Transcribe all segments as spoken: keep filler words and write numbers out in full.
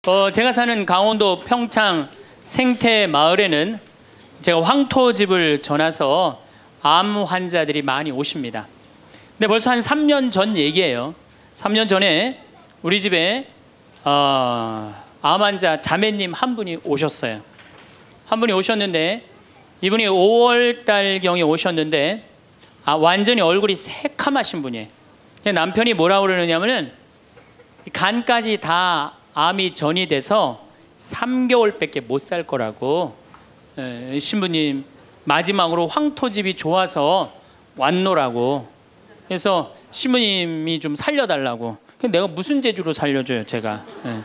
어, 제가 사는 강원도 평창 생태 마을에는 제가 황토집을 전해서 암 환자들이 많이 오십니다. 근데 벌써 한 삼 년 전 얘기예요. 삼 년 전에 우리 집에 어, 암 환자 자매님 한 분이 오셨어요. 한 분이 오셨는데 이분이 오월 달경에 오셨는데 아, 완전히 얼굴이 새카마신 분이에요. 남편이 뭐라 그러느냐면은 간까지 다 암이 전이 돼서 삼 개월밖에 못 살 거라고. 에, 신부님 마지막으로 황토집이 좋아서 왔노라고. 그래서 신부님이 좀 살려달라고. 내가 무슨 재주로 살려줘요 제가. 에.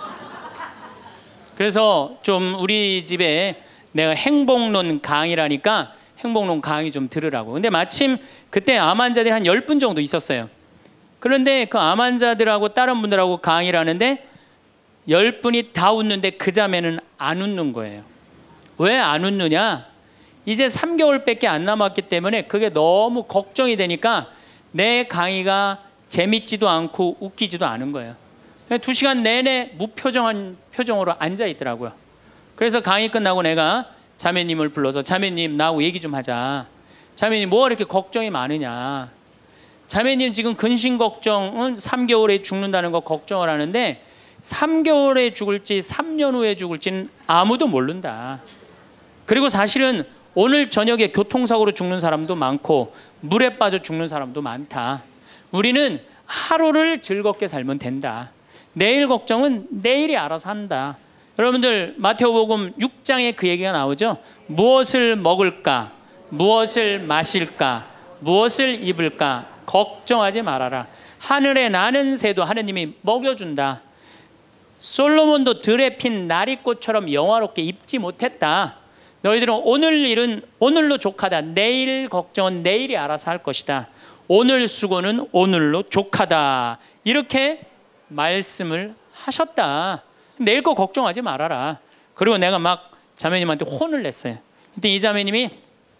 그래서 좀 우리 집에 내가 행복론 강의라니까 행복론 강의 좀 들으라고. 근데 마침 그때 암 환자들이 한 열 분 정도 있었어요. 그런데 그 암 환자들하고 다른 분들하고 강의를 하는데 열 분이 다 웃는데 그 자매는 안 웃는 거예요. 왜 안 웃느냐? 이제 삼 개월밖에 안 남았기 때문에 그게 너무 걱정이 되니까 내 강의가 재밌지도 않고 웃기지도 않은 거예요. 두 시간 내내 무표정한 표정으로 앉아 있더라고요. 그래서 강의 끝나고 내가 자매님을 불러서 자매님 나하고 얘기 좀 하자. 자매님 뭐가 이렇게 걱정이 많으냐. 자매님 지금 근심 걱정은 삼 개월에 죽는다는 거 걱정을 하는데 삼 개월에 죽을지 삼 년 후에 죽을지는 아무도 모른다. 그리고 사실은 오늘 저녁에 교통사고로 죽는 사람도 많고 물에 빠져 죽는 사람도 많다. 우리는 하루를 즐겁게 살면 된다. 내일 걱정은 내일이 알아서 한다. 여러분들 마태복음 육 장에 그 얘기가 나오죠. 무엇을 먹을까? 무엇을 마실까? 무엇을 입을까? 걱정하지 말아라. 하늘에 나는 새도 하느님이 먹여준다. 솔로몬도 들에 핀 나리꽃처럼 영화롭게 입지 못했다. 너희들은 오늘 일은 오늘로 족하다. 내일 걱정은 내일이 알아서 할 것이다. 오늘 수고는 오늘로 족하다. 이렇게 말씀을 하셨다. 내일 거 걱정하지 말아라. 그리고 내가 막 자매님한테 혼을 냈어요. 근데 이 자매님이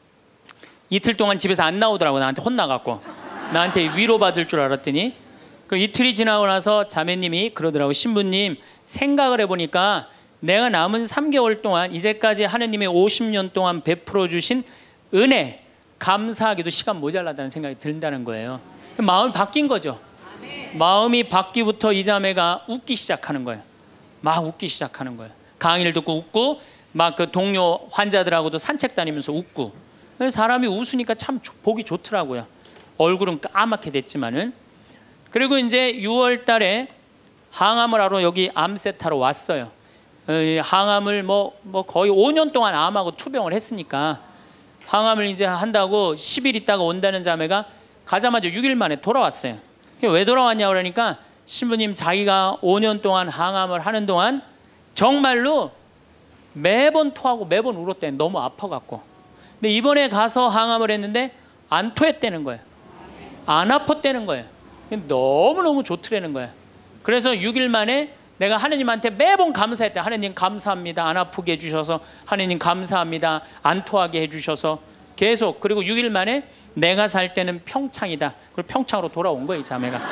이틀 동안 집에서 안 나오더라고. 나한테 혼나갖고 나한테 위로받을 줄 알았더니 그 이틀이 지나고 나서 자매님이 그러더라고. 신부님 생각을 해보니까 내가 남은 삼 개월 동안 이제까지 하느님의 오십 년 동안 베풀어 주신 은혜 감사하기도 시간 모자라다는 생각이 든다는 거예요. 마음이 바뀐 거죠. 마음이 바뀌부터 이 자매가 웃기 시작하는 거예요. 막 웃기 시작하는 거예요. 강의를 듣고 웃고 막 그 동료 환자들하고도 산책 다니면서 웃고. 사람이 웃으니까 참 보기 좋더라고요. 얼굴은 까맣게 됐지만은. 그리고 이제 유월 달에 항암을 하러 여기 암세타로 왔어요. 항암을 뭐, 뭐 거의 오 년 동안 암하고 투병을 했으니까 항암을 이제 한다고 십 일 있다가 온다는 자매가 가자마자 육 일 만에 돌아왔어요. 왜 돌아왔냐고 그러니까 신부님 자기가 오 년 동안 항암을 하는 동안 정말로 매번 토하고 매번 울었대. 너무 아파갖고. 근데 이번에 가서 항암을 했는데 안 토했다는 거예요. 안 아팠다는 거예요. 너무너무 좋더라는 거예요. 그래서 육 일 만에 내가 하느님한테 매번 감사했대. 하느님 감사합니다. 안 아프게 해주셔서. 하느님 감사합니다. 안 토하게 해주셔서. 계속. 그리고 육 일 만에 내가 살 때는 평창이다. 그리고 평창으로 돌아온 거예요, 이 자매가.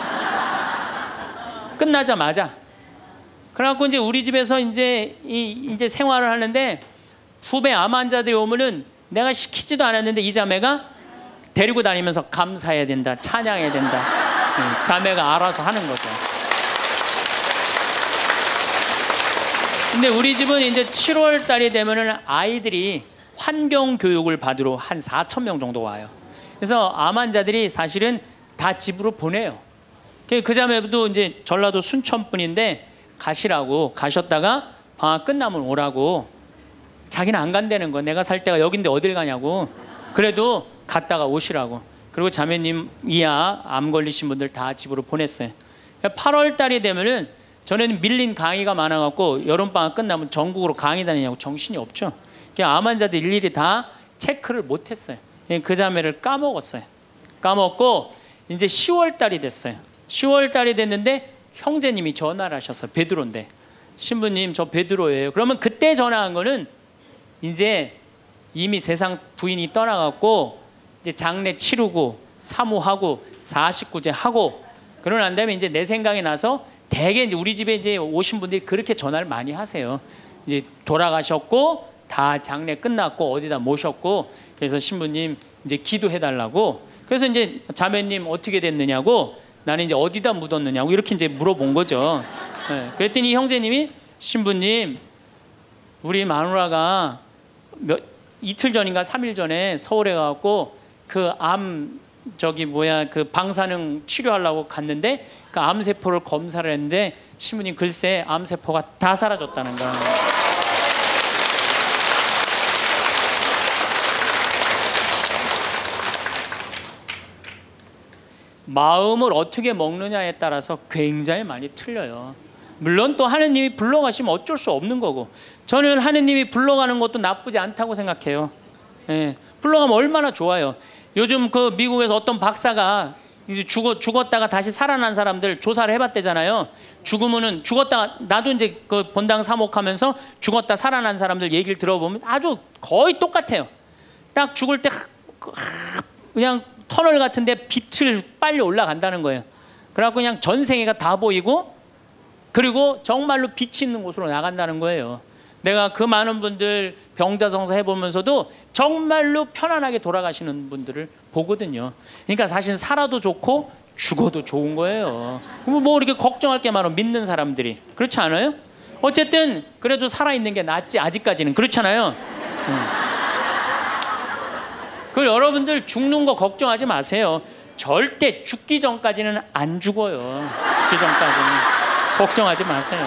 끝나자마자. 그래갖고 이제 우리 집에서 이제 이 이제 생활을 하는데 후배 암 환자들이 오면은 내가 시키지도 않았는데 이 자매가 데리고 다니면서 감사해야 된다, 찬양해야 된다. 자매가 알아서 하는 거죠. 근데 우리 집은 이제 칠월 달이 되면은 아이들이 환경 교육을 받으러 한 사천 명 정도 와요. 그래서 암 환자들이 사실은 다 집으로 보내요. 그 자매도 이제 전라도 순천 분인데 가시라고 가셨다가 방학 끝나면 오라고. 자기는 안 간다는 거. 내가 살 때가 여긴데 어딜 가냐고. 그래도 갔다가 오시라고. 그리고 자매님 이하 암 걸리신 분들 다 집으로 보냈어요. 팔월 달이 되면은 전에는 밀린 강의가 많아갖고 여름방학 끝나면 전국으로 강의 다니냐고 정신이 없죠. 암 환자들 일일이 다 체크를 못했어요. 그 자매를 까먹었어요. 까먹고 이제 시월 달이 됐어요. 시월 달이 됐는데 형제님이 전화를 하셨어요. 베드로인데. 신부님 저 베드로예요. 그러면 그때 전화한 거는 이제 이미 세상 부인이 떠나갖고 이제 장례 치르고 사무하고 사십구 제 하고 그러고 난 다음에 이제 내 생각이 나서 대개 이제 우리 집에 이제 오신 분들이 그렇게 전화를 많이 하세요. 이제 돌아가셨고 다 장례 끝났고 어디다 모셨고 그래서 신부님 이제 기도해 달라고. 그래서 이제 자매님 어떻게 됐느냐고, 나는 이제 어디다 묻었느냐고 이렇게 이제 물어본 거죠. 네. 그랬더니 형제님이 신부님 우리 마누라가 몇 이틀 전인가 삼 일 전에 서울에 가고 그 암 저기 뭐야 그 방사능 치료하려고 갔는데 그 암세포를 검사를 했는데 신부님 글쎄 암세포가 다 사라졌다는 거야. 마음을 어떻게 먹느냐에 따라서 굉장히 많이 틀려요. 물론 또 하느님이 불러가시면 어쩔 수 없는 거고, 저는 하느님이 불러가는 것도 나쁘지 않다고 생각해요. 예, 불러가면 얼마나 좋아요. 요즘 그 미국에서 어떤 박사가 이제 죽어, 죽었다가 다시 살아난 사람들 조사를 해봤대잖아요. 죽으면은 죽었다가, 나도 이제 그 본당 사목하면서 죽었다 살아난 사람들 얘기를 들어보면 아주 거의 똑같아요. 딱 죽을 때 그냥 터널 같은데 빛을 빨리 올라간다는 거예요. 그래갖고 그냥 전생애가 다 보이고, 그리고 정말로 빛이 있는 곳으로 나간다는 거예요. 내가 그 많은 분들 병자성사 해보면서도 정말로 편안하게 돌아가시는 분들을 보거든요. 그러니까 사실 살아도 좋고 죽어도 좋은 거예요. 뭐 이렇게 걱정할 게 많아, 믿는 사람들이. 그렇지 않아요? 어쨌든 그래도 살아있는 게 낫지, 아직까지는. 그렇잖아요. 음. 그 여러분들 죽는 거 걱정하지 마세요. 절대 죽기 전까지는 안 죽어요. 죽기 전까지는 걱정하지 마세요.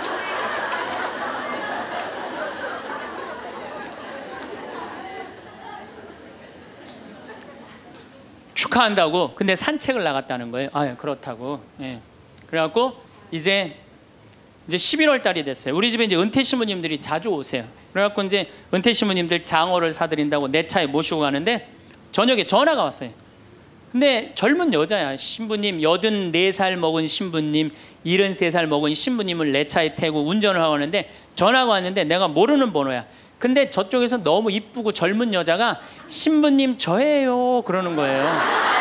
축하한다고. 근데 산책을 나갔다는 거예요. 아, 그렇다고. 예. 그래갖고 이제 이제 십일월 달이 됐어요. 우리 집에 이제 은퇴 신부님들이 자주 오세요. 그래갖고 이제 은퇴 신부님들 장어를 사드린다고 내 차에 모시고 가는데 저녁에 전화가 왔어요. 근데 젊은 여자야. 신부님, 여든네 살 먹은 신부님, 일흔세 살 먹은 신부님을 내 차에 태고 운전을 하고 왔는데 전화가 왔는데 내가 모르는 번호야. 근데 저쪽에서 너무 이쁘고 젊은 여자가 신부님 저예요 그러는 거예요.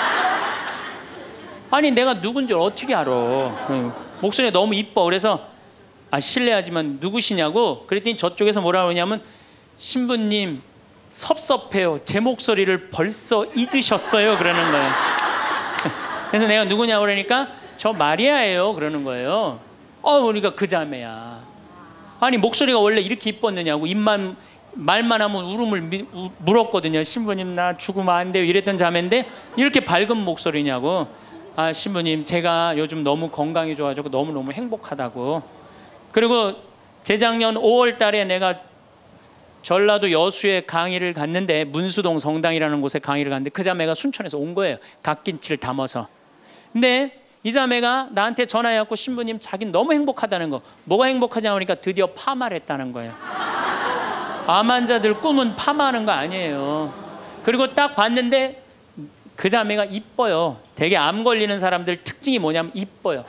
아니 내가 누군지 어떻게 알아. 목소리가 너무 이뻐. 그래서 아 실례하지만 누구시냐고 그랬더니 저쪽에서 뭐라 그러냐면 신부님 섭섭해요. 제 목소리를 벌써 잊으셨어요 그러는 거예요. 그래서 내가 누구냐고 그러니까 저 마리아예요 그러는 거예요. 어 그러니까 그 자매야. 아니 목소리가 원래 이렇게 이뻤느냐고. 입만 말만 하면 울음을 미, 우, 물었거든요. 신부님 나 죽으면 안 돼요 이랬던 자매인데 이렇게 밝은 목소리냐고. 아 신부님 제가 요즘 너무 건강이 좋아지고 너무너무 행복하다고. 그리고 재작년 오월 달에 내가 전라도 여수에 강의를 갔는데 문수동 성당이라는 곳에 강의를 갔는데 그 자매가 순천에서 온 거예요. 갓김치를 담아서. 근데 이 자매가 나한테 전화해갖고 신부님 자기는 너무 행복하다는 거. 뭐가 행복하냐고 하니까 드디어 파마를 했다는 거예요. 암 환자들 꿈은 파마하는 거 아니에요. 그리고 딱 봤는데 그 자매가 이뻐요. 되게 암 걸리는 사람들 특징이 뭐냐면 이뻐요.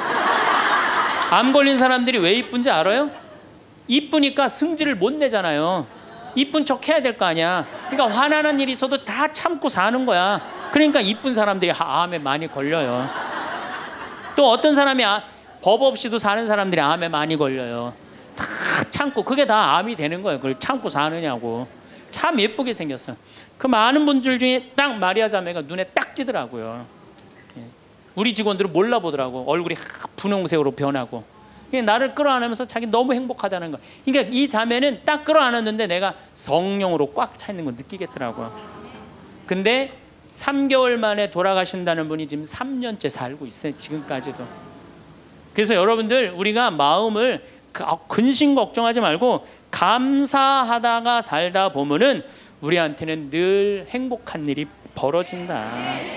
암 걸린 사람들이 왜 이쁜지 알아요? 이쁘니까 승질을 못 내잖아요. 이쁜 척 해야 될 거 아니야. 그러니까 화나는 일이 있어도 다 참고 사는 거야. 그러니까 이쁜 사람들이 암에 많이 걸려요. 또 어떤 사람이 아, 법 없이도 사는 사람들이 암에 많이 걸려요. 다 참고. 그게 다 암이 되는 거예요. 그걸 참고 사느냐고. 참 예쁘게 생겼어. 그 많은 분들 중에 딱 마리아 자매가 눈에 딱 띄더라고요. 우리 직원들은 몰라보더라고. 얼굴이 분홍색으로 변하고. 나를 끌어안으면서 자기 너무 행복하다는 거. 그러니까 이 자매는 딱 끌어안았는데 내가 성령으로 꽉 차 있는 거 느끼겠더라고요. 근데 삼 개월 만에 돌아가신다는 분이 지금 삼 년째 살고 있어요. 지금까지도. 그래서 여러분들 우리가 마음을 근심 걱정하지 말고 감사하다가 살다 보면은 우리한테는 늘 행복한 일이 벌어진다.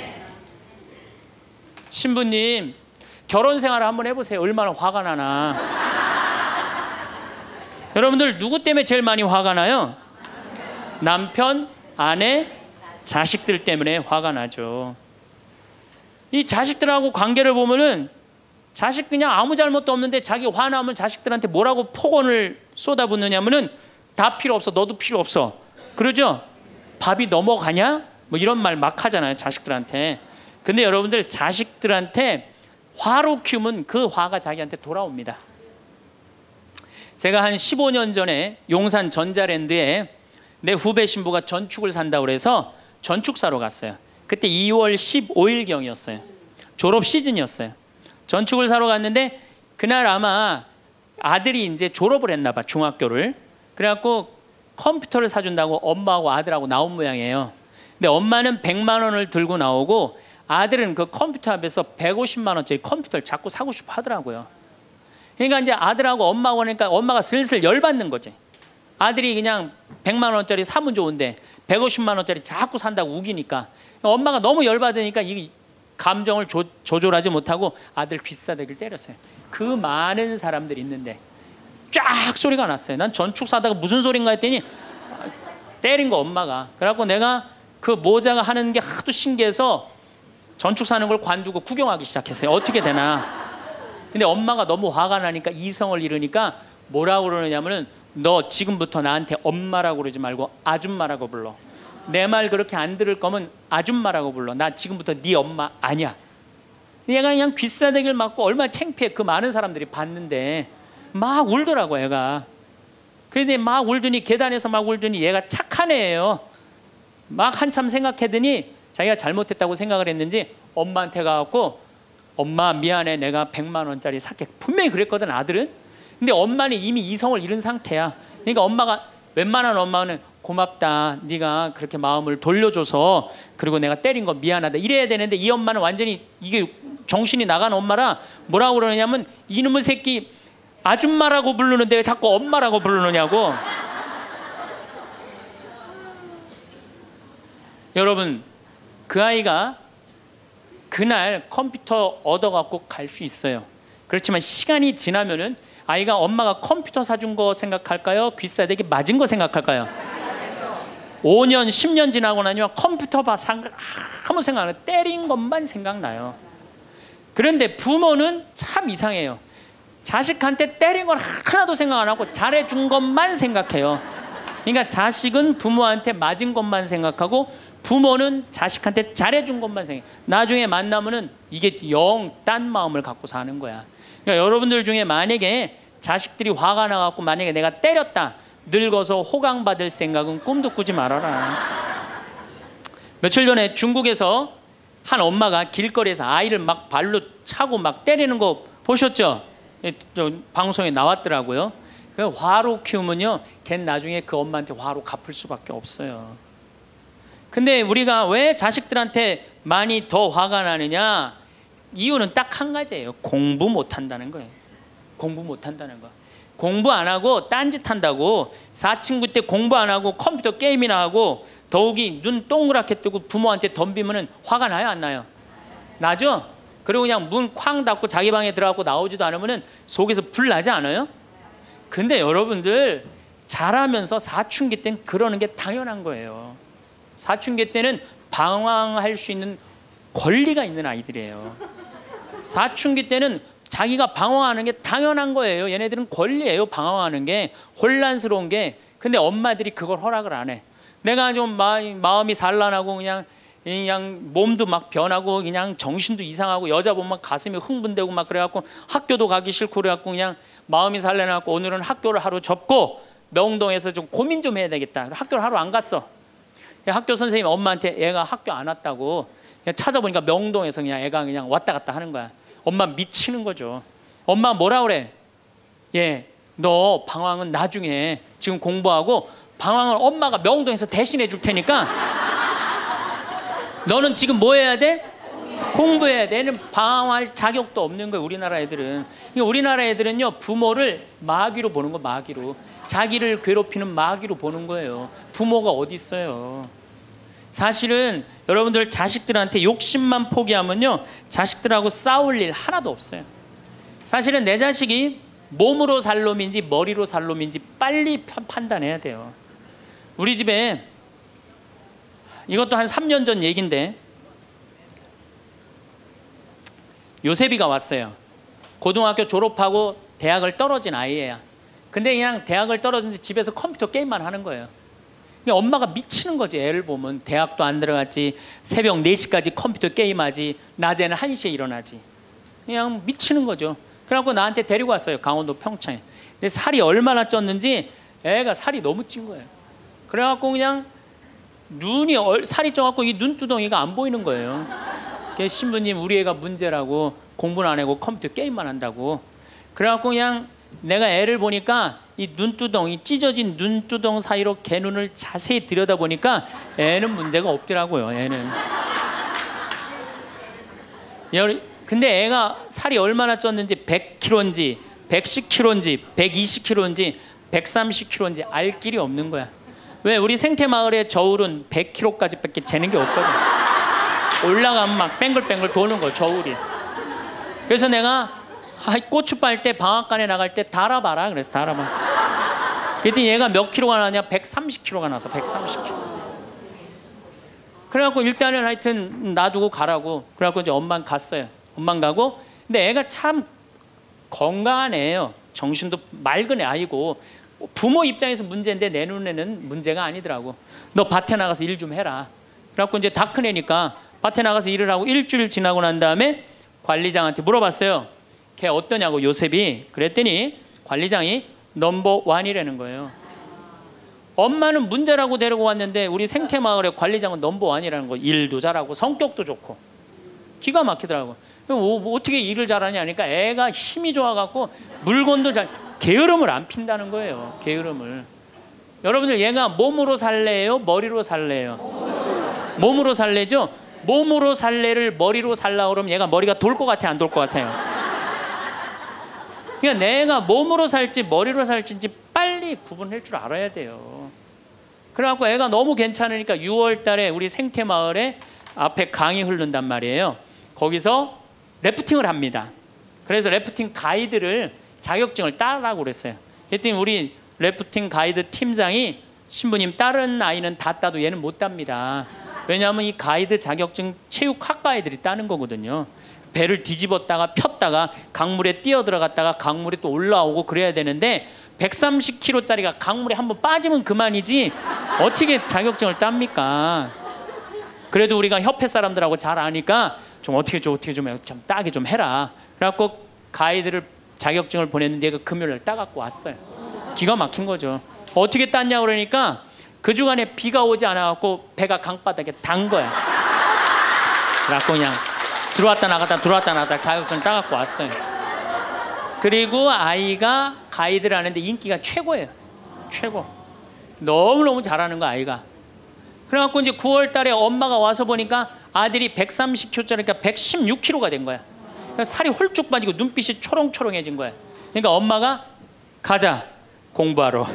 신부님 결혼 생활을 한번 해보세요. 얼마나 화가 나나. 여러분들 누구 때문에 제일 많이 화가 나요? 남편, 아내, 자식들 때문에 화가 나죠. 이 자식들하고 관계를 보면은 자식 그냥 아무 잘못도 없는데 자기 화나면 자식들한테 뭐라고 폭언을 쏟아붓느냐면은 다 필요 없어. 너도 필요 없어. 그러죠? 밥이 넘어가냐? 뭐 이런 말 막 하잖아요. 자식들한테. 근데 여러분들 자식들한테 화로 키우면 그 화가 자기한테 돌아옵니다. 제가 한 십오 년 전에 용산 전자랜드에 내 후배 신부가 전축을 산다고 그래서 전축 사러 갔어요. 그때 이월 십오일경이었어요. 졸업 시즌이었어요. 전축을 사러 갔는데 그날 아마 아들이 이제 졸업을 했나 봐, 중학교를. 그래갖고 컴퓨터를 사준다고 엄마하고 아들하고 나온 모양이에요. 근데 엄마는 백만 원을 들고 나오고 아들은 그 컴퓨터 앞에서 백오십만 원짜리 컴퓨터를 자꾸 사고 싶어 하더라고요. 그러니까 이제 아들하고 엄마하고 하니까 엄마가 슬슬 열받는 거지. 아들이 그냥 백만 원짜리 사면 좋은데 백오십만 원짜리 자꾸 산다고 우기니까 엄마가 너무 열받으니까 이 감정을 조, 조절하지 못하고 아들 귀싸대기를 때렸어요. 그 많은 사람들이 있는데 쫙 소리가 났어요. 난 전축 사다가 무슨 소린가 했더니 때린 거 엄마가. 그래갖고 내가 그 모자가 하는 게 하도 신기해서 전축 사는 걸 관두고 구경하기 시작했어요. 어떻게 되나. 근데 엄마가 너무 화가 나니까 이성을 잃으니까 뭐라고 그러느냐면은 너 지금부터 나한테 엄마라고 그러지 말고 아줌마라고 불러. 내 말 그렇게 안 들을 거면 아줌마라고 불러. 나 지금부터 네 엄마 아니야. 얘가 그냥 귀싸대기를 맞고 얼마나 창피해. 그 많은 사람들이 봤는데 막 울더라고 얘가. 그런데 막 울더니 계단에서 막 울더니 얘가 착한 애예요. 막 한참 생각하더니 자기가 잘못했다고 생각을 했는지 엄마한테 가갖고 엄마 미안해, 내가 백만 원짜리 살게. 분명히 그랬거든 아들은. 근데 엄마는 이미 이성을 잃은 상태야. 그러니까 엄마가, 웬만한 엄마는 고맙다, 네가 그렇게 마음을 돌려줘서, 그리고 내가 때린 거 미안하다 이래야 되는데 이 엄마는 완전히 이게 정신이 나간 엄마라 뭐라고 그러냐면 이놈의 새끼 아줌마라고 부르는데 왜 자꾸 엄마라고 부르느냐고. 여러분, 그 아이가 그날 컴퓨터 얻어갖고 갈 수 있어요. 그렇지만 시간이 지나면은 아이가 엄마가 컴퓨터 사준 거 생각할까요? 귀싸대기 맞은 거 생각할까요? 오 년, 십 년 지나고 나면 컴퓨터 봐 생각, 아무 생각 안 해요. 때린 것만 생각나요. 그런데 부모는 참 이상해요. 자식한테 때린 건 하나도 생각 안 하고 잘해준 것만 생각해요. 그러니까 자식은 부모한테 맞은 것만 생각하고 부모는 자식한테 잘해준 것만 생각해. 나중에 만나면은 이게 영 딴 마음을 갖고 사는 거야. 그러니까 여러분들 중에 만약에 자식들이 화가 나갖고 만약에 내가 때렸다, 늙어서 호강받을 생각은 꿈도 꾸지 말아라. 며칠 전에 중국에서 한 엄마가 길거리에서 아이를 막 발로 차고 막 때리는 거 보셨죠? 저 방송에 나왔더라고요. 화로 키우면요, 걔 나중에 그 엄마한테 화로 갚을 수밖에 없어요. 근데 우리가 왜 자식들한테 많이 더 화가 나느냐? 이유는 딱 한 가지예요. 공부 못한다는 거예요. 공부 못한다는 거. 공부 안 하고 딴짓 한다고. 사친구 때 공부 안 하고 컴퓨터 게임이나 하고 더욱이 눈 동그랗게 뜨고 부모한테 덤비면은 화가 나요, 안 나요? 나죠? 그리고 그냥 문 쾅 닫고 자기 방에 들어가고 나오지도 않으면은 속에서 불 나지 않아요? 근데 여러분들 자라면서 사춘기 때는 그러는 게 당연한 거예요. 사춘기 때는 방황할 수 있는 권리가 있는 아이들이에요. 사춘기 때는 자기가 방황하는 게 당연한 거예요. 얘네들은 권리예요, 방황하는 게. 혼란스러운 게. 근데 엄마들이 그걸 허락을 안 해. 내가 좀 마음이 산란하고 그냥 그냥 몸도 막 변하고 그냥 정신도 이상하고 여자 보면 가슴이 흥분되고 막 그래갖고 학교도 가기 싫고 그래갖고 그냥 마음이 산란해갖고 오늘은 학교를 하루 접고 명동에서 좀 고민 좀 해야 되겠다. 학교를 하루 안 갔어. 학교 선생님 엄마한테 애가 학교 안 왔다고 그냥 찾아보니까 명동에서 그냥 애가 그냥 왔다 갔다 하는 거야. 엄마 미치는 거죠. 엄마 뭐라 그래? 예, 너 방황은 나중에, 지금 공부하고 방황을 엄마가 명동에서 대신해 줄 테니까 너는 지금 뭐 해야 돼? 공부해야 돼. 얘는 방황할 자격도 없는 거예요, 우리나라 애들은. 우리나라 애들은요, 부모를 마귀로 보는 거, 마귀로. 자기를 괴롭히는 마귀로 보는 거예요. 부모가 어디 있어요. 사실은 여러분들 자식들한테 욕심만 포기하면요, 자식들하고 싸울 일 하나도 없어요. 사실은 내 자식이 몸으로 살 놈인지 머리로 살 놈인지 빨리 판단해야 돼요. 우리 집에 이것도 한 삼 년 전 얘긴데 요셉이가 왔어요. 고등학교 졸업하고 대학을 떨어진 아이예요. 근데 그냥 대학을 떨어진지 집에서 컴퓨터 게임만 하는 거예요. 엄마가 미치는 거지. 애를 보면 대학도 안 들어갔지, 새벽 네 시까지 컴퓨터 게임하지, 낮에는 한 시에 일어나지. 그냥 미치는 거죠. 그래갖고 나한테 데리고 왔어요. 강원도 평창에. 근데 살이 얼마나 쪘는지 애가 살이 너무 찐 거예요. 그래갖고 그냥 눈이 얼, 살이 쪄갖고 이 눈두덩이가 안 보이는 거예요. 그래서 신부님 우리 애가 문제라고 공부는 안 하고 컴퓨터 게임만 한다고. 그래갖고 그냥 내가 애를 보니까 이 눈두덩이 찢어진 눈두덩 사이로 개 눈을 자세히 들여다보니까 애는 문제가 없더라고요. 애는. 근데 애가 살이 얼마나 쪘는지 백 킬로그램인지 백십 킬로그램인지 백이십 킬로그램인지 백삼십 킬로그램인지 알 길이 없는 거야. 왜? 우리 생태마을의 저울은 백 킬로그램까지 밖에 재는 게 없거든. 올라가면 막 뱅글뱅글 도는 거 저울이. 그래서 내가 아, 고추 빨 때 방앗간에 나갈 때 달아봐라. 그래서 달아봐. 그랬더니 얘가 몇 킬로가 나냐? 백삼십 킬로가 나서 백삼십 킬로. 그래갖고 일단은 하여튼 놔두고 가라고. 그래갖고 이제 엄마는 갔어요. 엄마는 가고. 근데 애가 참 건강한 애예요. 정신도 맑은 애 아이고. 부모 입장에서 문제인데 내 눈에는 문제가 아니더라고. 너 밭에 나가서 일 좀 해라. 그래갖고 이제 다 큰 애니까 밭에 나가서 일을 하고 일주일 지나고 난 다음에 관리장한테 물어봤어요. 걔 어떠냐고 요셉이. 그랬더니 관리장이 넘버 원이라는 거예요. 엄마는 문제라고 데리고 왔는데 우리 생태마을의 관리장은 넘버 원이라는 거. 일도 잘하고 성격도 좋고 기가 막히더라고. 어떻게 일을 잘하냐 하니까 애가 힘이 좋아갖고 물건도 잘 게으름을 안 핀다는 거예요. 게으름을. 여러분들 얘가 몸으로 살래요? 머리로 살래요? 몸으로 살래죠? 몸으로 살래를 머리로 살라 그러면 얘가 머리가 돌 것 같아 안 돌 것 같아요? 그러니까 내가 몸으로 살지 머리로 살지 빨리 구분할 줄 알아야 돼요. 그래갖고 애가 너무 괜찮으니까 유월 달에 우리 생태마을에 앞에 강이 흐른단 말이에요. 거기서 래프팅을 합니다. 그래서 래프팅 가이드를 자격증을 따라고 그랬어요. 그랬더니 우리 래프팅 가이드 팀장이 신부님 다른 아이는 다 따도 얘는 못 땁니다. 왜냐하면 이 가이드 자격증 체육학과 애들이 따는 거거든요. 배를 뒤집었다가 폈다가 강물에 뛰어 들어갔다가 강물에 또 올라오고 그래야 되는데 백삼십 킬로그램짜리가 강물에 한번 빠지면 그만이지 어떻게 자격증을 땁니까? 그래도 우리가 협회 사람들하고 잘 아니까 좀 어떻게 좀 어떻게 좀, 좀 따게 좀 해라. 그래갖고 가이드를 자격증을 보냈는데 얘가 금요일날 따갖고 왔어요. 기가 막힌 거죠. 어떻게 땄냐 그러니까 그 주간에 비가 오지 않아갖고 배가 강바닥에 단 거야. 그래갖고 그냥 들어왔다 나갔다 들어왔다 나갔다 자격증 따갖고 왔어요. 그리고 아이가 가이드를 하는데 인기가 최고예요. 최고. 너무너무 잘하는 거 아이가. 그래갖고 이제 구월 달에 엄마가 와서 보니까 아들이 백삼십 킬로그램짜리니까 백십육 킬로그램가 된 거야. 살이 홀쭉 빠지고 눈빛이 초롱초롱해진 거야. 그러니까 엄마가 가자 공부하러.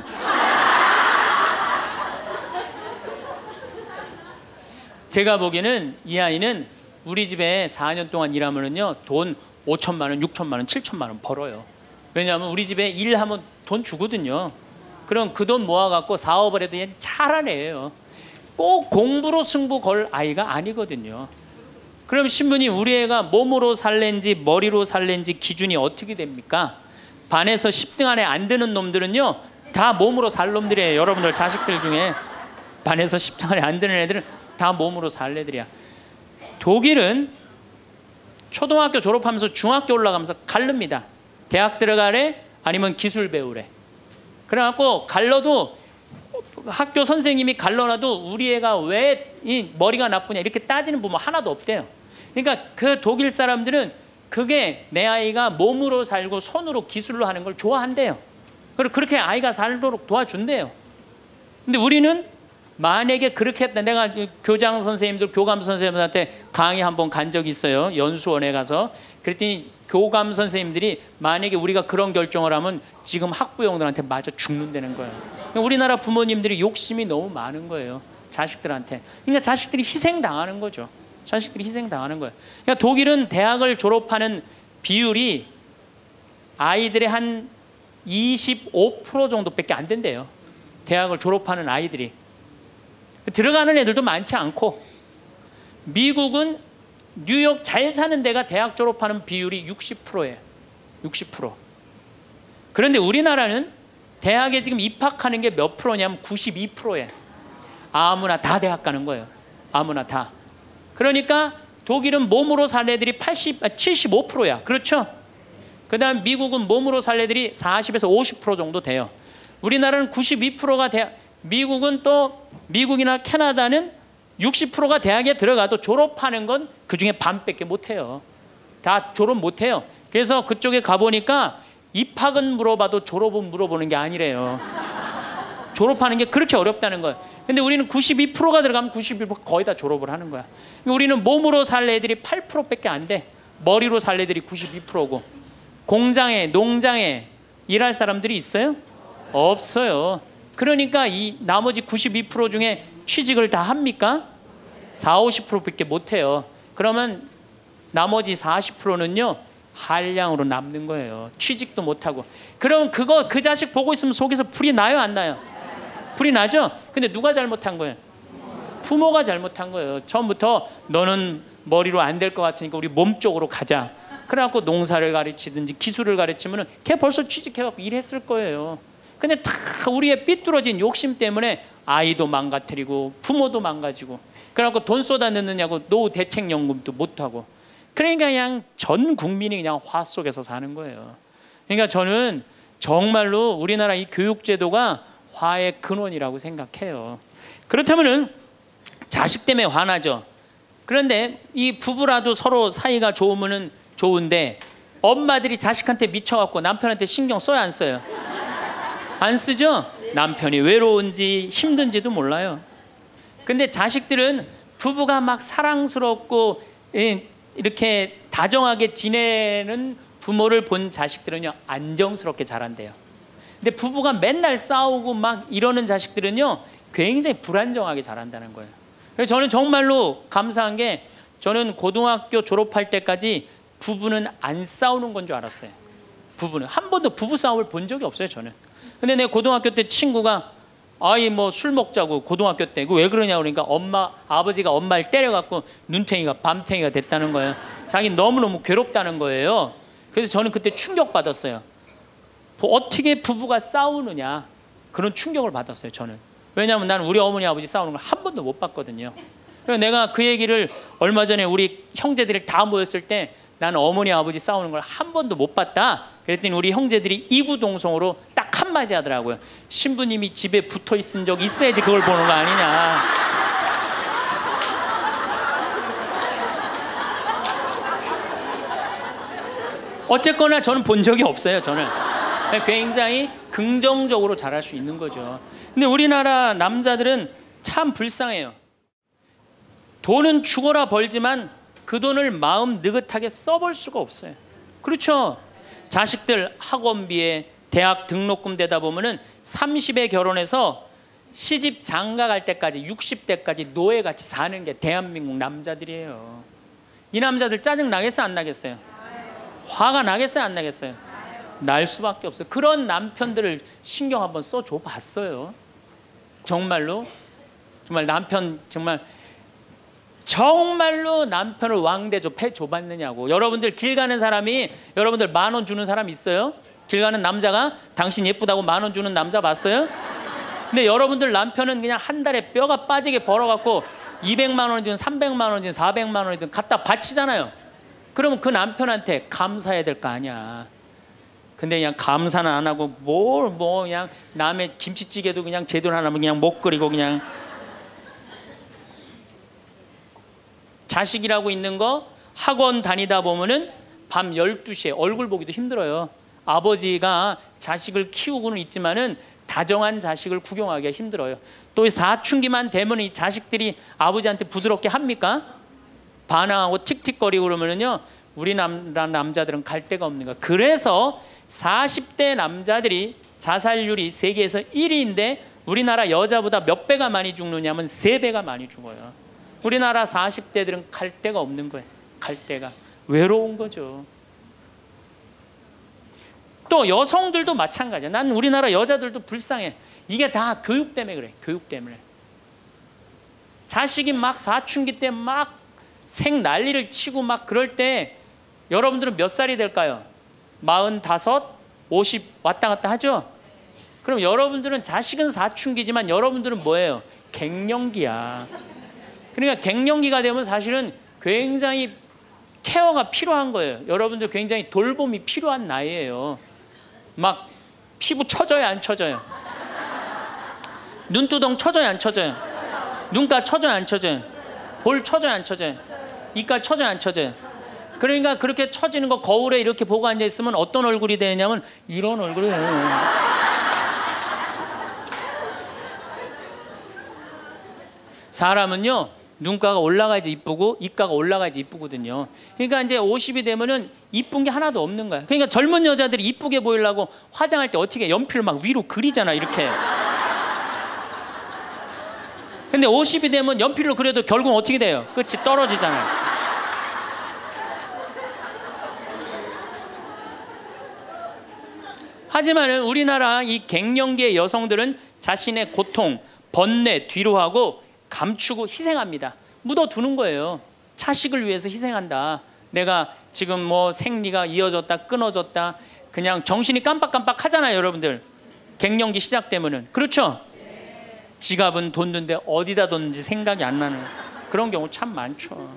제가 보기에는 이 아이는 우리 집에 사 년 동안 일하면은요 돈 오천만 원, 육천만 원, 칠천만 원 벌어요. 왜냐하면 우리 집에 일하면 돈 주거든요. 그럼 그 돈 모아갖고 사업을 해도 얘는 잘하는 애예요. 꼭 공부로 승부 걸 아이가 아니거든요. 그럼 신부님 우리 애가 몸으로 살랜지 머리로 살랜지 기준이 어떻게 됩니까? 반에서 십 등 안에 안 드는 놈들은요 다 몸으로 살 놈들이에요. 여러분들 자식들 중에 반에서 십 등 안에 안 드는 애들은 다 몸으로 살 애들이야. 독일은 초등학교 졸업하면서 중학교 올라가면서 갈릅니다. 대학 들어가래 아니면 기술 배우래. 그래갖고 갈러도 학교 선생님이 갈러놔도 우리 애가 왜 이 머리가 나쁘냐 이렇게 따지는 부모 하나도 없대요. 그러니까 그 독일 사람들은 그게 내 아이가 몸으로 살고 손으로 기술로 하는 걸 좋아한대요. 그리고 그렇게 아이가 살도록 도와준대요. 근데 우리는 만약에 그렇게 했다. 내가 교장 선생님들 교감 선생님들한테 강의 한번 간 적이 있어요. 연수원에 가서. 그랬더니 교감 선생님들이 만약에 우리가 그런 결정을 하면 지금 학부형들한테 맞아 죽는다는 거예요. 우리나라 부모님들이 욕심이 너무 많은 거예요. 자식들한테. 그러니까 자식들이 희생당하는 거죠. 자식들이 희생당하는 거예요. 그러니까 독일은 대학을 졸업하는 비율이 아이들의 한 이십오 퍼센트 정도밖에 안 된대요. 대학을 졸업하는 아이들이. 들어가는 애들도 많지 않고. 미국은 뉴욕 잘 사는 데가 대학 졸업하는 비율이 육십 퍼센트예요. 육십 퍼센트. 그런데 우리나라는 대학에 지금 입학하는 게 몇 프로냐면 구십이 퍼센트예요. 아무나 다 대학 가는 거예요. 아무나 다. 그러니까 독일은 몸으로 살 애들이 팔십, 칠십오 퍼센트야. 그렇죠? 그 다음 미국은 몸으로 살 애들이 사십에서 오십 퍼센트 정도 돼요. 우리나라는 구십이 퍼센트가 대, 미국은 또 미국이나 캐나다는 육십 퍼센트가 대학에 들어가도 졸업하는 건 그중에 반밖에 못해요. 다 졸업 못해요. 그래서 그쪽에 가보니까 입학은 물어봐도 졸업은 물어보는 게 아니래요. 졸업하는 게 그렇게 어렵다는 거예요. 근데 우리는 구십이 퍼센트가 들어가면 구십일 퍼센트 거의 다 졸업을 하는 거야. 우리는 몸으로 살 애들이 팔 퍼센트밖에 안 돼. 머리로 살 애들이 구십이 퍼센트고. 공장에, 농장에 일할 사람들이 있어요? 없어요. 그러니까 이 나머지 구십이 퍼센트 중에 취직을 다 합니까? 사십, 오십 퍼센트밖에 못해요. 그러면 나머지 사십 퍼센트는요 한량으로 남는 거예요. 취직도 못하고. 그럼 그거 그 자식 보고 있으면 속에서 불이 나요, 안 나요? 불이 나죠? 근데 누가 잘못한 거예요? 부모가 잘못한 거예요. 처음부터 너는 머리로 안 될 것 같으니까 우리 몸 쪽으로 가자. 그래갖고 농사를 가르치든지 기술을 가르치면은 걔 벌써 취직해갖고 일했을 거예요. 근데 다 우리의 삐뚤어진 욕심 때문에 아이도 망가뜨리고 부모도 망가지고, 그래갖고 돈 쏟아 넣느냐고 노후 대책연금도 못하고. 그러니까 그냥 전 국민이 그냥 화 속에서 사는 거예요. 그러니까 저는 정말로 우리나라 이 교육제도가 화의 근원이라고 생각해요. 그렇다면은 자식 때문에 화나죠. 그런데 이 부부라도 서로 사이가 좋으면은 좋은데 엄마들이 자식한테 미쳐갖고 남편한테 신경 써야 안 써요? 안 쓰죠? 남편이 외로운지 힘든지도 몰라요. 근데 자식들은 부부가 막 사랑스럽고 이렇게 다정하게 지내는 부모를 본 자식들은요 안정스럽게 자란대요. 근데 부부가 맨날 싸우고 막 이러는 자식들은요 굉장히 불안정하게 자란다는 거예요. 그래서 저는 정말로 감사한 게, 저는 고등학교 졸업할 때까지 부부는 안 싸우는 건 줄 알았어요. 부부는 한 번도 부부 싸움을 본 적이 없어요, 저는. 근데 내 고등학교 때 친구가 아이 뭐 술 먹자고 고등학교 때 왜 그러냐 그러니까 엄마 아버지가 엄마를 때려갖고 눈탱이가 밤탱이가 됐다는 거예요. 자기 너무너무 괴롭다는 거예요. 그래서 저는 그때 충격받았어요. 어떻게 부부가 싸우느냐, 그런 충격을 받았어요, 저는. 왜냐하면 나는 우리 어머니 아버지 싸우는 걸 한 번도 못 봤거든요. 그래서 내가 그 얘기를 얼마 전에 우리 형제들이 다 모였을 때 나는 어머니 아버지 싸우는 걸 한 번도 못 봤다 그랬더니 우리 형제들이 이구동성으로 딱 한마디 하더라고요. 신부님이 집에 붙어 있은 적 있어야지 그걸 보는 거 아니냐. 어쨌거나 저는 본 적이 없어요. 저는 굉장히 긍정적으로 자랄 수 있는 거죠. 근데 우리나라 남자들은 참 불쌍해요. 돈은 죽어라 벌지만 그 돈을 마음 느긋하게 써볼 수가 없어요. 그렇죠? 자식들 학원비에 대학 등록금 대다 보면은 삼십에 결혼해서 시집 장가 갈 때까지 육십 대까지 노예같이 사는 게 대한민국 남자들이에요. 이 남자들 짜증 나겠어요, 안 나겠어요? 화가 나겠어요, 안 나겠어요? 날 수밖에 없어요. 그런 남편들을 신경 한번 써줘 봤어요. 정말로 정말 남편 정말 정말로 남편을 왕대조 패 줘봤느냐고. 여러분들 길 가는 사람이 여러분들 만 원 주는 사람 있어요? 길 가는 남자가 당신 예쁘다고 만 원 주는 남자 봤어요? 근데 여러분들 남편은 그냥 한 달에 뼈가 빠지게 벌어갖고 이백만 원이든 삼백만 원이든 사백만 원이든 갖다 바치잖아요. 그러면 그 남편한테 감사해야 될 거 아니야. 근데 그냥 감사는 안 하고 뭘 뭐 그냥 남의 김치찌개도 그냥 제대로 안 하면 그냥 못 끓이고 그냥. 자식이라고 있는 거 학원 다니다 보면은 밤 열두 시에 얼굴 보기도 힘들어요. 아버지가 자식을 키우고는 있지만은 다정한 자식을 구경하기가 힘들어요. 또 사춘기만 되면 이 자식들이 아버지한테 부드럽게 합니까? 반항하고 틱틱거리고 그러면은요 우리나라 남자들은 갈 데가 없는 거야. 그래서 사십 대 남자들이 자살률이 세계에서 일 위인데 우리나라 여자보다 몇 배가 많이 죽느냐면 세 배가 많이 죽어요. 우리나라 사십 대들은 갈 데가 없는 거예요. 갈 데가. 외로운 거죠. 또 여성들도 마찬가지야. 난 우리나라 여자들도 불쌍해. 이게 다 교육 때문에 그래. 교육 때문에. 자식이 막 사춘기 때 막 생 난리를 치고 막 그럴 때 여러분들은 몇 살이 될까요? 마흔다섯, 오십 왔다 갔다 하죠? 그럼 여러분들은 자식은 사춘기지만 여러분들은 뭐예요? 갱년기야. 그러니까 갱년기가 되면 사실은 굉장히 케어가 필요한 거예요. 여러분들 굉장히 돌봄이 필요한 나이예요. 막 피부 처져요, 안 처져요? 눈두덩 처져요, 안 처져요? 눈가 처져요, 안 처져요? 볼 처져요, 안 처져요? 이가 처져요, 안 처져요? 그러니까 그렇게 처지는 거 거울에 이렇게 보고 앉아 있으면 어떤 얼굴이 되냐면 이런 얼굴이 돼요. 사람은요, 눈가가 올라가야지 이쁘고 이가가 올라가야지 이쁘거든요. 그러니까 이제 오십이 되면은 이쁜 게 하나도 없는 거야. 그러니까 젊은 여자들이 이쁘게 보이려고 화장할 때 어떻게 연필을 막 위로 그리잖아, 이렇게. 근데 오십이 되면 연필로 그려도 결국은 어떻게 돼요? 끝이 떨어지잖아요. 하지만 우리나라 이 갱년기의 여성들은 자신의 고통, 번뇌 뒤로 하고 감추고 희생합니다. 묻어두는 거예요. 자식을 위해서 희생한다. 내가 지금 뭐 생리가 이어졌다 끊어졌다 그냥 정신이 깜빡깜빡 하잖아요, 여러분들. 갱년기 시작되면은. 그렇죠? 지갑은 뒀는데 어디다 뒀는지 생각이 안 나는 그런 경우 참 많죠.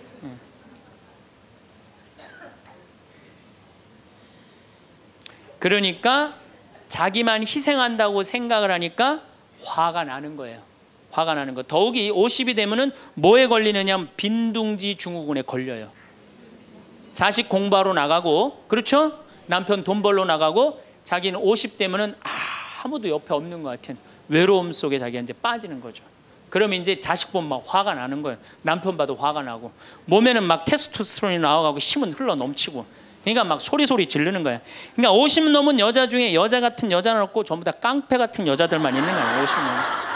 그러니까 자기만 희생한다고 생각을 하니까 화가 나는 거예요. 화가 나는 거. 더욱이 오십이 되면은 뭐에 걸리느냐? 빈둥지 증후군에 걸려요. 자식 공부하러 나가고, 그렇죠? 남편 돈 벌러 나가고, 자기는 오십 되면은 아무도 옆에 없는 것 같은 외로움 속에 자기가 이제 빠지는 거죠. 그러면 이제 자식 보면 막 화가 나는 거예요. 남편 봐도 화가 나고, 몸에는 막 테스토스테론이 나와가고 힘은 흘러 넘치고, 그러니까 막 소리소리 지르는 거야. 그러니까 오십 넘은 여자 중에 여자 같은 여자는 없고 전부 다 깡패 같은 여자들만 있는 거야. 오십 넘은.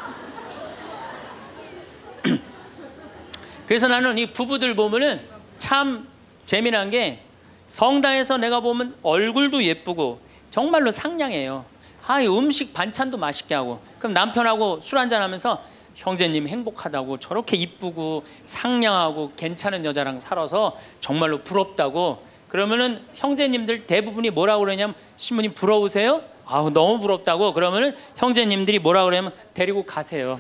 그래서 나는 이 부부들 보면은 참 재미난 게 성당에서 내가 보면 얼굴도 예쁘고 정말로 상냥해요. 아, 이 음식 반찬도 맛있게 하고. 그럼 남편하고 술 한잔 하면서 형제님 행복하다고 저렇게 이쁘고 상냥하고 괜찮은 여자랑 살아서 정말로 부럽다고. 그러면은 형제님들 대부분이 뭐라고 그러냐면 신부님 부러우세요? 아우 너무 부럽다고. 그러면은 형제님들이 뭐라고 그러냐면 데리고 가세요.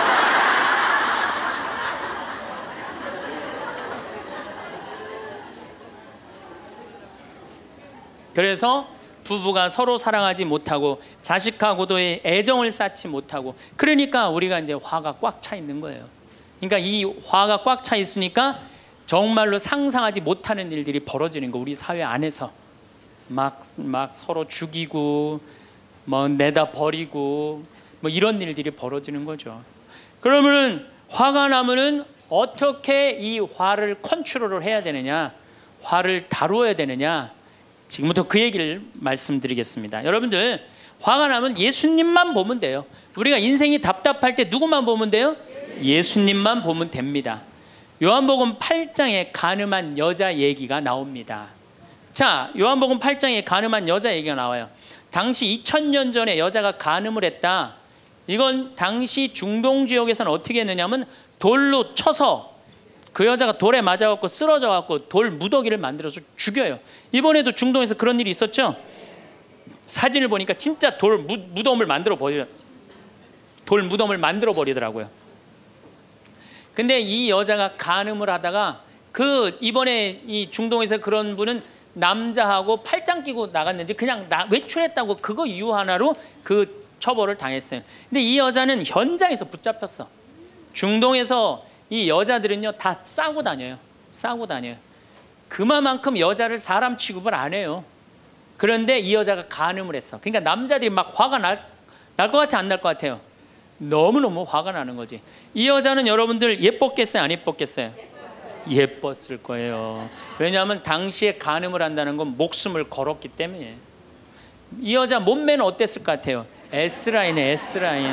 그래서 부부가 서로 사랑하지 못하고 자식하고도의 애정을 쌓지 못하고, 그러니까 우리가 이제 화가 꽉 차 있는 거예요. 그러니까 이 화가 꽉 차 있으니까 정말로 상상하지 못하는 일들이 벌어지는 거. 우리 사회 안에서 막, 막 서로 죽이고 뭐 내다 버리고 뭐 이런 일들이 벌어지는 거죠. 그러면은 화가 나면은 어떻게 이 화를 컨트롤을 해야 되느냐, 화를 다루어야 되느냐, 지금부터 그 얘기를 말씀드리겠습니다. 여러분들 화가 나면 예수님만 보면 돼요. 우리가 인생이 답답할 때 누구만 보면 돼요? 예수님만 보면 됩니다. 요한복음 팔 장에 간음한 여자 얘기가 나옵니다. 자, 요한복음 팔 장에 간음한 여자 얘기가 나와요. 당시 이천 년 전에 여자가 간음을 했다. 이건 당시 중동 지역에서는 어떻게 했느냐면 돌로 쳐서 그 여자가 돌에 맞아갖고 쓰러져갖고 돌 무더기를 만들어서 죽여요. 이번에도 중동에서 그런 일이 있었죠. 사진을 보니까 진짜 돌 무, 무덤을 만들어 버려, 돌 무덤을 만들어 버리더라고요. 근데 이 여자가 간음을 하다가 그 이번에 이 중동에서 그런 분은 남자하고 팔짱 끼고 나갔는지 그냥 나, 외출했다고 그거 이유 하나로 그 처벌을 당했어요. 근데 이 여자는 현장에서 붙잡혔어. 중동에서 이 여자들은요 다 싸고 다녀요. 싸고 다녀요. 그만큼 여자를 사람 취급을 안 해요. 그런데 이 여자가 간음을 했어. 그러니까 남자들이 막 화가 날, 날 것 같아, 안 날 것 같아요? 너무너무 화가 나는 거지. 이 여자는 여러분들 예뻤겠어요, 안 예뻤겠어요? 예뻤을 거예요. 왜냐하면 당시에 간음을 한다는 건 목숨을 걸었기 때문에. 이 여자 몸매는 어땠을 것 같아요? S라인에 S라인.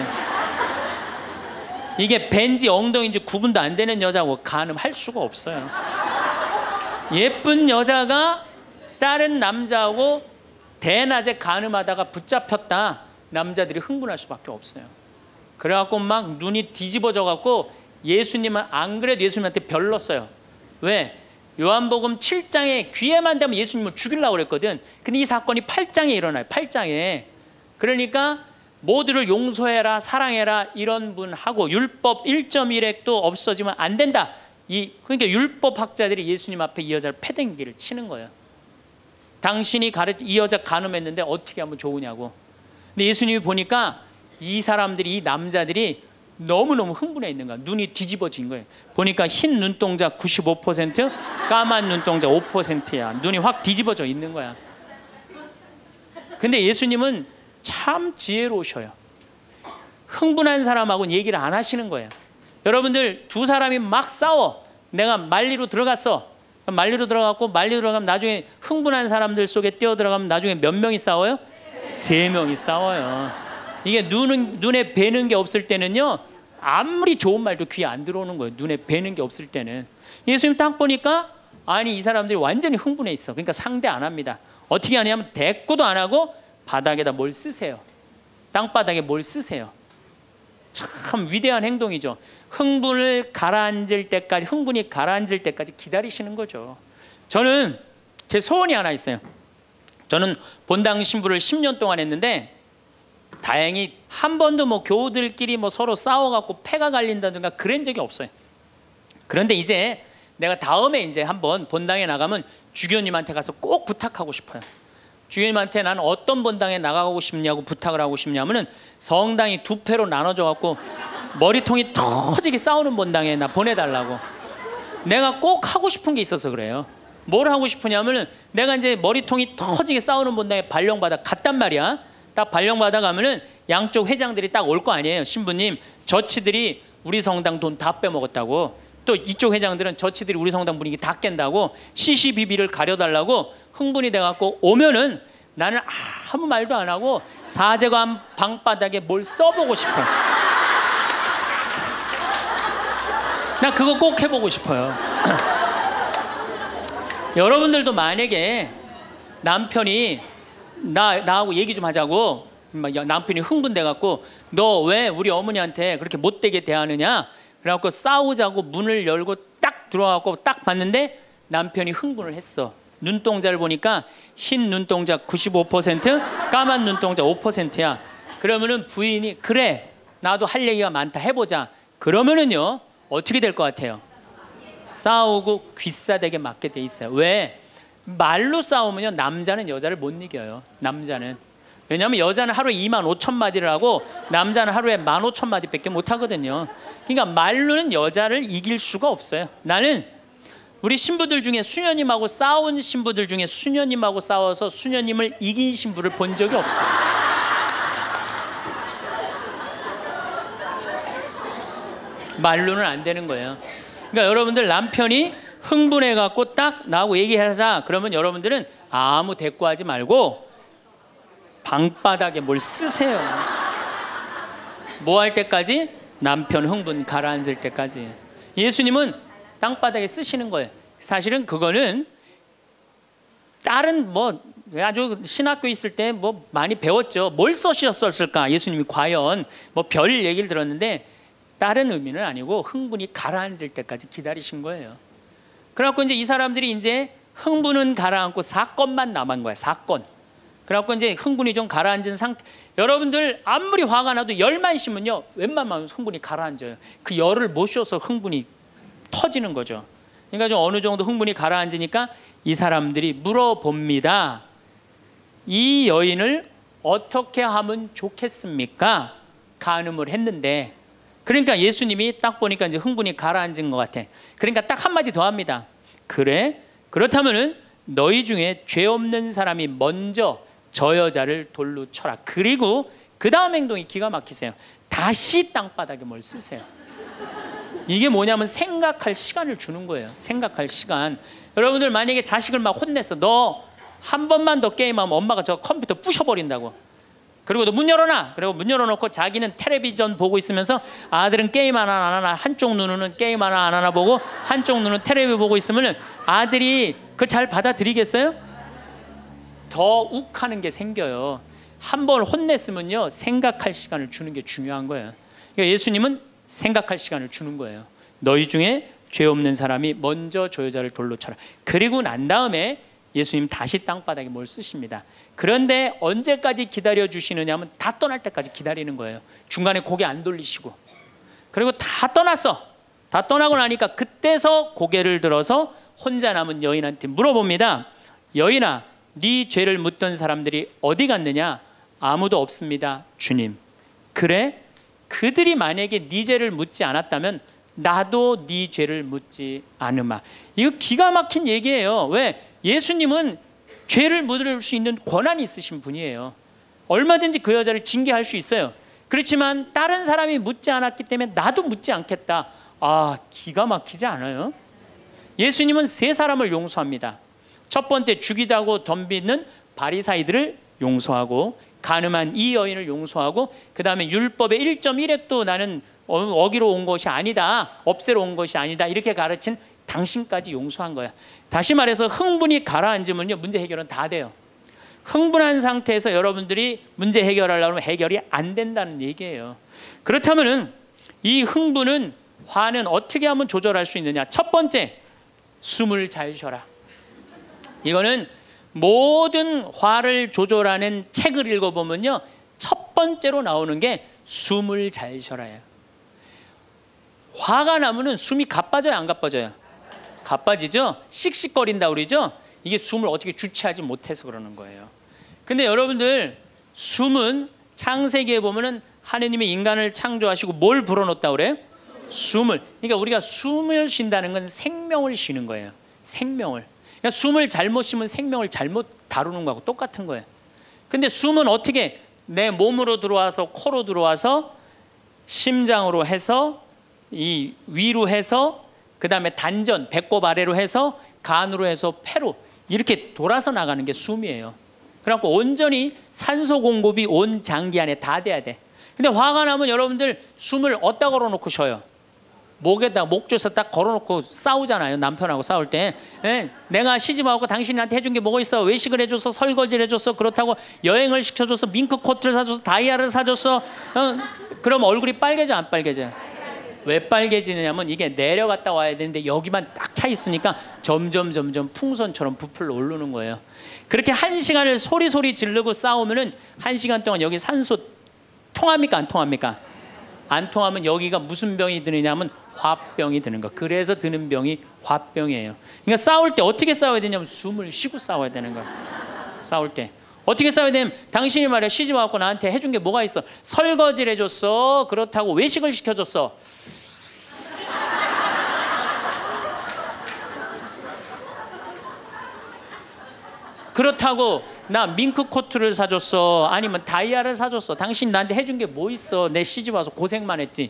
이게 벤지 엉덩이인지 구분도 안 되는 여자고 간음할 수가 없어요. 예쁜 여자가 다른 남자하고 대낮에 간음하다가 붙잡혔다. 남자들이 흥분할 수밖에 없어요. 그래갖고 막 눈이 뒤집어져 갖고 예수님은 안 그래도 예수님한테 별렀어요. 왜? 요한복음 칠 장에 귀에만 대면 예수님을 죽이려고 그랬거든. 근데 이 사건이 팔 장에 일어나요. 팔 장에. 그러니까 모두를 용서해라, 사랑해라 이런 분하고 율법 일 점 일 획도 없어지면 안 된다. 이 그러니까 율법학자들이 예수님 앞에 이 여자를 패댕기를 치는 거예요. 당신이 가르 이 여자 간음했는데 어떻게 하면 좋으냐고. 근데 예수님이 보니까 이 사람들이 이 남자들이 너무너무 흥분해 있는 거야. 눈이 뒤집어진 거예요. 보니까 흰 눈동자 구십오 퍼센트, 까만 눈동자 오 퍼센트야. 눈이 확 뒤집어져 있는 거야. 근데 예수님은 참 지혜로우셔요. 흥분한 사람하고는 얘기를 안 하시는 거예요. 여러분들 두 사람이 막 싸워. 내가 말리로 들어갔어. 말리로 들어갔고 말리로 들어가면 나중에 흥분한 사람들 속에 뛰어 들어가면 나중에 몇 명이 싸워요? 세 명이 싸워요. 이게 눈은, 눈에 뵈는 게 없을 때는요, 아무리 좋은 말도 귀에 안 들어오는 거예요. 눈에 뵈는 게 없을 때는. 예수님 딱 보니까 아니 이 사람들이 완전히 흥분해 있어. 그러니까 상대 안 합니다. 어떻게 하냐면 대꾸도 안 하고 바닥에다 뭘 쓰세요. 땅바닥에 뭘 쓰세요. 참 위대한 행동이죠. 흥분을 가라앉을 때까지, 흥분이 가라앉을 때까지 기다리시는 거죠. 저는 제 소원이 하나 있어요. 저는 본당 신부를 십 년 동안 했는데 다행히 한 번도 뭐 교우들끼리 뭐 서로 싸워갖고 패가 갈린다든가 그런 적이 없어요. 그런데 이제 내가 다음에 이제 한번 본당에 나가면 주교님한테 가서 꼭 부탁하고 싶어요. 주교님한테 나는 어떤 본당에 나가고 싶냐고 부탁을 하고 싶냐면은 성당이 두 패로 나눠져 갖고 머리통이 터지게 싸우는 본당에 나 보내달라고. 내가 꼭 하고 싶은 게 있어서 그래요. 뭘 하고 싶으냐면은 내가 이제 머리통이 터지게 싸우는 본당에 발령받아 갔단 말이야. 딱 발령받아 가면은 양쪽 회장들이 딱 올 거 아니에요. 신부님, 저치들이 우리 성당 돈 다 빼먹었다고. 또 이쪽 회장들은 저치들이 우리 성당 분위기 다 깬다고 시시비비를 가려달라고 흥분이 돼갖고 오면은 나는 아무 말도 안 하고 사제관 방바닥에 뭘 써보고 싶어요. 나 그거 꼭 해보고 싶어요. 여러분들도 만약에 남편이 나, 나하고 얘기 좀 하자고 남편이 흥분돼갖고 너 왜 우리 어머니한테 그렇게 못되게 대하느냐 그래갖고 싸우자고 문을 열고 딱 들어와갖고 딱 봤는데 남편이 흥분을 했어. 눈동자를 보니까 흰 눈동자 구십오 퍼센트, 까만 눈동자 오 퍼센트야. 그러면은 부인이 그래 나도 할 얘기가 많다 해보자. 그러면은요 어떻게 될 것 같아요? 싸우고 귀싸대게 맞게 돼 있어요. 왜? 말로 싸우면요 남자는 여자를 못 이겨요. 남자는. 왜냐하면 여자는 하루에 이만 오천 마디를 하고 남자는 하루에 만 오천 마디밖에 못 하거든요. 그러니까 말로는 여자를 이길 수가 없어요. 나는 우리 신부들 중에 수녀님하고 싸운 신부들 중에 수녀님하고 싸워서 수녀님을 이긴 신부를 본 적이 없어요. 말로는 안 되는 거예요. 그러니까 여러분들 남편이 흥분해갖고 딱 나하고 얘기하자 그러면 여러분들은 아무 대꾸하지 말고 방바닥에 뭘 쓰세요. 뭐 할 때까지? 남편 흥분 가라앉을 때까지. 예수님은 땅바닥에 쓰시는 거예요. 사실은 그거는 다른 뭐 아주 신학교 있을 때 뭐 많이 배웠죠. 뭘 써셨을까? 예수님이 과연 뭐 별 얘기를 들었는데 다른 의미는 아니고 흥분이 가라앉을 때까지 기다리신 거예요. 그래갖고 이제 이 사람들이 이제 흥분은 가라앉고 사건만 남은 거야. 사건. 그래갖고 이제 흥분이 좀 가라앉은 상태. 여러분들 아무리 화가 나도 열만 심으면요 웬만하면 흥분이 가라앉아요. 그 열을 못 쉬어서 흥분이 터지는 거죠. 그러니까 좀 어느 정도 흥분이 가라앉으니까 이 사람들이 물어봅니다. 이 여인을 어떻게 하면 좋겠습니까? 간음을 했는데. 그러니까 예수님이 딱 보니까 이제 흥분이 가라앉은 것 같아. 그러니까 딱 한마디 더 합니다. 그래? 그렇다면은 너희 중에 죄 없는 사람이 먼저 저 여자를 돌로 쳐라. 그리고 그 다음 행동이 기가 막히세요. 다시 땅바닥에 뭘 쓰세요. 이게 뭐냐면 생각할 시간을 주는 거예요. 생각할 시간. 여러분들 만약에 자식을 막 혼냈어. 너 한 번만 더 게임하면 엄마가 저 컴퓨터 부셔버린다고. 그리고 너 문 열어놔. 그리고 문 열어놓고 자기는 텔레비전 보고 있으면서 아들은 게임 하나 안 하나 한쪽 눈은 게임 하나 안 하나 보고 한쪽 눈은 텔레비 보고 있으면 아들이 그거 잘 받아들이겠어요? 더 욱하는 게 생겨요. 한 번 혼냈으면요 생각할 시간을 주는 게 중요한 거예요. 그러니까 예수님은 생각할 시간을 주는 거예요. 너희 중에 죄 없는 사람이 먼저 저 여자를 돌로 쳐라. 그리고 난 다음에 예수님 다시 땅바닥에 뭘 쓰십니다. 그런데 언제까지 기다려 주시느냐 하면 다 떠날 때까지 기다리는 거예요. 중간에 고개 안 돌리시고. 그리고 다 떠났어. 다 떠나고 나니까 그때서 고개를 들어서 혼자 남은 여인한테 물어봅니다. 여인아, 네 죄를 묻던 사람들이 어디 갔느냐? 아무도 없습니다, 주님. 그래? 그들이 만약에 네 죄를 묻지 않았다면 나도 네 죄를 묻지 않으마. 이거 기가 막힌 얘기예요. 왜? 예수님은 죄를 묻을 수 있는 권한이 있으신 분이에요. 얼마든지 그 여자를 징계할 수 있어요. 그렇지만 다른 사람이 묻지 않았기 때문에 나도 묻지 않겠다. 아, 기가 막히지 않아요? 예수님은 세 사람을 용서합니다. 첫 번째, 죽이자고 덤비는 바리사이들을 용서하고, 간음한 이 여인을 용서하고, 그 다음에 율법의 일 점 일 획도 나는 어기로 온 것이 아니다, 없애러 온 것이 아니다, 이렇게 가르친 당신까지 용서한 거야. 다시 말해서 흥분이 가라앉으면요, 문제 해결은 다 돼요. 흥분한 상태에서 여러분들이 문제 해결하려면 해결이 안 된다는 얘기예요. 그렇다면 이 흥분은, 화는 어떻게 하면 조절할 수 있느냐? 첫 번째, 숨을 잘 쉬어라. 이거는 모든 화를 조절하는 책을 읽어보면요, 첫 번째로 나오는 게 숨을 잘 쉬어라예요. 화가 나면은 숨이 가빠져요, 안 가빠져요? 가빠지죠? 씩씩거린다 그러죠? 이게 숨을 어떻게 주체하지 못해서 그러는 거예요. 근데 여러분들, 숨은 창세기에 보면은 하느님이 인간을 창조하시고 뭘 불어넣었다 그래요? 숨을. 그러니까 우리가 숨을 쉰다는 건 생명을 쉬는 거예요. 생명을. 그러니까 숨을 잘못 쉬면 생명을 잘못 다루는 거하고 똑같은 거예요. 근데 숨은 어떻게 내 몸으로 들어와서 코로 들어와서 심장으로 해서 이 위로 해서 그 다음에 단전, 배꼽 아래로 해서 간으로 해서 폐로 이렇게 돌아서 나가는 게 숨이에요. 그래갖고 온전히 산소 공급이 온 장기 안에 다 돼야 돼. 근데 화가 나면 여러분들 숨을 어디다 걸어놓고 쉬어요? 목에다, 목조에서 딱 걸어놓고 싸우잖아요. 남편하고 싸울 때. 네, 내가 시집하고 당신한테 해준 게 뭐가 있어? 외식을 해줘서, 설거지를 해줬어, 그렇다고 여행을 시켜줘서, 밍크 코트를 사줘서, 다이아를 사줬어. 어, 그럼 얼굴이 빨개져, 안 빨개져요? 왜 빨개지느냐면 이게 내려갔다 와야 되는데 여기만 딱 차 있으니까 점점 점점 풍선처럼 부풀어 오르는 거예요. 그렇게 한 시간을 소리소리 지르고 싸우면은 한 시간 동안 여기 산소 통합니까, 안 통합니까? 안 통하면 여기가 무슨 병이 드느냐면 화병이 드는 거. 그래서 드는 병이 화병이에요. 그러니까 싸울 때 어떻게 싸워야 되냐면 숨을 쉬고 싸워야 되는 거예요. 싸울 때 어떻게 싸워야 되냐면, 당신이 말이야 시집 와갖고 나한테 해준 게 뭐가 있어? 설거지를 해줬어, 그렇다고 외식을 시켜줬어. 그렇다고 나 밍크 코트를 사줬어, 아니면 다이아를 사줬어. 당신 나한테 해준 게 뭐 있어? 내 시집 와서 고생만 했지.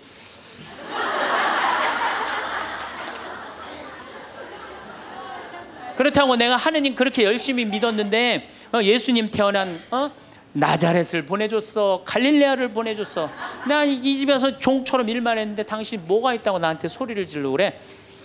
그렇다고 내가 하느님 그렇게 열심히 믿었는데 어, 예수님 태어난 어? 나자렛을 보내줬어, 갈릴레아를 보내줬어. 나 이 집에서 종처럼 일만 했는데 당신 뭐가 있다고 나한테 소리를 지르고 그래?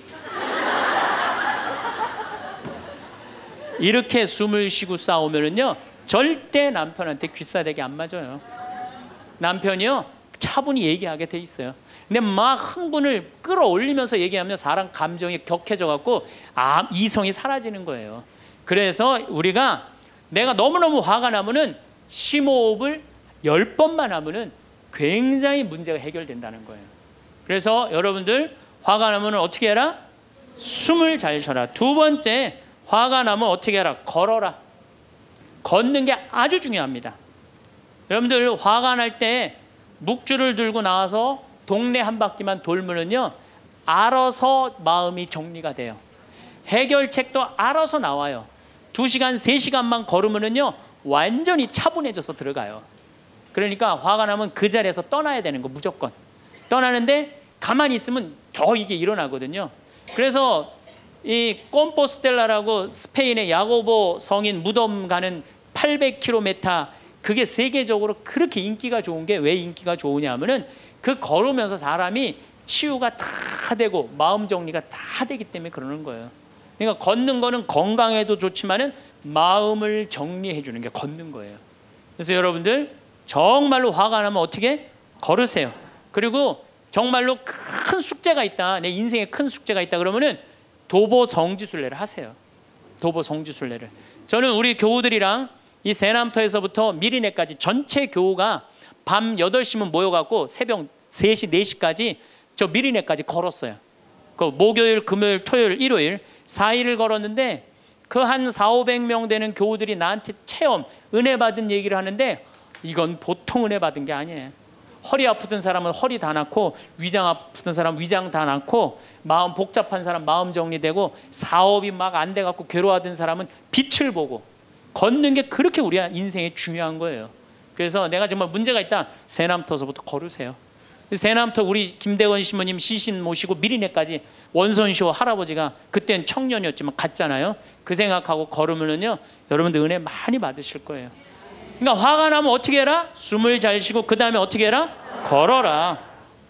이렇게 숨을 쉬고 싸우면은요, 절대 남편한테 귀싸대기 안 맞아요. 남편이요, 차분히 얘기하게 돼 있어요. 근데 막 흥분을 끌어올리면서 얘기하면 사람 감정이 격해져 갖고 아, 이성이 사라지는 거예요. 그래서 우리가 내가 너무너무 화가 나면은 심호흡을 열 번만 하면은 굉장히 문제가 해결된다는 거예요. 그래서 여러분들 화가 나면 어떻게 해라? 숨을 잘 쉬어라. 두 번째, 화가 나면 어떻게 해라? 걸어라. 걷는 게 아주 중요합니다. 여러분들 화가 날 때 묵주를 들고 나와서 동네 한 바퀴만 돌면은요, 알아서 마음이 정리가 돼요. 해결책도 알아서 나와요. 두 시간, 세 시간만 걸으면은요, 완전히 차분해져서 들어가요. 그러니까 화가 나면 그 자리에서 떠나야 되는 거, 무조건. 떠나는데 가만히 있으면 더 이게 일어나거든요. 그래서 이 꼼포스텔라라고 스페인의 야고보 성인 무덤 가는 팔백 킬로미터, 그게 세계적으로 그렇게 인기가 좋은 게 왜 인기가 좋으냐 하면은 그 걸으면서 사람이 치유가 다 되고 마음 정리가 다 되기 때문에 그러는 거예요. 그러니까 걷는 거는 건강에도 좋지만은 마음을 정리해 주는 게 걷는 거예요. 그래서 여러분들 정말로 화가 나면 어떻게? 걸으세요. 그리고 정말로 큰 숙제가 있다, 내 인생에 큰 숙제가 있다 그러면은 도보 성지순례를 하세요. 도보 성지순례를. 저는 우리 교우들이랑 이 세남터에서부터 미리네까지 전체 교우가 밤 여덟 시면 모여갖고 새벽 세 시, 네 시까지 저 미리네까지 걸었어요. 그 목요일, 금요일, 토요일, 일요일 사 일을 걸었는데 그 한 사오백 명 되는 교우들이 나한테 체험, 은혜 받은 얘기를 하는데 이건 보통 은혜 받은 게 아니에요. 허리 아프던 사람은 허리 다 낫고, 위장 아프던 사람 위장 다 낫고, 마음 복잡한 사람 마음 정리되고, 사업이 막 안 돼갖고 괴로워하던 사람은 빛을 보고, 걷는 게 그렇게 우리 인생에 중요한 거예요. 그래서 내가 정말 문제가 있다, 새남터서부터 걸으세요. 새남터 우리 김대건 신부님 시신 모시고 미리네까지 원선쇼 할아버지가 그땐 청년이었지만 갔잖아요. 그 생각하고 걸으면요 여러분들 은혜 많이 받으실 거예요. 그러니까 화가 나면 어떻게 해라? 숨을 잘 쉬고 그 다음에 어떻게 해라? 걸어라.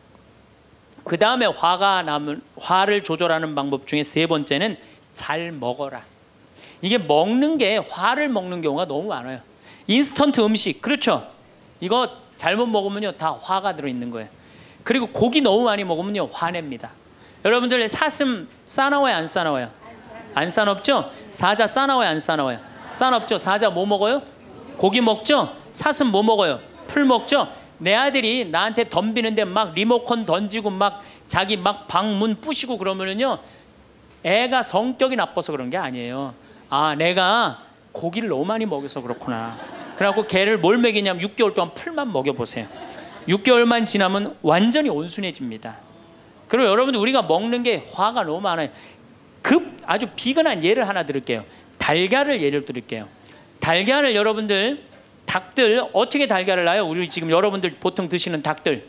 그 다음에 화가 나면 화를 조절하는 방법 중에 세 번째는 잘 먹어라. 이게 먹는 게 화를 먹는 경우가 너무 많아요. 인스턴트 음식, 그렇죠? 이거 잘못 먹으면요 다 화가 들어있는 거예요. 그리고 고기 너무 많이 먹으면요 화냅니다. 여러분들 사슴 싸나워요 안 싸나워요? 안 싸납죠? 사자 싸나워요 안 싸나워요? 싸납죠? 사자 뭐 먹어요? 고기 먹죠? 사슴 뭐 먹어요? 풀 먹죠? 내 아들이 나한테 덤비는데 막 리모컨 던지고 막 자기 막 방문 부시고 그러면은요 애가 성격이 나빠서 그런 게 아니에요. 아 내가 고기를 너무 많이 먹여서 그렇구나. 그래갖고 걔를 뭘 먹이냐면 육 개월 동안 풀만 먹여보세요. 육 개월만 지나면 완전히 온순해집니다. 그리고 여러분들 우리가 먹는 게 화가 너무 많아요. 급 아주 비근한 예를 하나 드릴게요. 달걀을 예를 드릴게요. 달걀을 여러분들 닭들 어떻게 달걀을 낳아요? 우리 지금 여러분들 보통 드시는 닭들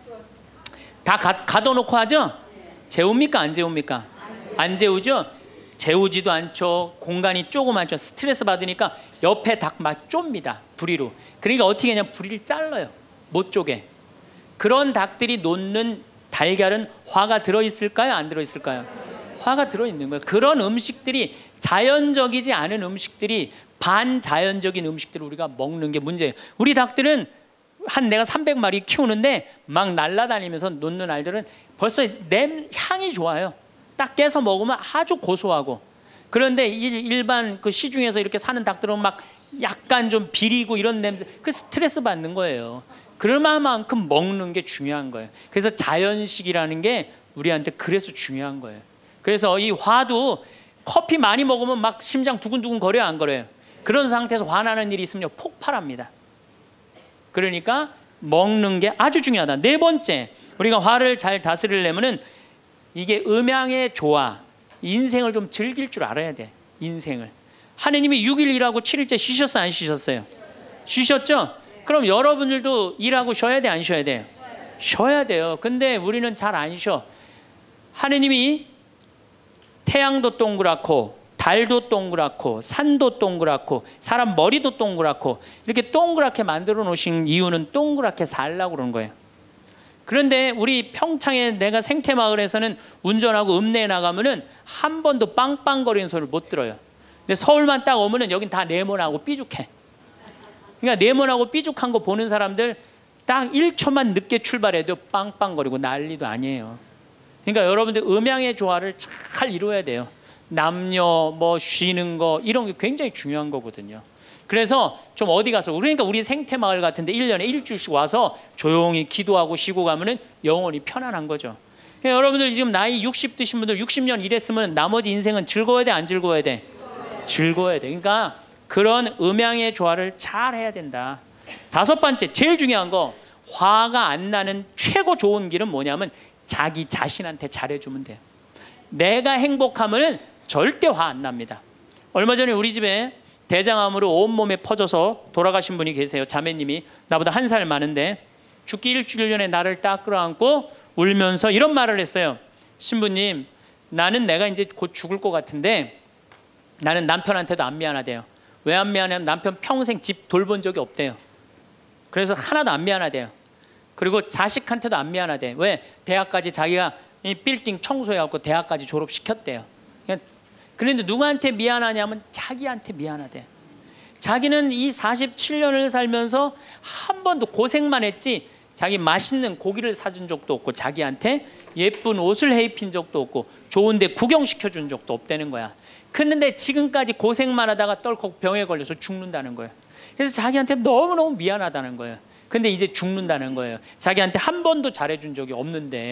다 가, 가둬놓고 하죠? 재웁니까 안 재웁니까? 안 재우죠? 재우지도 않죠. 공간이 조그맣죠. 스트레스 받으니까 옆에 닭 막 좁니다. 부리로. 그러니까 어떻게 하냐 부리를 잘라요. 못 쪼개. 그런 닭들이 놓는 달걀은 화가 들어있을까요? 안 들어있을까요? 화가 들어있는 거예요. 그런 음식들이 자연적이지 않은 음식들이 반자연적인 음식들을 우리가 먹는 게 문제예요. 우리 닭들은 한 내가 삼백 마리 키우는데 막 날아다니면서 놓는 알들은 벌써 냄 향이 좋아요. 딱 깨서 먹으면 아주 고소하고. 그런데 일반 그 시중에서 이렇게 사는 닭들은 막 약간 좀 비리고 이런 냄새, 그 스트레스 받는 거예요. 그럴 만큼 먹는 게 중요한 거예요. 그래서 자연식이라는 게 우리한테 그래서 중요한 거예요. 그래서 이 화도 커피 많이 먹으면 막 심장 두근두근 거려요 안 거려요? 그런 상태에서 화나는 일이 있으면 폭발합니다. 그러니까 먹는 게 아주 중요하다. 네 번째, 우리가 화를 잘 다스리려면은 이게 음양의 조화, 인생을 좀 즐길 줄 알아야 돼. 인생을. 하느님이 육 일 일하고 칠 일째 쉬셨어요 안 쉬셨어요? 쉬셨죠? 그럼 여러분들도 일하고 쉬어야 돼 안 쉬어야 돼요? 쉬어야 돼요. 근데 우리는 잘 안 쉬어. 하느님이 태양도 동그랗고 달도 동그랗고 산도 동그랗고 사람 머리도 동그랗고 이렇게 동그랗게 만들어 놓으신 이유는 동그랗게 살라고 그런 거예요. 그런데 우리 평창에 내가 생태마을에서는 운전하고 읍내에 나가면은 한 번도 빵빵거리는 소리를 못 들어요. 근데 서울만 딱 오면은 여긴 다 네모나고 삐죽해. 그러니까 네모나고 삐죽한 거 보는 사람들 딱 일 초만 늦게 출발해도 빵빵거리고 난리도 아니에요. 그러니까 여러분들 음양의 조화를 잘 이루어야 돼요. 남녀 뭐 쉬는 거 이런 게 굉장히 중요한 거거든요. 그래서 좀 어디 가서 그러니까 우리 생태마을 같은데 일 년에 일주일씩 와서 조용히 기도하고 쉬고 가면은 영혼이 편안한 거죠. 그러니까 여러분들 지금 나이 육십 드신 분들 육십 년 일했으면 나머지 인생은 즐거워야 돼 안 즐거워야 돼? 즐거워야 돼. 그러니까 그런 음양의 조화를 잘 해야 된다. 다섯 번째, 제일 중요한 거 화가 안 나는 최고 좋은 길은 뭐냐면 자기 자신한테 잘해주면 돼요. 내가 행복하면 절대 화 안 납니다. 얼마 전에 우리 집에 대장암으로 온몸에 퍼져서 돌아가신 분이 계세요. 자매님이 나보다 한 살 많은데 죽기 일주일 전에 나를 딱 끌어안고 울면서 이런 말을 했어요. 신부님, 나는 내가 이제 곧 죽을 것 같은데 나는 남편한테도 안 미안하대요. 왜 안 미안하냐면 남편 평생 집 돌본 적이 없대요. 그래서 하나도 안 미안하대요. 그리고 자식한테도 안 미안하대. 왜? 대학까지 자기가 이 빌딩 청소해갖고 대학까지 졸업시켰대요. 그런데 누구한테 미안하냐면 자기한테 미안하대. 자기는 이 사십칠 년을 살면서 한 번도 고생만 했지 자기 맛있는 고기를 사준 적도 없고 자기한테 예쁜 옷을 해입힌 적도 없고 좋은 데 구경시켜준 적도 없다는 거야. 그런데 지금까지 고생만 하다가 떨컥 병에 걸려서 죽는다는 거예요. 그래서 자기한테 너무너무 미안하다는 거예요. 근데 이제 죽는다는 거예요. 자기한테 한 번도 잘해준 적이 없는데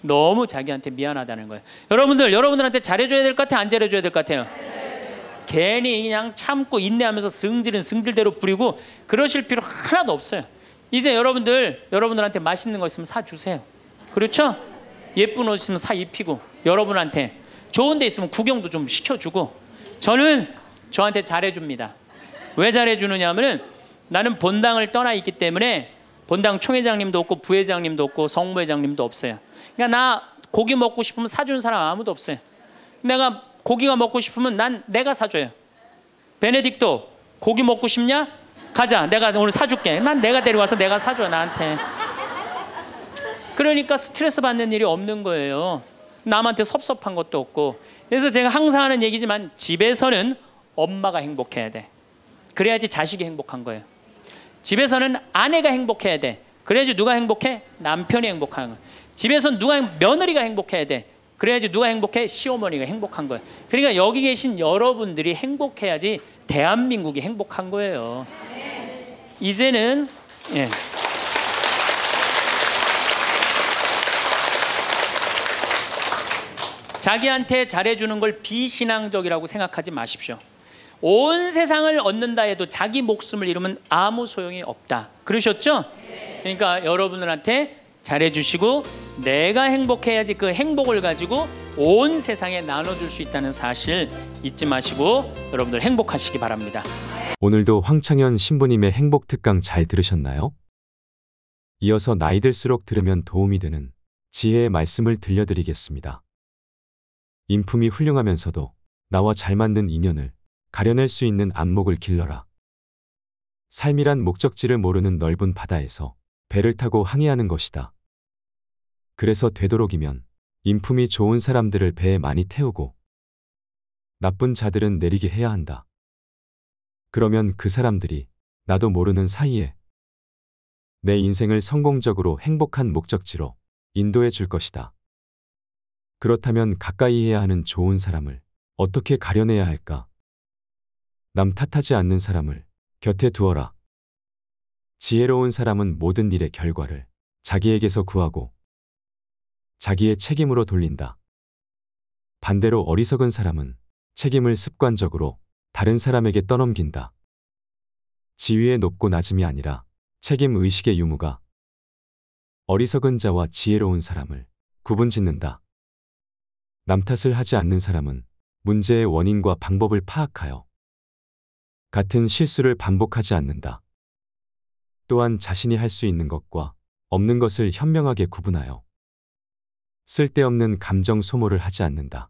너무 자기한테 미안하다는 거예요. 여러분들, 여러분들한테 잘해줘야 될 것 같아요? 안 잘해줘야 될 것 같아요? 괜히 그냥 참고 인내하면서 승질은 승질대로 부리고 그러실 필요 하나도 없어요. 이제 여러분들, 여러분들한테 맛있는 거 있으면 사주세요. 그렇죠? 예쁜 옷 있으면 사 입히고, 여러분한테 좋은 데 있으면 구경도 좀 시켜주고. 저는 저한테 잘해줍니다. 왜 잘해주느냐 하면은 나는 본당을 떠나 있기 때문에 본당 총회장님도 없고 부회장님도 없고 성무회장님도 없어요. 그러니까 나 고기 먹고 싶으면 사주는 사람 아무도 없어요. 내가 고기가 먹고 싶으면 난 내가 사줘요. 베네딕토 고기 먹고 싶냐? 가자, 내가 오늘 사줄게. 난 내가 데려와서 내가 사줘, 나한테. 그러니까 스트레스 받는 일이 없는 거예요. 남한테 섭섭한 것도 없고. 그래서 제가 항상 하는 얘기지만 집에서는 엄마가 행복해야 돼. 그래야지 자식이 행복한 거예요. 집에서는 아내가 행복해야 돼. 그래야지 누가 행복해? 남편이 행복한 거예요. 집에서는 누가 며느리가 행복해야 돼. 그래야지 누가 행복해? 시어머니가 행복한 거예요. 그러니까 여기 계신 여러분들이 행복해야지 대한민국이 행복한 거예요. 이제는 예. 자기한테 잘해주는 걸 비신앙적이라고 생각하지 마십시오. 온 세상을 얻는다 해도 자기 목숨을 잃으면 아무 소용이 없다. 그러셨죠? 그러니까 여러분들한테 잘해주시고 내가 행복해야지 그 행복을 가지고 온 세상에 나눠줄 수 있다는 사실 잊지 마시고 여러분들 행복하시기 바랍니다. 오늘도 황창현 신부님의 행복 특강 잘 들으셨나요? 이어서 나이 들수록 들으면 도움이 되는 지혜의 말씀을 들려드리겠습니다. 인품이 훌륭하면서도 나와 잘 맞는 인연을 가려낼 수 있는 안목을 길러라. 삶이란 목적지를 모르는 넓은 바다에서 배를 타고 항해하는 것이다. 그래서 되도록이면 인품이 좋은 사람들을 배에 많이 태우고 나쁜 자들은 내리게 해야 한다. 그러면 그 사람들이 나도 모르는 사이에 내 인생을 성공적으로 행복한 목적지로 인도해 줄 것이다. 그렇다면 가까이 해야 하는 좋은 사람을 어떻게 가려내야 할까? 남 탓하지 않는 사람을 곁에 두어라. 지혜로운 사람은 모든 일의 결과를 자기에게서 구하고 자기의 책임으로 돌린다. 반대로 어리석은 사람은 책임을 습관적으로 다른 사람에게 떠넘긴다. 지위의 높고 낮음이 아니라 책임 의식의 유무가 어리석은 자와 지혜로운 사람을 구분짓는다. 남 탓을 하지 않는 사람은 문제의 원인과 방법을 파악하여 같은 실수를 반복하지 않는다. 또한 자신이 할 수 있는 것과 없는 것을 현명하게 구분하여 쓸데없는 감정 소모를 하지 않는다.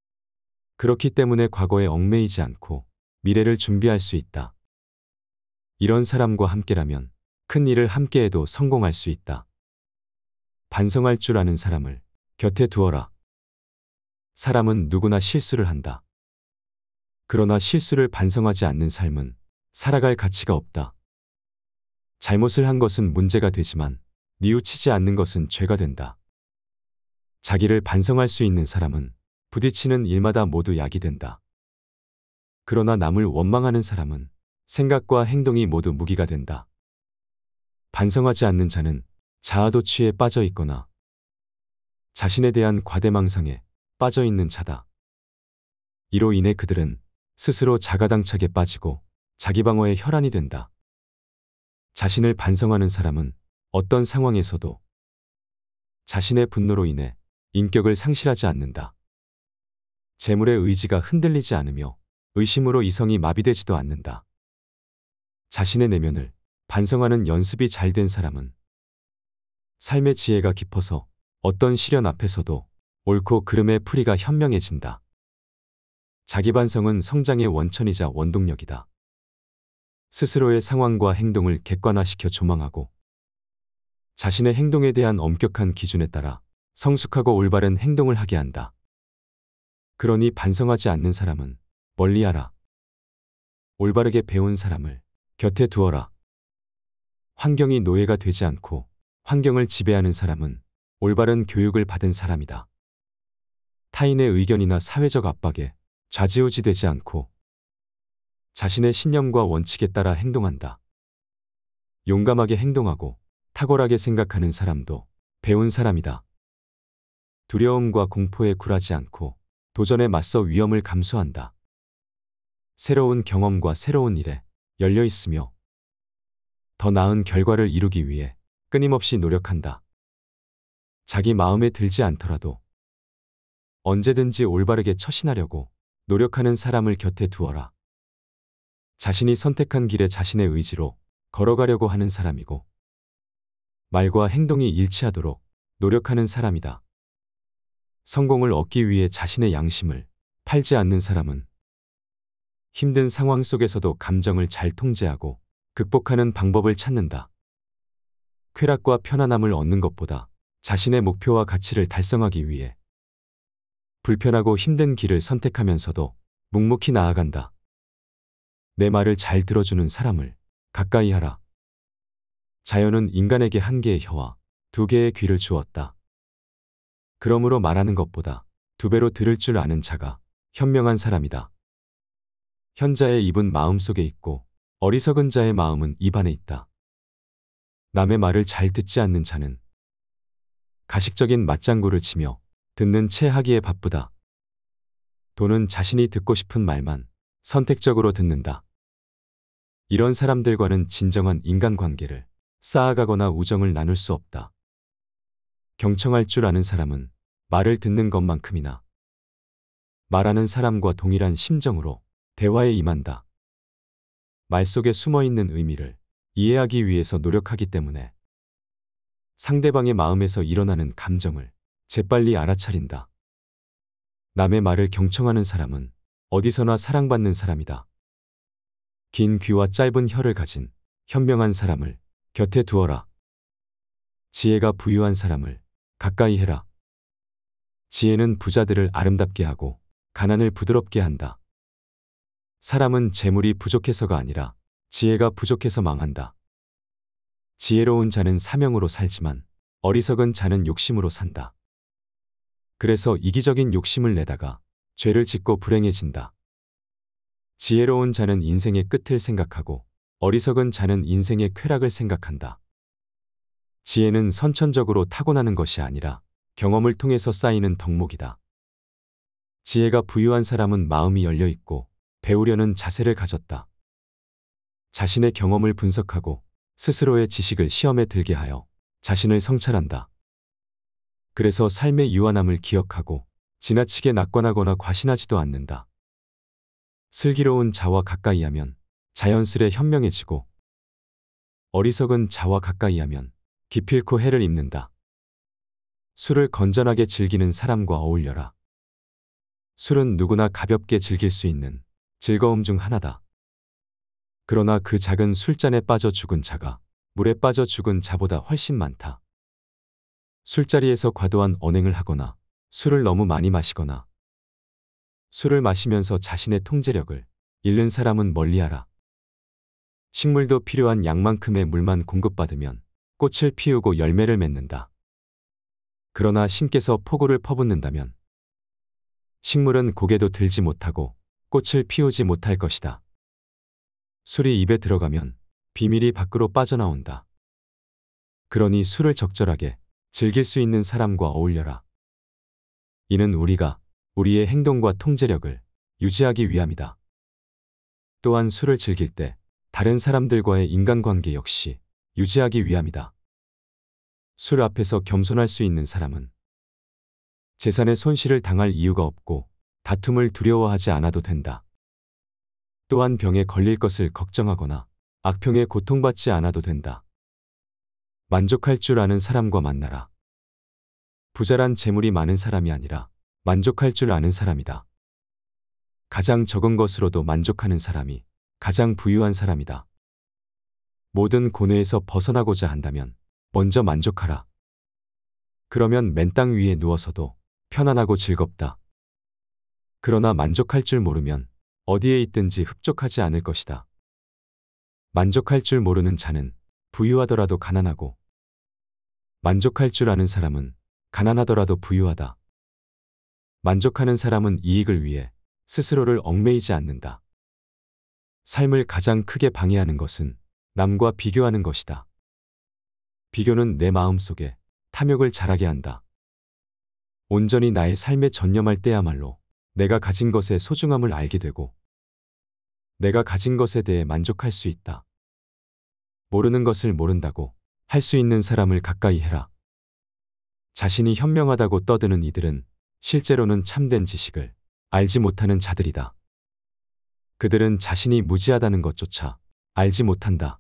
그렇기 때문에 과거에 얽매이지 않고 미래를 준비할 수 있다. 이런 사람과 함께라면 큰 일을 함께해도 성공할 수 있다. 반성할 줄 아는 사람을 곁에 두어라. 사람은 누구나 실수를 한다. 그러나 실수를 반성하지 않는 삶은 살아갈 가치가 없다. 잘못을 한 것은 문제가 되지만 뉘우치지 않는 것은 죄가 된다. 자기를 반성할 수 있는 사람은 부딪히는 일마다 모두 약이 된다. 그러나 남을 원망하는 사람은 생각과 행동이 모두 무기가 된다. 반성하지 않는 자는 자아도취에 빠져 있거나 자신에 대한 과대망상에 빠져 있는 자다. 이로 인해 그들은 스스로 자가당착에 빠지고 자기방어의 혈안이 된다. 자신을 반성하는 사람은 어떤 상황에서도 자신의 분노로 인해 인격을 상실하지 않는다. 재물의 의지가 흔들리지 않으며 의심으로 이성이 마비되지도 않는다. 자신의 내면을 반성하는 연습이 잘 된 사람은 삶의 지혜가 깊어서 어떤 시련 앞에서도 옳고 그름의 풀이가 현명해진다. 자기 반성은 성장의 원천이자 원동력이다. 스스로의 상황과 행동을 객관화시켜 조망하고 자신의 행동에 대한 엄격한 기준에 따라 성숙하고 올바른 행동을 하게 한다. 그러니 반성하지 않는 사람은 멀리하라. 올바르게 배운 사람을 곁에 두어라. 환경이 노예가 되지 않고 환경을 지배하는 사람은 올바른 교육을 받은 사람이다. 타인의 의견이나 사회적 압박에 좌지우지되지 않고 자신의 신념과 원칙에 따라 행동한다. 용감하게 행동하고 탁월하게 생각하는 사람도 배운 사람이다. 두려움과 공포에 굴하지 않고 도전에 맞서 위험을 감수한다. 새로운 경험과 새로운 일에 열려 있으며 더 나은 결과를 이루기 위해 끊임없이 노력한다. 자기 마음에 들지 않더라도 언제든지 올바르게 처신하려고 노력하는 사람을 곁에 두어라. 자신이 선택한 길에 자신의 의지로 걸어가려고 하는 사람이고 말과 행동이 일치하도록 노력하는 사람이다. 성공을 얻기 위해 자신의 양심을 팔지 않는 사람은 힘든 상황 속에서도 감정을 잘 통제하고 극복하는 방법을 찾는다. 쾌락과 편안함을 얻는 것보다 자신의 목표와 가치를 달성하기 위해 불편하고 힘든 길을 선택하면서도 묵묵히 나아간다. 내 말을 잘 들어주는 사람을 가까이 하라. 자연은 인간에게 한 개의 혀와 두 개의 귀를 주었다. 그러므로 말하는 것보다 두 배로 들을 줄 아는 자가 현명한 사람이다. 현자의 입은 마음속에 있고 어리석은 자의 마음은 입 안에 있다. 남의 말을 잘 듣지 않는 자는 가식적인 맞장구를 치며 듣는 채 하기에 바쁘다. 돈은 자신이 듣고 싶은 말만 선택적으로 듣는다. 이런 사람들과는 진정한 인간관계를 쌓아가거나 우정을 나눌 수 없다. 경청할 줄 아는 사람은 말을 듣는 것만큼이나 말하는 사람과 동일한 심정으로 대화에 임한다. 말 속에 숨어있는 의미를 이해하기 위해서 노력하기 때문에 상대방의 마음에서 일어나는 감정을 재빨리 알아차린다. 남의 말을 경청하는 사람은 어디서나 사랑받는 사람이다. 긴 귀와 짧은 혀를 가진 현명한 사람을 곁에 두어라. 지혜가 부유한 사람을 가까이 해라. 지혜는 부자들을 아름답게 하고 가난을 부드럽게 한다. 사람은 재물이 부족해서가 아니라 지혜가 부족해서 망한다. 지혜로운 자는 사명으로 살지만 어리석은 자는 욕심으로 산다. 그래서 이기적인 욕심을 내다가 죄를 짓고 불행해진다. 지혜로운 자는 인생의 끝을 생각하고 어리석은 자는 인생의 쾌락을 생각한다. 지혜는 선천적으로 타고나는 것이 아니라 경험을 통해서 쌓이는 덕목이다. 지혜가 부유한 사람은 마음이 열려 있고 배우려는 자세를 가졌다. 자신의 경험을 분석하고 스스로의 지식을 시험에 들게 하여 자신을 성찰한다. 그래서 삶의 유한함을 기억하고 지나치게 낙관하거나 과신하지도 않는다. 슬기로운 자와 가까이 하면 자연스레 현명해지고 어리석은 자와 가까이 하면 기필코 해를 입는다. 술을 건전하게 즐기는 사람과 어울려라. 술은 누구나 가볍게 즐길 수 있는 즐거움 중 하나다. 그러나 그 작은 술잔에 빠져 죽은 자가 물에 빠져 죽은 자보다 훨씬 많다. 술자리에서 과도한 언행을 하거나 술을 너무 많이 마시거나 술을 마시면서 자신의 통제력을 잃는 사람은 멀리하라. 식물도 필요한 양만큼의 물만 공급받으면 꽃을 피우고 열매를 맺는다. 그러나 신께서 폭우를 퍼붓는다면 식물은 고개도 들지 못하고 꽃을 피우지 못할 것이다. 술이 입에 들어가면 비밀이 밖으로 빠져나온다. 그러니 술을 적절하게 즐길 수 있는 사람과 어울려라. 이는 우리가 우리의 행동과 통제력을 유지하기 위함이다. 또한 술을 즐길 때 다른 사람들과의 인간관계 역시 유지하기 위함이다. 술 앞에서 겸손할 수 있는 사람은 재산의 손실을 당할 이유가 없고 다툼을 두려워하지 않아도 된다. 또한 병에 걸릴 것을 걱정하거나 악평에 고통받지 않아도 된다. 만족할 줄 아는 사람과 만나라. 부자란 재물이 많은 사람이 아니라 만족할 줄 아는 사람이다. 가장 적은 것으로도 만족하는 사람이 가장 부유한 사람이다. 모든 고뇌에서 벗어나고자 한다면 먼저 만족하라. 그러면 맨 땅 위에 누워서도 편안하고 즐겁다. 그러나 만족할 줄 모르면 어디에 있든지 흡족하지 않을 것이다. 만족할 줄 모르는 자는 부유하더라도 가난하고 만족할 줄 아는 사람은 가난하더라도 부유하다. 만족하는 사람은 이익을 위해 스스로를 얽매이지 않는다. 삶을 가장 크게 방해하는 것은 남과 비교하는 것이다. 비교는 내 마음속에 탐욕을 자라게 한다. 온전히 나의 삶에 전념할 때야말로 내가 가진 것의 소중함을 알게 되고 내가 가진 것에 대해 만족할 수 있다. 모르는 것을 모른다고 할 수 있는 사람을 가까이 해라. 자신이 현명하다고 떠드는 이들은 실제로는 참된 지식을 알지 못하는 자들이다. 그들은 자신이 무지하다는 것조차 알지 못한다.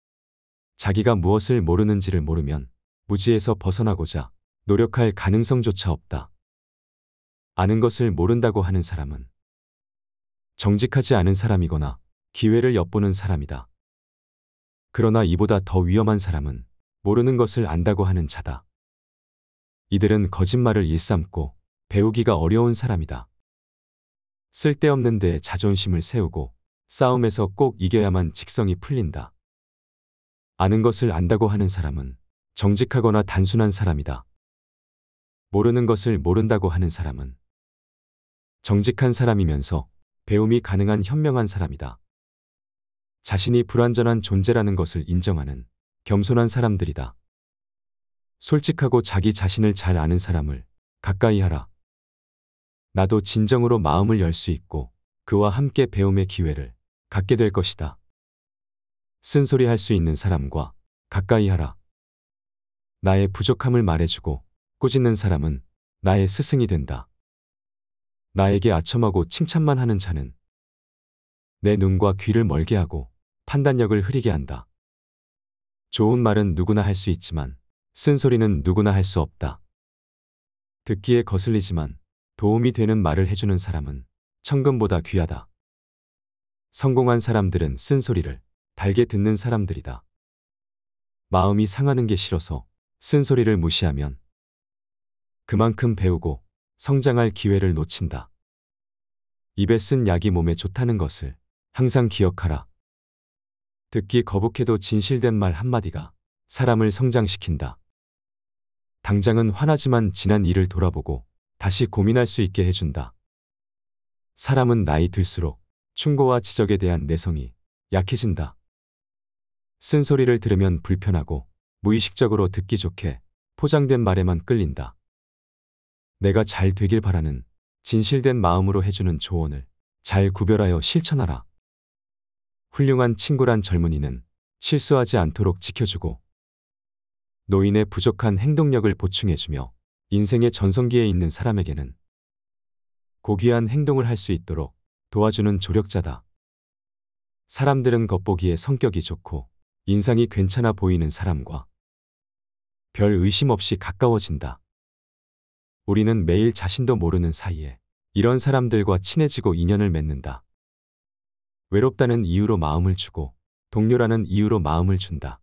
자기가 무엇을 모르는지를 모르면 무지에서 벗어나고자 노력할 가능성조차 없다. 아는 것을 모른다고 하는 사람은 정직하지 않은 사람이거나 기회를 엿보는 사람이다. 그러나 이보다 더 위험한 사람은 모르는 것을 안다고 하는 자다. 이들은 거짓말을 일삼고 배우기가 어려운 사람이다. 쓸데없는 데에 자존심을 세우고 싸움에서 꼭 이겨야만 직성이 풀린다. 아는 것을 안다고 하는 사람은 정직하거나 단순한 사람이다. 모르는 것을 모른다고 하는 사람은 정직한 사람이면서 배움이 가능한 현명한 사람이다. 자신이 불완전한 존재라는 것을 인정하는 겸손한 사람들이다. 솔직하고 자기 자신을 잘 아는 사람을 가까이 하라. 나도 진정으로 마음을 열 수 있고 그와 함께 배움의 기회를 갖게 될 것이다. 쓴소리 할 수 있는 사람과 가까이 하라. 나의 부족함을 말해주고 꾸짖는 사람은 나의 스승이 된다. 나에게 아첨하고 칭찬만 하는 자는 내 눈과 귀를 멀게 하고 판단력을 흐리게 한다. 좋은 말은 누구나 할 수 있지만 쓴소리는 누구나 할 수 없다. 듣기에 거슬리지만 도움이 되는 말을 해주는 사람은 천금보다 귀하다. 성공한 사람들은 쓴소리를 달게 듣는 사람들이다. 마음이 상하는 게 싫어서 쓴소리를 무시하면 그만큼 배우고 성장할 기회를 놓친다. 입에 쓴 약이 몸에 좋다는 것을 항상 기억하라. 듣기 거북해도 진실된 말 한마디가 사람을 성장시킨다. 당장은 화나지만 지난 일을 돌아보고 다시 고민할 수 있게 해준다. 사람은 나이 들수록 충고와 지적에 대한 내성이 약해진다. 쓴소리를 들으면 불편하고 무의식적으로 듣기 좋게 포장된 말에만 끌린다. 내가 잘 되길 바라는 진실된 마음으로 해주는 조언을 잘 구별하여 실천하라. 훌륭한 친구란 젊은이는 실수하지 않도록 지켜주고 노인의 부족한 행동력을 보충해주며 인생의 전성기에 있는 사람에게는 고귀한 행동을 할 수 있도록 도와주는 조력자다. 사람들은 겉보기에 성격이 좋고 인상이 괜찮아 보이는 사람과 별 의심 없이 가까워진다. 우리는 매일 자신도 모르는 사이에 이런 사람들과 친해지고 인연을 맺는다. 외롭다는 이유로 마음을 주고 동료라는 이유로 마음을 준다.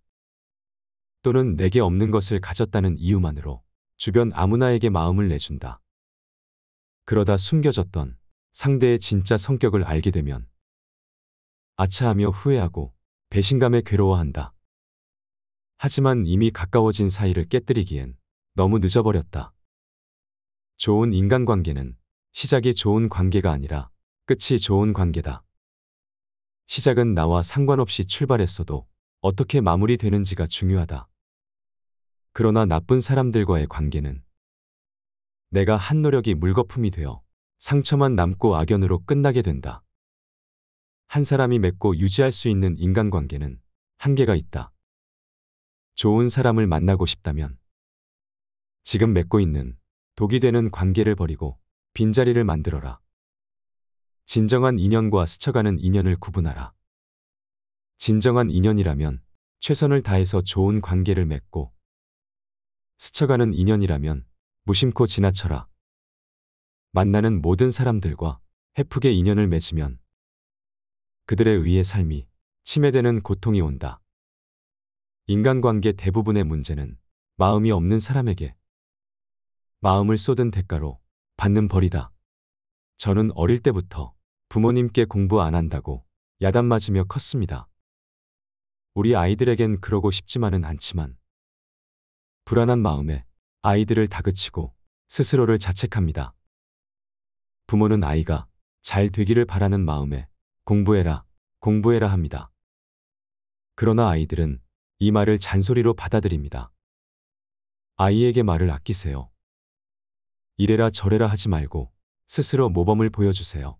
또는 내게 없는 것을 가졌다는 이유만으로 주변 아무나에게 마음을 내준다. 그러다 숨겨졌던 상대의 진짜 성격을 알게 되면 아차하며 후회하고 배신감에 괴로워한다. 하지만 이미 가까워진 사이를 깨뜨리기엔 너무 늦어버렸다. 좋은 인간관계는 시작이 좋은 관계가 아니라 끝이 좋은 관계다. 시작은 나와 상관없이 출발했어도 어떻게 마무리되는지가 중요하다. 그러나 나쁜 사람들과의 관계는 내가 한 노력이 물거품이 되어 상처만 남고 악연으로 끝나게 된다. 한 사람이 맺고 유지할 수 있는 인간관계는 한계가 있다. 좋은 사람을 만나고 싶다면 지금 맺고 있는 독이 되는 관계를 버리고 빈자리를 만들어라. 진정한 인연과 스쳐가는 인연을 구분하라. 진정한 인연이라면 최선을 다해서 좋은 관계를 맺고 스쳐가는 인연이라면 무심코 지나쳐라. 만나는 모든 사람들과 헤프게 인연을 맺으면 그들에 의해 삶이 침해되는 고통이 온다. 인간관계 대부분의 문제는 마음이 없는 사람에게 마음을 쏟은 대가로 받는 벌이다. 저는 어릴 때부터 부모님께 공부 안 한다고 야단 맞으며 컸습니다. 우리 아이들에겐 그러고 싶지만은 않지만 불안한 마음에 아이들을 다그치고 스스로를 자책합니다. 부모는 아이가 잘 되기를 바라는 마음에 공부해라, 공부해라 합니다. 그러나 아이들은 이 말을 잔소리로 받아들입니다. 아이에게 말을 아끼세요. 이래라 저래라 하지 말고 스스로 모범을 보여주세요.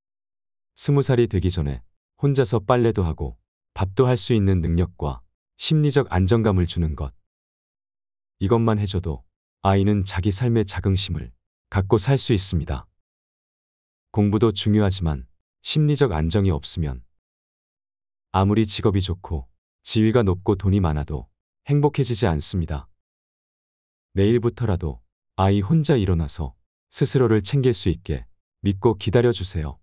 스무 살이 되기 전에 혼자서 빨래도 하고 밥도 할 수 있는 능력과 심리적 안정감을 주는 것. 이것만 해줘도 아이는 자기 삶의 자긍심을 갖고 살 수 있습니다. 공부도 중요하지만 심리적 안정이 없으면 아무리 직업이 좋고 지위가 높고 돈이 많아도 행복해지지 않습니다. 내일부터라도 아이 혼자 일어나서 스스로를 챙길 수 있게 믿고 기다려주세요.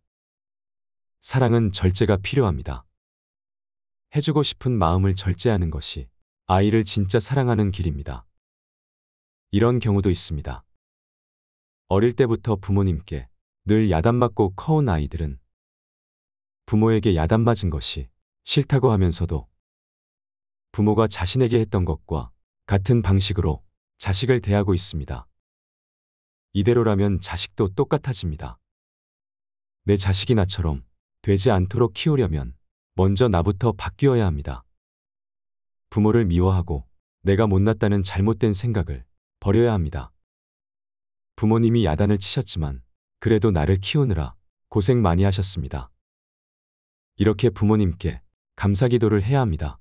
사랑은 절제가 필요합니다. 해주고 싶은 마음을 절제하는 것이 아이를 진짜 사랑하는 길입니다. 이런 경우도 있습니다. 어릴 때부터 부모님께 늘 야단맞고 커온 아이들은 부모에게 야단맞은 것이 싫다고 하면서도 부모가 자신에게 했던 것과 같은 방식으로 자식을 대하고 있습니다. 이대로라면 자식도 똑같아집니다. 내 자식이 나처럼 되지 않도록 키우려면 먼저 나부터 바뀌어야 합니다. 부모를 미워하고 내가 못났다는 잘못된 생각을 버려야 합니다. 부모님이 야단을 치셨지만 그래도 나를 키우느라 고생 많이 하셨습니다. 이렇게 부모님께 감사기도를 해야 합니다.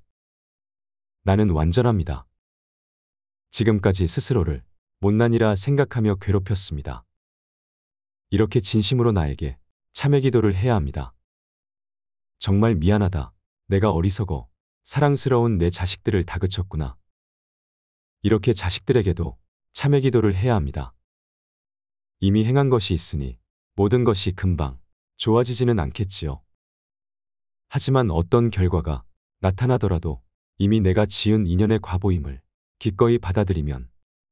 나는 완전합니다. 지금까지 스스로를 못난이라 생각하며 괴롭혔습니다. 이렇게 진심으로 나에게 참회기도를 해야 합니다. 정말 미안하다. 내가 어리석어 사랑스러운 내 자식들을 다그쳤구나. 이렇게 자식들에게도 참회기도를 해야 합니다. 이미 행한 것이 있으니 모든 것이 금방 좋아지지는 않겠지요. 하지만 어떤 결과가 나타나더라도 이미 내가 지은 인연의 과보임을 기꺼이 받아들이면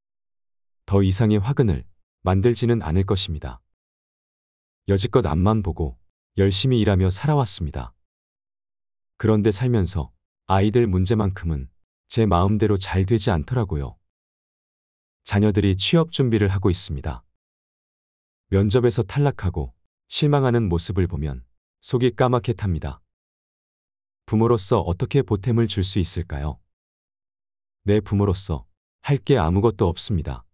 더 이상의 화근을 만들지는 않을 것입니다. 여지껏 앞만 보고 열심히 일하며 살아왔습니다. 그런데 살면서 아이들 문제만큼은 제 마음대로 잘 되지 않더라고요. 자녀들이 취업 준비를 하고 있습니다. 면접에서 탈락하고 실망하는 모습을 보면 속이 까맣게 탑니다. 부모로서 어떻게 보탬을 줄 수 있을까요? 내 부모로서 할 게 아무것도 없습니다.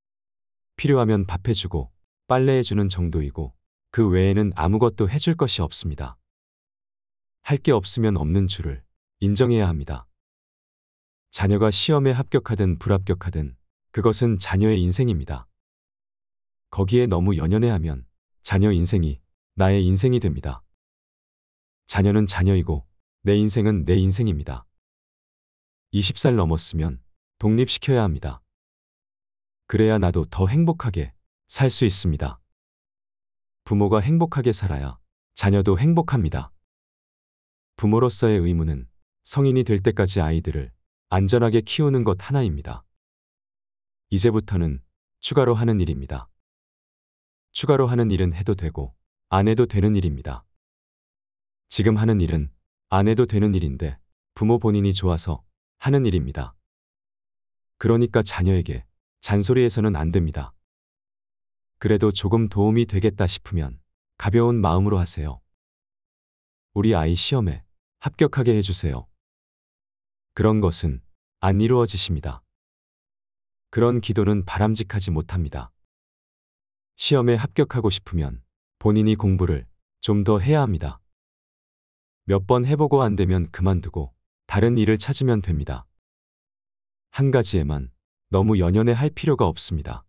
필요하면 밥 해주고 빨래해주는 정도이고 그 외에는 아무것도 해줄 것이 없습니다. 할 게 없으면 없는 줄을 인정해야 합니다. 자녀가 시험에 합격하든 불합격하든 그것은 자녀의 인생입니다. 거기에 너무 연연해하면 자녀 인생이 나의 인생이 됩니다. 자녀는 자녀이고 내 인생은 내 인생입니다. 스무 살 넘었으면 독립시켜야 합니다. 그래야 나도 더 행복하게 살 수 있습니다. 부모가 행복하게 살아야 자녀도 행복합니다. 부모로서의 의무는 성인이 될 때까지 아이들을 안전하게 키우는 것 하나입니다. 이제부터는 추가로 하는 일입니다. 추가로 하는 일은 해도 되고 안 해도 되는 일입니다. 지금 하는 일은 안 해도 되는 일인데 부모 본인이 좋아서 하는 일입니다. 그러니까 자녀에게 잔소리해서는 안 됩니다. 그래도 조금 도움이 되겠다 싶으면 가벼운 마음으로 하세요. 우리 아이 시험에 합격하게 해주세요. 그런 것은 안 이루어지십니다. 그런 기도는 바람직하지 못합니다. 시험에 합격하고 싶으면 본인이 공부를 좀 더 해야 합니다. 몇 번 해보고 안 되면 그만두고 다른 일을 찾으면 됩니다. 한 가지에만 너무 연연해 할 필요가 없습니다.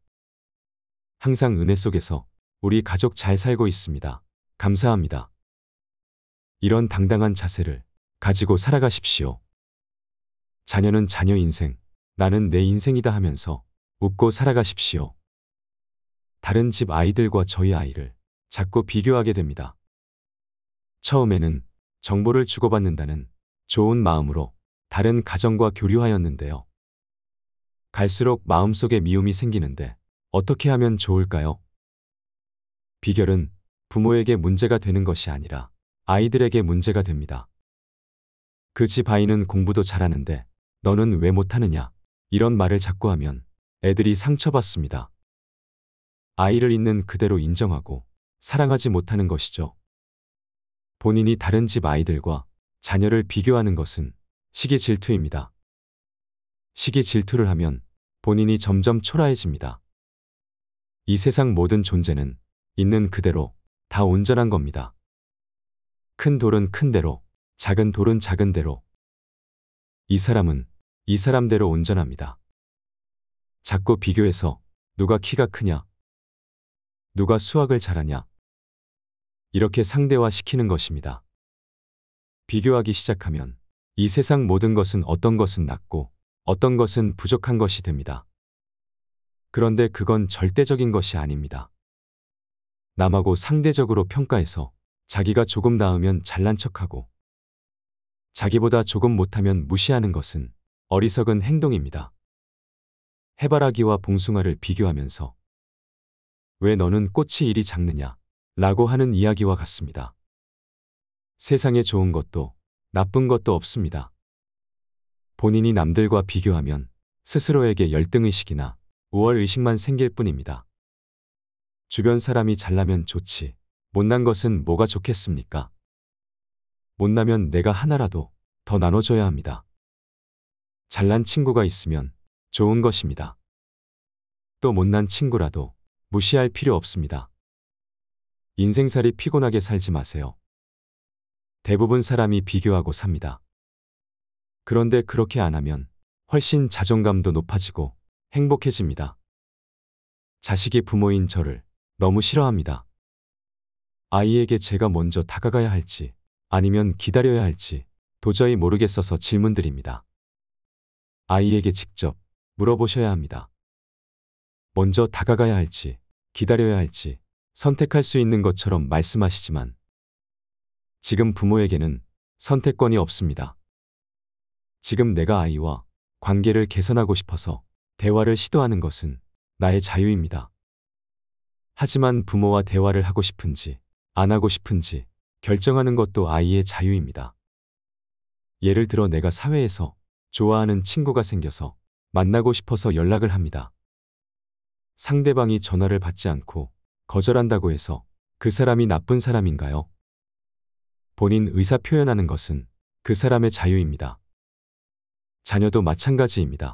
항상 은혜 속에서 우리 가족 잘 살고 있습니다. 감사합니다. 이런 당당한 자세를 가지고 살아가십시오. 자녀는 자녀 인생, 나는 내 인생이다 하면서 웃고 살아가십시오. 다른 집 아이들과 저희 아이를 자꾸 비교하게 됩니다. 처음에는 정보를 주고받는다는 좋은 마음으로 다른 가정과 교류하였는데요. 갈수록 마음속에 미움이 생기는데 어떻게 하면 좋을까요? 비결은 부모에게 문제가 되는 것이 아니라 아이들에게 문제가 됩니다. 그 집 아이는 공부도 잘하는데 너는 왜 못하느냐? 이런 말을 자꾸 하면 애들이 상처받습니다. 아이를 있는 그대로 인정하고 사랑하지 못하는 것이죠. 본인이 다른 집 아이들과 자녀를 비교하는 것은 시기 질투입니다. 시기 질투를 하면 본인이 점점 초라해집니다. 이 세상 모든 존재는 있는 그대로 다 온전한 겁니다. 큰 돌은 큰 대로, 작은 돌은 작은 대로. 이 사람은 이 사람대로 온전합니다. 자꾸 비교해서 누가 키가 크냐, 누가 수학을 잘하냐, 이렇게 상대화시키는 것입니다. 비교하기 시작하면 이 세상 모든 것은 어떤 것은 낮고 어떤 것은 부족한 것이 됩니다. 그런데 그건 절대적인 것이 아닙니다. 남하고 상대적으로 평가해서 자기가 조금 나으면 잘난 척하고 자기보다 조금 못하면 무시하는 것은 어리석은 행동입니다. 해바라기와 봉숭아를 비교하면서 왜 너는 꽃이 이리 작느냐 라고 하는 이야기와 같습니다. 세상에 좋은 것도 나쁜 것도 없습니다. 본인이 남들과 비교하면 스스로에게 열등의식이나 우월의식만 생길 뿐입니다. 주변 사람이 잘나면 좋지, 못난 것은 뭐가 좋겠습니까? 못나면 내가 하나라도 더 나눠줘야 합니다. 잘난 친구가 있으면 좋은 것입니다. 또 못난 친구라도 무시할 필요 없습니다. 인생살이 피곤하게 살지 마세요. 대부분 사람이 비교하고 삽니다. 그런데 그렇게 안 하면 훨씬 자존감도 높아지고 행복해집니다. 자식이 부모인 저를 너무 싫어합니다. 아이에게 제가 먼저 다가가야 할지 아니면 기다려야 할지 도저히 모르겠어서 질문드립니다. 아이에게 직접 물어보셔야 합니다. 먼저 다가가야 할지 기다려야 할지 선택할 수 있는 것처럼 말씀하시지만 지금 부모에게는 선택권이 없습니다. 지금 내가 아이와 관계를 개선하고 싶어서 대화를 시도하는 것은 나의 자유입니다. 하지만 부모와 대화를 하고 싶은지 안 하고 싶은지 결정하는 것도 아이의 자유입니다. 예를 들어 내가 사회에서 좋아하는 친구가 생겨서 만나고 싶어서 연락을 합니다. 상대방이 전화를 받지 않고 거절한다고 해서 그 사람이 나쁜 사람인가요? 본인 의사 표현하는 것은 그 사람의 자유입니다. 자녀도 마찬가지입니다.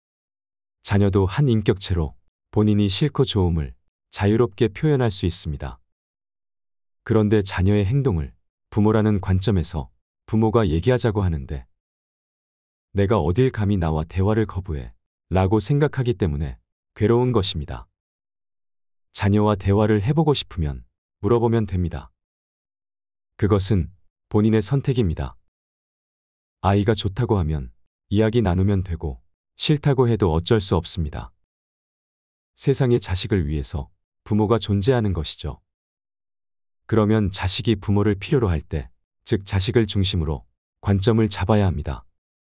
자녀도 한 인격체로 본인이 싫고 좋음을 자유롭게 표현할 수 있습니다. 그런데 자녀의 행동을 부모라는 관점에서 부모가 얘기하자고 하는데 내가 어딜 감히 나와 대화를 거부해 라고 생각하기 때문에 괴로운 것입니다. 자녀와 대화를 해보고 싶으면 물어보면 됩니다. 그것은 본인의 선택입니다. 아이가 좋다고 하면 이야기 나누면 되고 싫다고 해도 어쩔 수 없습니다. 세상의 자식을 위해서 부모가 존재하는 것이죠. 그러면 자식이 부모를 필요로 할 때, 즉 자식을 중심으로 관점을 잡아야 합니다.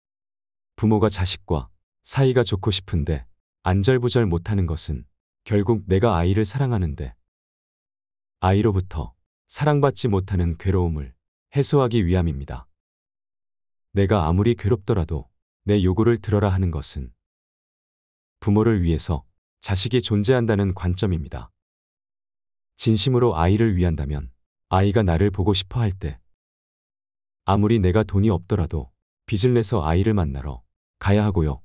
부모가 자식과 사이가 좋고 싶은데 안절부절 못하는 것은 결국 내가 아이를 사랑하는데 아이로부터 사랑받지 못하는 괴로움을 해소하기 위함입니다. 내가 아무리 괴롭더라도 내 요구를 들어라 하는 것은 부모를 위해서 자식이 존재한다는 관점입니다. 진심으로 아이를 위한다면 아이가 나를 보고 싶어 할 때 아무리 내가 돈이 없더라도 빚을 내서 아이를 만나러 가야 하고요.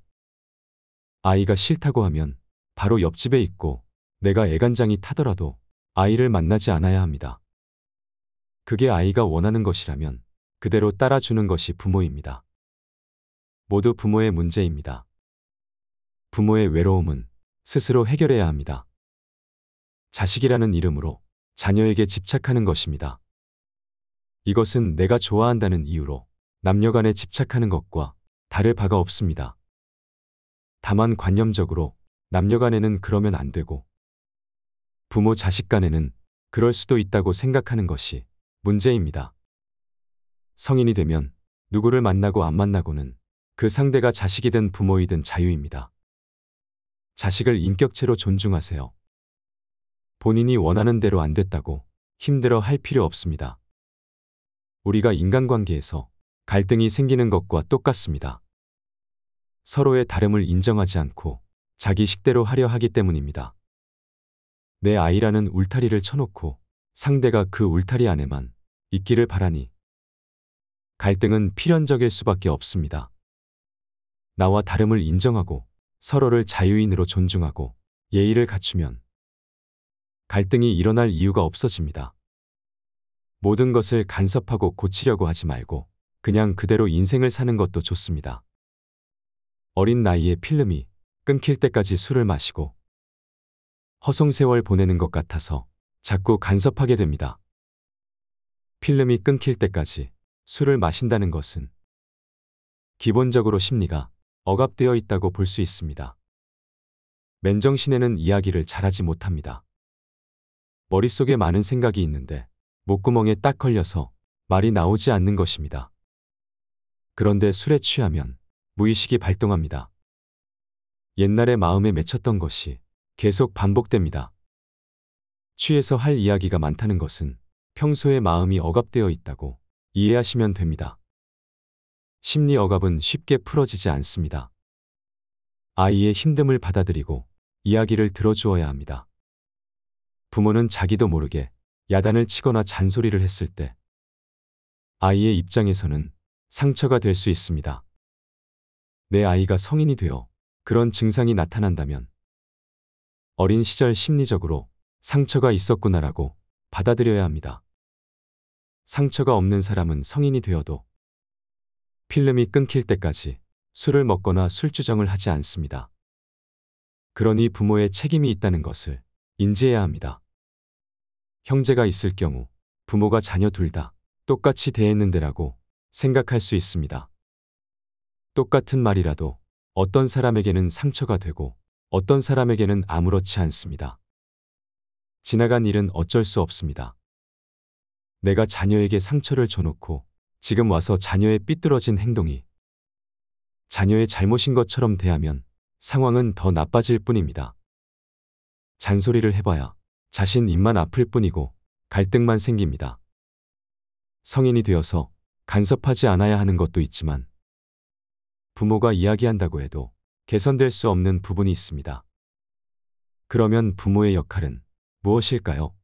아이가 싫다고 하면 바로 옆집에 있고 내가 애간장이 타더라도 아이를 만나지 않아야 합니다. 그게 아이가 원하는 것이라면 그대로 따라주는 것이 부모입니다. 모두 부모의 문제입니다. 부모의 외로움은 스스로 해결해야 합니다. 자식이라는 이름으로 자녀에게 집착하는 것입니다. 이것은 내가 좋아한다는 이유로 남녀간에 집착하는 것과 다를 바가 없습니다. 다만 관념적으로 남녀간에는 그러면 안 되고 부모 자식 간에는 그럴 수도 있다고 생각하는 것이 문제입니다. 성인이 되면 누구를 만나고 안 만나고는 그 상대가 자식이든 부모이든 자유입니다. 자식을 인격체로 존중하세요. 본인이 원하는 대로 안 됐다고 힘들어 할 필요 없습니다. 우리가 인간관계에서 갈등이 생기는 것과 똑같습니다. 서로의 다름을 인정하지 않고 자기 식대로 하려 하기 때문입니다. 내 아이라는 울타리를 쳐놓고 상대가 그 울타리 안에만 있기를 바라니 갈등은 필연적일 수밖에 없습니다. 나와 다름을 인정하고 서로를 자유인으로 존중하고 예의를 갖추면 갈등이 일어날 이유가 없어집니다. 모든 것을 간섭하고 고치려고 하지 말고 그냥 그대로 인생을 사는 것도 좋습니다. 어린 나이에 필름이 끊길 때까지 술을 마시고 허송세월 보내는 것 같아서 자꾸 간섭하게 됩니다. 필름이 끊길 때까지 술을 마신다는 것은 기본적으로 심리가 억압되어 있다고 볼 수 있습니다. 맨정신에는 이야기를 잘하지 못합니다. 머릿속에 많은 생각이 있는데 목구멍에 딱 걸려서 말이 나오지 않는 것입니다. 그런데 술에 취하면 무의식이 발동합니다. 옛날에 마음에 맺혔던 것이 계속 반복됩니다. 취해서 할 이야기가 많다는 것은 평소에 마음이 억압되어 있다고 이해하시면 됩니다. 심리 억압은 쉽게 풀어지지 않습니다. 아이의 힘듦을 받아들이고 이야기를 들어주어야 합니다. 부모는 자기도 모르게 야단을 치거나 잔소리를 했을 때 아이의 입장에서는 상처가 될 수 있습니다. 내 아이가 성인이 되어 그런 증상이 나타난다면 어린 시절 심리적으로 상처가 있었구나라고 받아들여야 합니다. 상처가 없는 사람은 성인이 되어도 필름이 끊길 때까지 술을 먹거나 술주정을 하지 않습니다. 그러니 부모의 책임이 있다는 것을 인지해야 합니다. 형제가 있을 경우 부모가 자녀 둘 다 똑같이 대했는데라고 생각할 수 있습니다. 똑같은 말이라도 어떤 사람에게는 상처가 되고 어떤 사람에게는 아무렇지 않습니다. 지나간 일은 어쩔 수 없습니다. 내가 자녀에게 상처를 줘놓고 지금 와서 자녀의 삐뚤어진 행동이 자녀의 잘못인 것처럼 대하면 상황은 더 나빠질 뿐입니다. 잔소리를 해봐야 자신 입만 아플 뿐이고 갈등만 생깁니다. 성인이 되어서 간섭하지 않아야 하는 것도 있지만 부모가 이야기한다고 해도 개선될 수 없는 부분이 있습니다. 그러면 부모의 역할은 무엇일까요?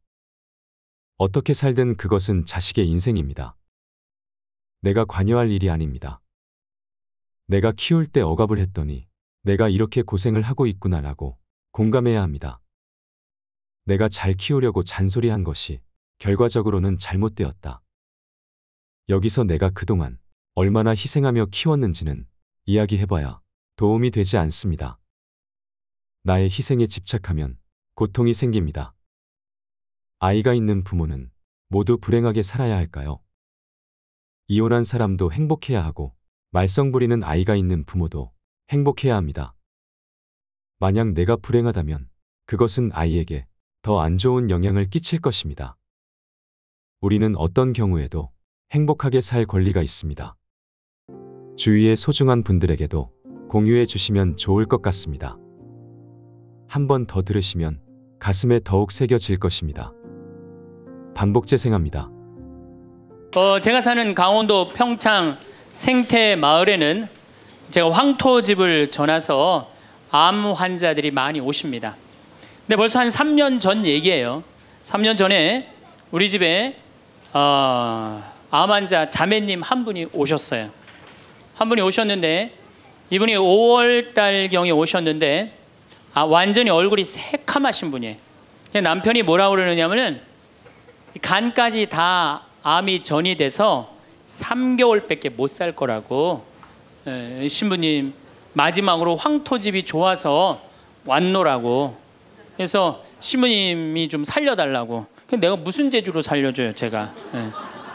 어떻게 살든 그것은 자식의 인생입니다. 내가 관여할 일이 아닙니다. 내가 키울 때 억압을 했더니 내가 이렇게 고생을 하고 있구나라고 공감해야 합니다. 내가 잘 키우려고 잔소리한 것이 결과적으로는 잘못되었다. 여기서 내가 그동안 얼마나 희생하며 키웠는지는 이야기해봐야 도움이 되지 않습니다. 나의 희생에 집착하면 고통이 생깁니다. 아이가 있는 부모는 모두 불행하게 살아야 할까요? 이혼한 사람도 행복해야 하고 말썽 부리는 아이가 있는 부모도 행복해야 합니다. 만약 내가 불행하다면 그것은 아이에게 더 안 좋은 영향을 끼칠 것입니다. 우리는 어떤 경우에도 행복하게 살 권리가 있습니다. 주위의 소중한 분들에게도 공유해 주시면 좋을 것 같습니다. 한 번 더 들으시면 가슴에 더욱 새겨질 것입니다. 반복 재생합니다. 어, 제가 사는 강원도 평창 생태 마을에는 제가 황토집을 전해서 암 환자들이 많이 오십니다. 근데 벌써 한 삼 년 전 얘기예요. 삼 년 전에 우리 집에 어, 암 환자 자매님 한 분이 오셨어요. 한 분이 오셨는데 이분이 오월 달경에 오셨는데 아, 완전히 얼굴이 새카마신 분이에요. 남편이 뭐라고 그러느냐면은 간까지 다 암이 전이 돼서 삼 개월밖에 못 살 거라고. 에, 신부님 마지막으로 황토집이 좋아서 왔노라고. 그래서 신부님이 좀 살려달라고. 내가 무슨 재주로 살려줘요 제가. 에.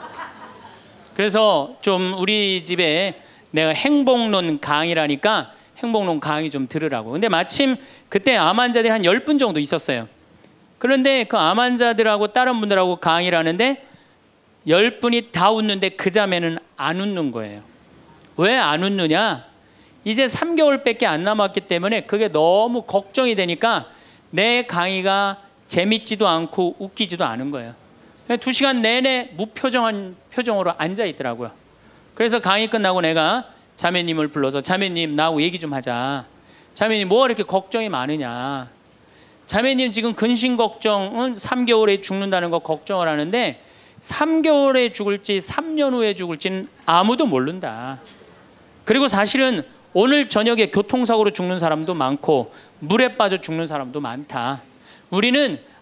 그래서 좀 우리 집에 내가 행복론 강의라니까 행복론 강의 좀 들으라고. 근데 마침 그때 암 환자들이 한 열 분 정도 있었어요. 그런데 그 암 환자들하고 다른 분들하고 강의를 하는데 열 분이 다 웃는데 그 자매는 안 웃는 거예요. 왜 안 웃느냐? 이제 삼 개월밖에 안 남았기 때문에 그게 너무 걱정이 되니까 내 강의가 재밌지도 않고 웃기지도 않은 거예요. 두 시간 내내 무표정한 표정으로 앉아 있더라고요. 그래서 강의 끝나고 내가 자매님을 불러서 자매님 나하고 얘기 좀 하자. 자매님 뭐가 이렇게 걱정이 많으냐. 자매님 지금 근심 걱정은 삼 개월에 죽는다는 거 걱정을 하는데 삼 개월에 죽을지 삼 년 후에 죽을지는 아무도 모른다. 그리고 사실은 오늘 저녁에 교통사고로 죽는 사람도 많고 물에 빠져 죽는 사람도 많다. 우리는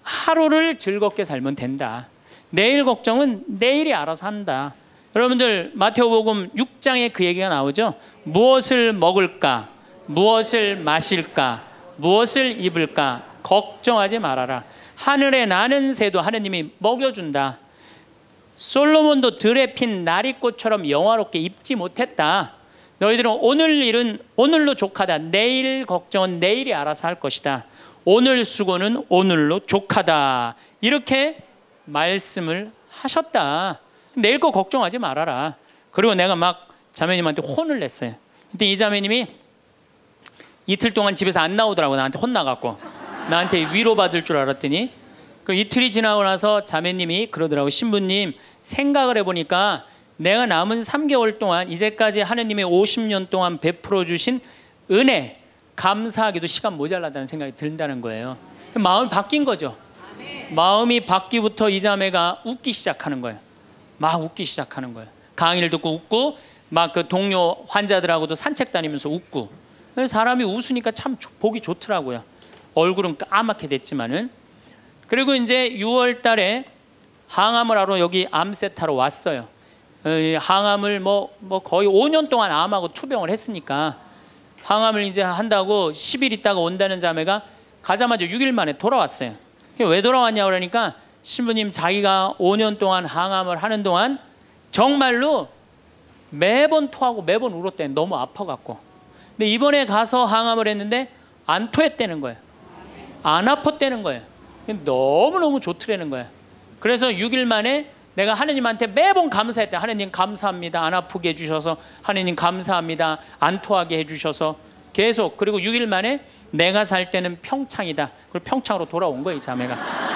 하루를 즐겁게 살면 된다. 내일 걱정은 내일이 알아서 한다. 여러분들 마태복음 육 장에 그 얘기가 나오죠. 무엇을 먹을까? 무엇을 마실까? 무엇을 입을까? 걱정하지 말아라. 하늘에 나는 새도 하느님이 먹여준다. 솔로몬도 들에 핀 나리꽃처럼 영화롭게 입지 못했다. 너희들은 오늘 일은 오늘로 족하다. 내일 걱정은 내일이 알아서 할 것이다. 오늘 수고는 오늘로 족하다. 이렇게 말씀을 하셨다. 내일 거 걱정하지 말아라. 그리고 내가 막 자매님한테 혼을 냈어요. 근데 이 자매님이 이틀 동안 집에서 안 나오더라고. 나한테 혼나갖고 나한테 위로받을 줄 알았더니 그 이틀이 지나고 나서 자매님이 그러더라고. 신부님, 생각을 해보니까 내가 남은 삼 개월 동안 이제까지 하느님의 오십 년 동안 베풀어 주신 은혜 감사하기도 시간 모자라다는 생각이 든다는 거예요. 마음이 바뀐 거죠. 마음이 바뀌부터 이 자매가 웃기 시작하는 거예요. 막 웃기 시작하는 거예요. 강의를 듣고 웃고 막 그 동료 환자들하고도 산책 다니면서 웃고. 사람이 웃으니까 참 보기 좋더라고요. 얼굴은 까맣게 됐지만은. 그리고 이제 유월 달에 항암을 하러 여기 암세타로 왔어요. 항암을 뭐, 뭐 거의 오 년 동안 암하고 투병을 했으니까 항암을 이제 한다고 십 일 있다가 온다는 자매가 가자마자 육 일 만에 돌아왔어요. 왜 돌아왔냐 그러니까 신부님, 자기가 오 년 동안 항암을 하는 동안 정말로 매번 토하고 매번 울었대. 너무 아파갖고. 근데 이번에 가서 항암을 했는데 안 토했다는 거예요. 안 아팠다는 거예요. 너무너무 좋더라는 거예요. 그래서 육 일 만에 내가 하느님한테 매번 감사했대. 하느님 감사합니다. 안 아프게 해주셔서. 하느님 감사합니다. 안 토하게 해주셔서. 계속. 그리고 육 일 만에 내가 살 때는 평창이다. 그리고 평창으로 돌아온 거예요, 이 자매가.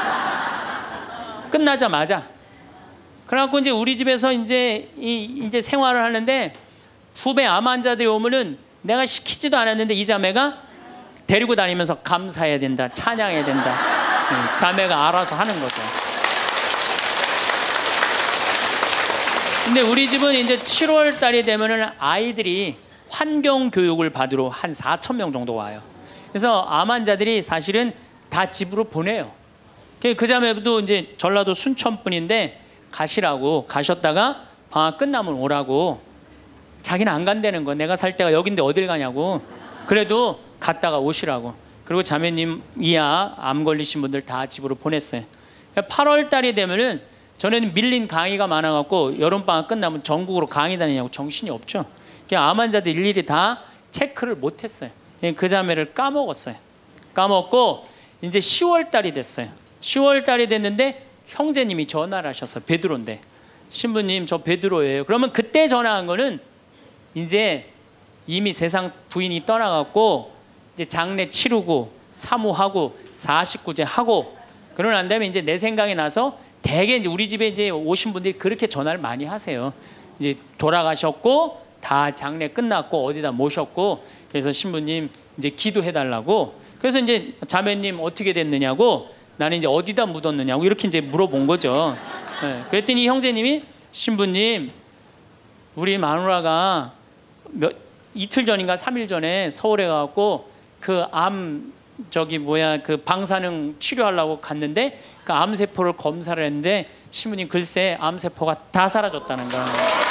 끝나자마자. 그래갖고 이제 우리 집에서 이제 이 이제 생활을 하는데 후배 암 환자들이 오면은 내가 시키지도 않았는데 이 자매가 데리고 다니면서 감사해야 된다, 찬양해야 된다. 자매가 알아서 하는 거죠. 근데 우리 집은 이제 칠월 달이 되면은 아이들이 환경 교육을 받으러 한 사천 명 정도 와요. 그래서 암 환자들이 사실은 다 집으로 보내요. 그 자매도 이제 전라도 순천 분인데 가시라고, 가셨다가 방학 끝나면 오라고. 자기는 안 간다는 거. 내가 살 때가 여긴데 어딜 가냐고. 그래도 갔다가 오시라고. 그리고 자매님 이하 암 걸리신 분들 다 집으로 보냈어요. 팔월 달이 되면은 전에는 밀린 강의가 많아갖고 여름방학 끝나면 전국으로 강의 다니냐고 정신이 없죠. 암 환자들 일일이 다 체크를 못했어요. 그 자매를 까먹었어요. 까먹고 이제 시월 달이 됐어요. 시월 달이 됐는데 형제님이 전화를 하셨어요. 베드로인데. 신부님, 저 베드로예요. 그러면 그때 전화한 거는 이제 이미 세상 부인이 떠나갖고 이제 장례 치르고 사모하고 사십구 제 하고 그러고 난 다음에 이제 내 생각이 나서 대개 이제 우리 집에 이제 오신 분들이 그렇게 전화를 많이 하세요. 이제 돌아가셨고 다 장례 끝났고 어디다 모셨고 그래서 신부님 이제 기도해 달라고. 그래서 이제 자매님 어떻게 됐느냐고, 나는 이제 어디다 묻었느냐고 이렇게 이제 물어본 거죠. 네. 그랬더니 형제님이 신부님, 우리 마누라가 몇 이틀 전인가 삼 일 전에 서울에 가갖고 그 암 저기 뭐야 그 방사능 치료하려고 갔는데 그 암세포를 검사를 했는데 신부님 글쎄 암세포가 다 사라졌다는 거예요.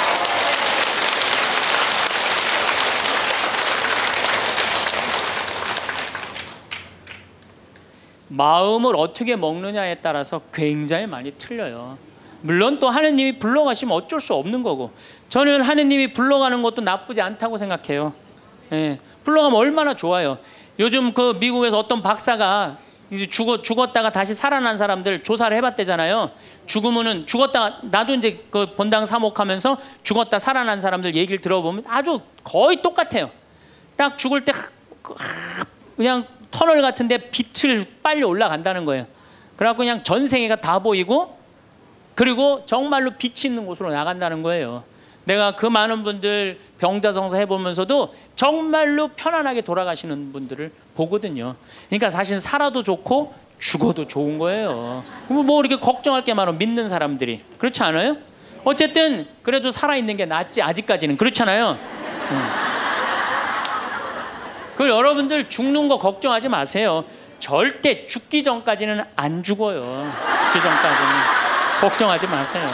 마음을 어떻게 먹느냐에 따라서 굉장히 많이 틀려요. 물론 또 하느님이 불러가시면 어쩔 수 없는 거고, 저는 하느님이 불러가는 것도 나쁘지 않다고 생각해요. 예, 불러가면 얼마나 좋아요. 요즘 그 미국에서 어떤 박사가 이제 죽어, 죽었다가 다시 살아난 사람들 조사를 해봤대잖아요. 죽으면은 죽었다가 나도 이제 그 본당 사목하면서 죽었다 살아난 사람들 얘기를 들어보면 아주 거의 똑같아요. 딱 죽을 때 그냥 터널 같은데 빛을 빨리 올라간다는 거예요. 그래갖고 그냥 전생애가 다 보이고 그리고 정말로 빛이 있는 곳으로 나간다는 거예요. 내가 그 많은 분들 병자성사 해보면서도 정말로 편안하게 돌아가시는 분들을 보거든요. 그러니까 사실 살아도 좋고 죽어도 좋은 거예요. 뭐 이렇게 걱정할 게 많아, 믿는 사람들이. 그렇지 않아요? 어쨌든 그래도 살아있는 게 낫지, 아직까지는. 그렇잖아요. 음. 그 여러분들 죽는 거 걱정하지 마세요. 절대 죽기 전까지는 안 죽어요. 죽기 전까지는 걱정하지 마세요.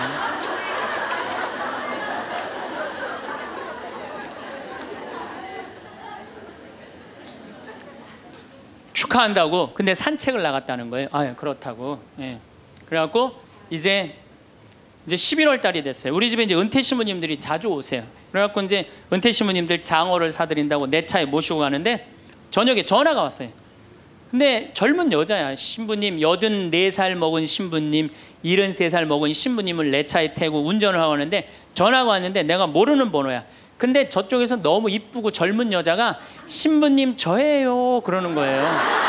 축하한다고. 근데 산책을 나갔다는 거예요. 아, 그렇다고. 예. 그래갖고 이제 이제 십일월 달이 됐어요. 우리 집에 이제 은퇴 신부님들이 자주 오세요. 그래갖고 이제 은퇴 신부님들 장어를 사드린다고 내 차에 모시고 가는데 저녁에 전화가 왔어요. 근데 젊은 여자야. 신부님, 여든네 살 먹은 신부님, 일흔세 살 먹은 신부님을 내 차에 태우고 운전을 하고 하는데 전화가 왔는데 내가 모르는 번호야. 근데 저쪽에서 너무 이쁘고 젊은 여자가 신부님 저예요 그러는 거예요.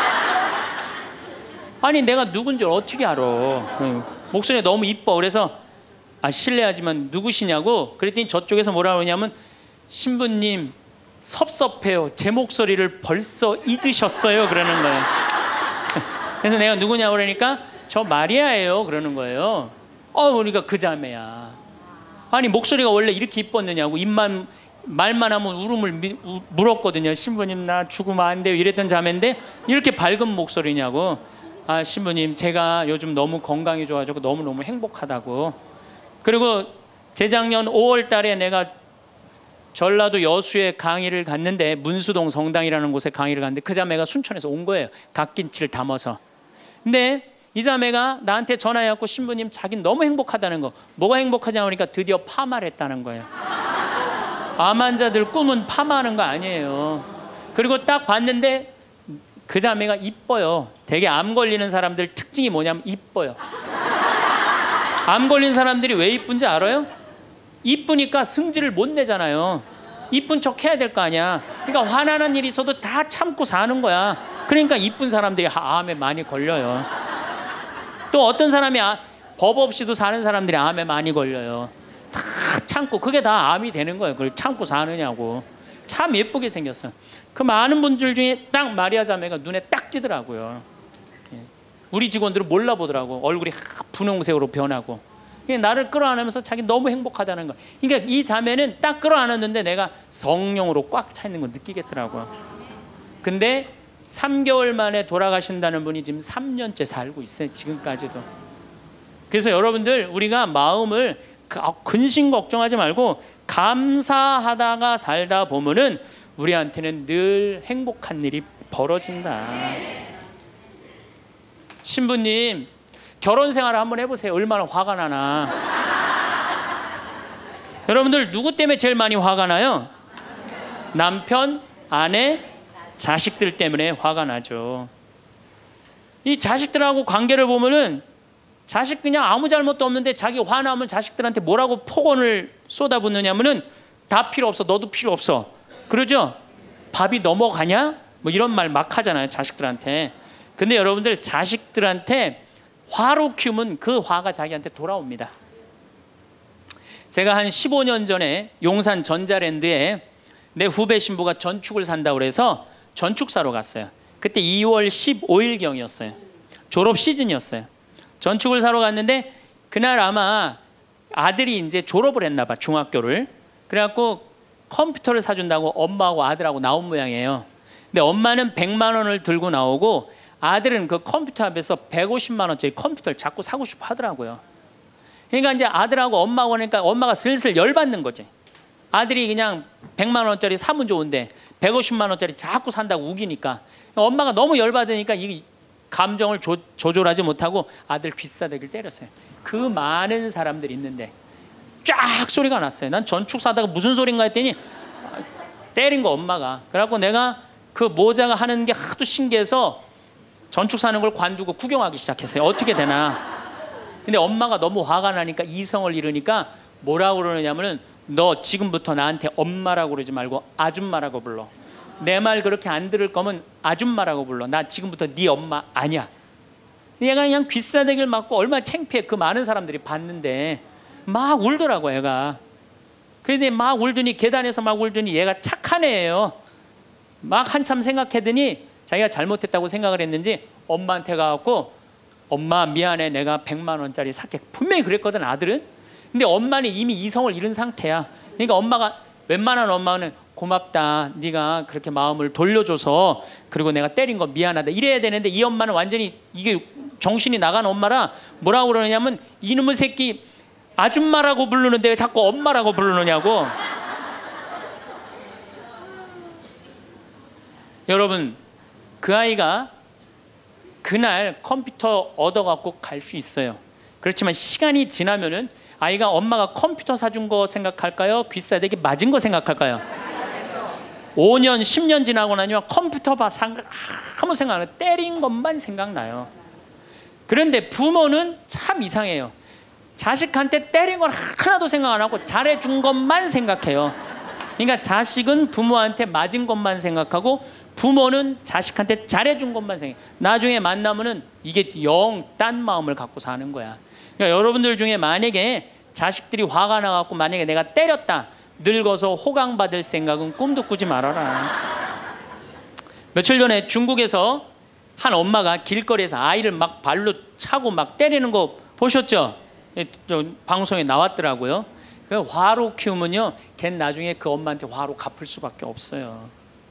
아니 내가 누군지 어떻게 알아. 목소리가 너무 이뻐. 그래서 아 실례하지만 누구시냐고 그랬더니 저쪽에서 뭐라 그러냐면 신부님 섭섭해요. 제 목소리를 벌써 잊으셨어요 그러는 거예요. 그래서 내가 누구냐고 그러니까 저 마리아예요 그러는 거예요. 어 그러니까 그 자매야. 아니 목소리가 원래 이렇게 이뻤느냐고. 입만 말만 하면 울음을 미, 우, 물었거든요. 신부님 나 죽으면 안 돼요 이랬던 자매인데 이렇게 밝은 목소리냐고. 아 신부님 제가 요즘 너무 건강이 좋아지고 너무너무 행복하다고. 그리고 재작년 오월 달에 내가 전라도 여수에 강의를 갔는데 문수동 성당이라는 곳에 강의를 갔는데 그 자매가 순천에서 온 거예요. 갓김치를 담아서. 근데 이 자매가 나한테 전화해갖고 신부님 자기는 너무 행복하다는 거. 뭐가 행복하냐고 하니까 드디어 파마를 했다는 거예요. 암 환자들 꿈은 파마하는 거 아니에요. 그리고 딱 봤는데 그 자매가 이뻐요. 되게 암 걸리는 사람들 특징이 뭐냐면 이뻐요. 암 걸린 사람들이 왜 이쁜지 알아요? 이쁘니까 승질을 못 내잖아요. 이쁜 척 해야 될 거 아니야. 그러니까 화나는 일이 있어도 다 참고 사는 거야. 그러니까 이쁜 사람들이 암에 많이 걸려요. 또 어떤 사람이 아, 법 없이도 사는 사람들이 암에 많이 걸려요. 다 참고. 그게 다 암이 되는 거예요. 그걸 참고 사느냐고. 참 예쁘게 생겼어. 그 많은 분들 중에 딱 마리아 자매가 눈에 딱 띄더라고요. 우리 직원들은 몰라보더라고. 얼굴이 분홍색으로 변하고. 나를 끌어안으면서 자기 너무 행복하다는 거. 그러니까 이 자매는 딱 끌어안았는데 내가 성령으로 꽉 차 있는 거 느끼겠더라고요. 근데 삼 개월 만에 돌아가신다는 분이 지금 삼 년째 살고 있어요. 지금까지도. 그래서 여러분들 우리가 마음을 근심 걱정하지 말고 감사하다가 살다 보면은 우리한테는 늘 행복한 일이 벌어진다. 신부님 결혼 생활을 한번 해보세요. 얼마나 화가 나나. 여러분들 누구 때문에 제일 많이 화가 나요? 남편, 아내, 자식들 때문에 화가 나죠. 이 자식들하고 관계를 보면은 자식 그냥 아무 잘못도 없는데 자기 화나면 자식들한테 뭐라고 폭언을 쏟아붓느냐면은 다 필요 없어. 너도 필요 없어. 그러죠? 밥이 넘어가냐? 뭐 이런 말 막 하잖아요. 자식들한테. 근데 여러분들 자식들한테 화로 키우면 그 화가 자기한테 돌아옵니다. 제가 한 십오 년 전에 용산 전자랜드에 내 후배 신부가 전축을 산다고 그래서 전축 사러 갔어요. 그때 이월 십오일경이었어요. 졸업 시즌이었어요. 전축을 사러 갔는데 그날 아마 아들이 이제 졸업을 했나 봐. 중학교를. 그래갖고 컴퓨터를 사준다고 엄마하고 아들하고 나온 모양이에요. 근데 엄마는 백만 원을 들고 나오고 아들은 그 컴퓨터 앞에서 백오십만 원짜리 컴퓨터를 자꾸 사고 싶어 하더라고요. 그러니까 이제 아들하고 엄마하고 하니까 엄마가 슬슬 열받는 거지. 아들이 그냥 백만 원짜리 사면 좋은데 백오십만 원짜리 자꾸 산다고 우기니까 엄마가 너무 열받으니까 이 감정을 조, 조절하지 못하고 아들 귀싸대기를 때렸어요. 그 많은 사람들이 있는데 쫙 소리가 났어요. 난 전축 사다가 무슨 소린가 했더니 때린 거 엄마가. 그래갖고 내가 그 모자가 하는 게 하도 신기해서 전축 사는 걸 관두고 구경하기 시작했어요. 어떻게 되나. 근데 엄마가 너무 화가 나니까 이성을 잃으니까 뭐라고 그러느냐면은 너 지금부터 나한테 엄마라고 그러지 말고 아줌마라고 불러. 내 말 그렇게 안 들을 거면 아줌마라고 불러. 나 지금부터 네 엄마 아니야. 얘가 그냥 귀싸대기를 맞고 얼마나 창피해. 그 많은 사람들이 봤는데 막 울더라고 애가. 그런데 막 울더니 계단에서 막 울더니 얘가 착한 애예요. 막 한참 생각하더니 자기가 잘못했다고 생각을 했는지 엄마한테 가갖고 엄마 미안해 내가 백만 원짜리 살게. 분명히 그랬거든 아들은. 근데 엄마는 이미 이성을 잃은 상태야. 그러니까 엄마가 웬만한 엄마는 고맙다. 네가 그렇게 마음을 돌려줘서 그리고 내가 때린 거 미안하다. 이래야 되는데 이 엄마는 완전히 이게 정신이 나간 엄마라 뭐라고 그러냐면 이놈의 새끼 아줌마라고 부르는데 왜 자꾸 엄마라고 부르느냐고. 여러분 그 아이가 그날 컴퓨터 얻어갖고 갈 수 있어요. 그렇지만 시간이 지나면은 아이가 엄마가 컴퓨터 사준 거 생각할까요? 귀싸대기 맞은 거 생각할까요? 오 년, 십 년 지나고 나면 컴퓨터 봐 생각, 아무 생각 안 해요. 때린 것만 생각나요. 그런데 부모는 참 이상해요. 자식한테 때린 건 하나도 생각 안 하고 잘해준 것만 생각해요. 그러니까 자식은 부모한테 맞은 것만 생각하고 부모는 자식한테 잘해준 것만 생각해요. 나중에 만나면은 이게 영 딴 마음을 갖고 사는 거야. 그러니까 여러분들 중에 만약에 자식들이 화가 나갖고 만약에 내가 때렸다. 늙어서 호강받을 생각은 꿈도 꾸지 말아라. 며칠 전에 중국에서 한 엄마가 길거리에서 아이를 막 발로 차고 막 때리는 거 보셨죠? 저 방송에 나왔더라고요. 그 화로 키우면요, 걔는 나중에 그 엄마한테 화로 갚을 수밖에 없어요.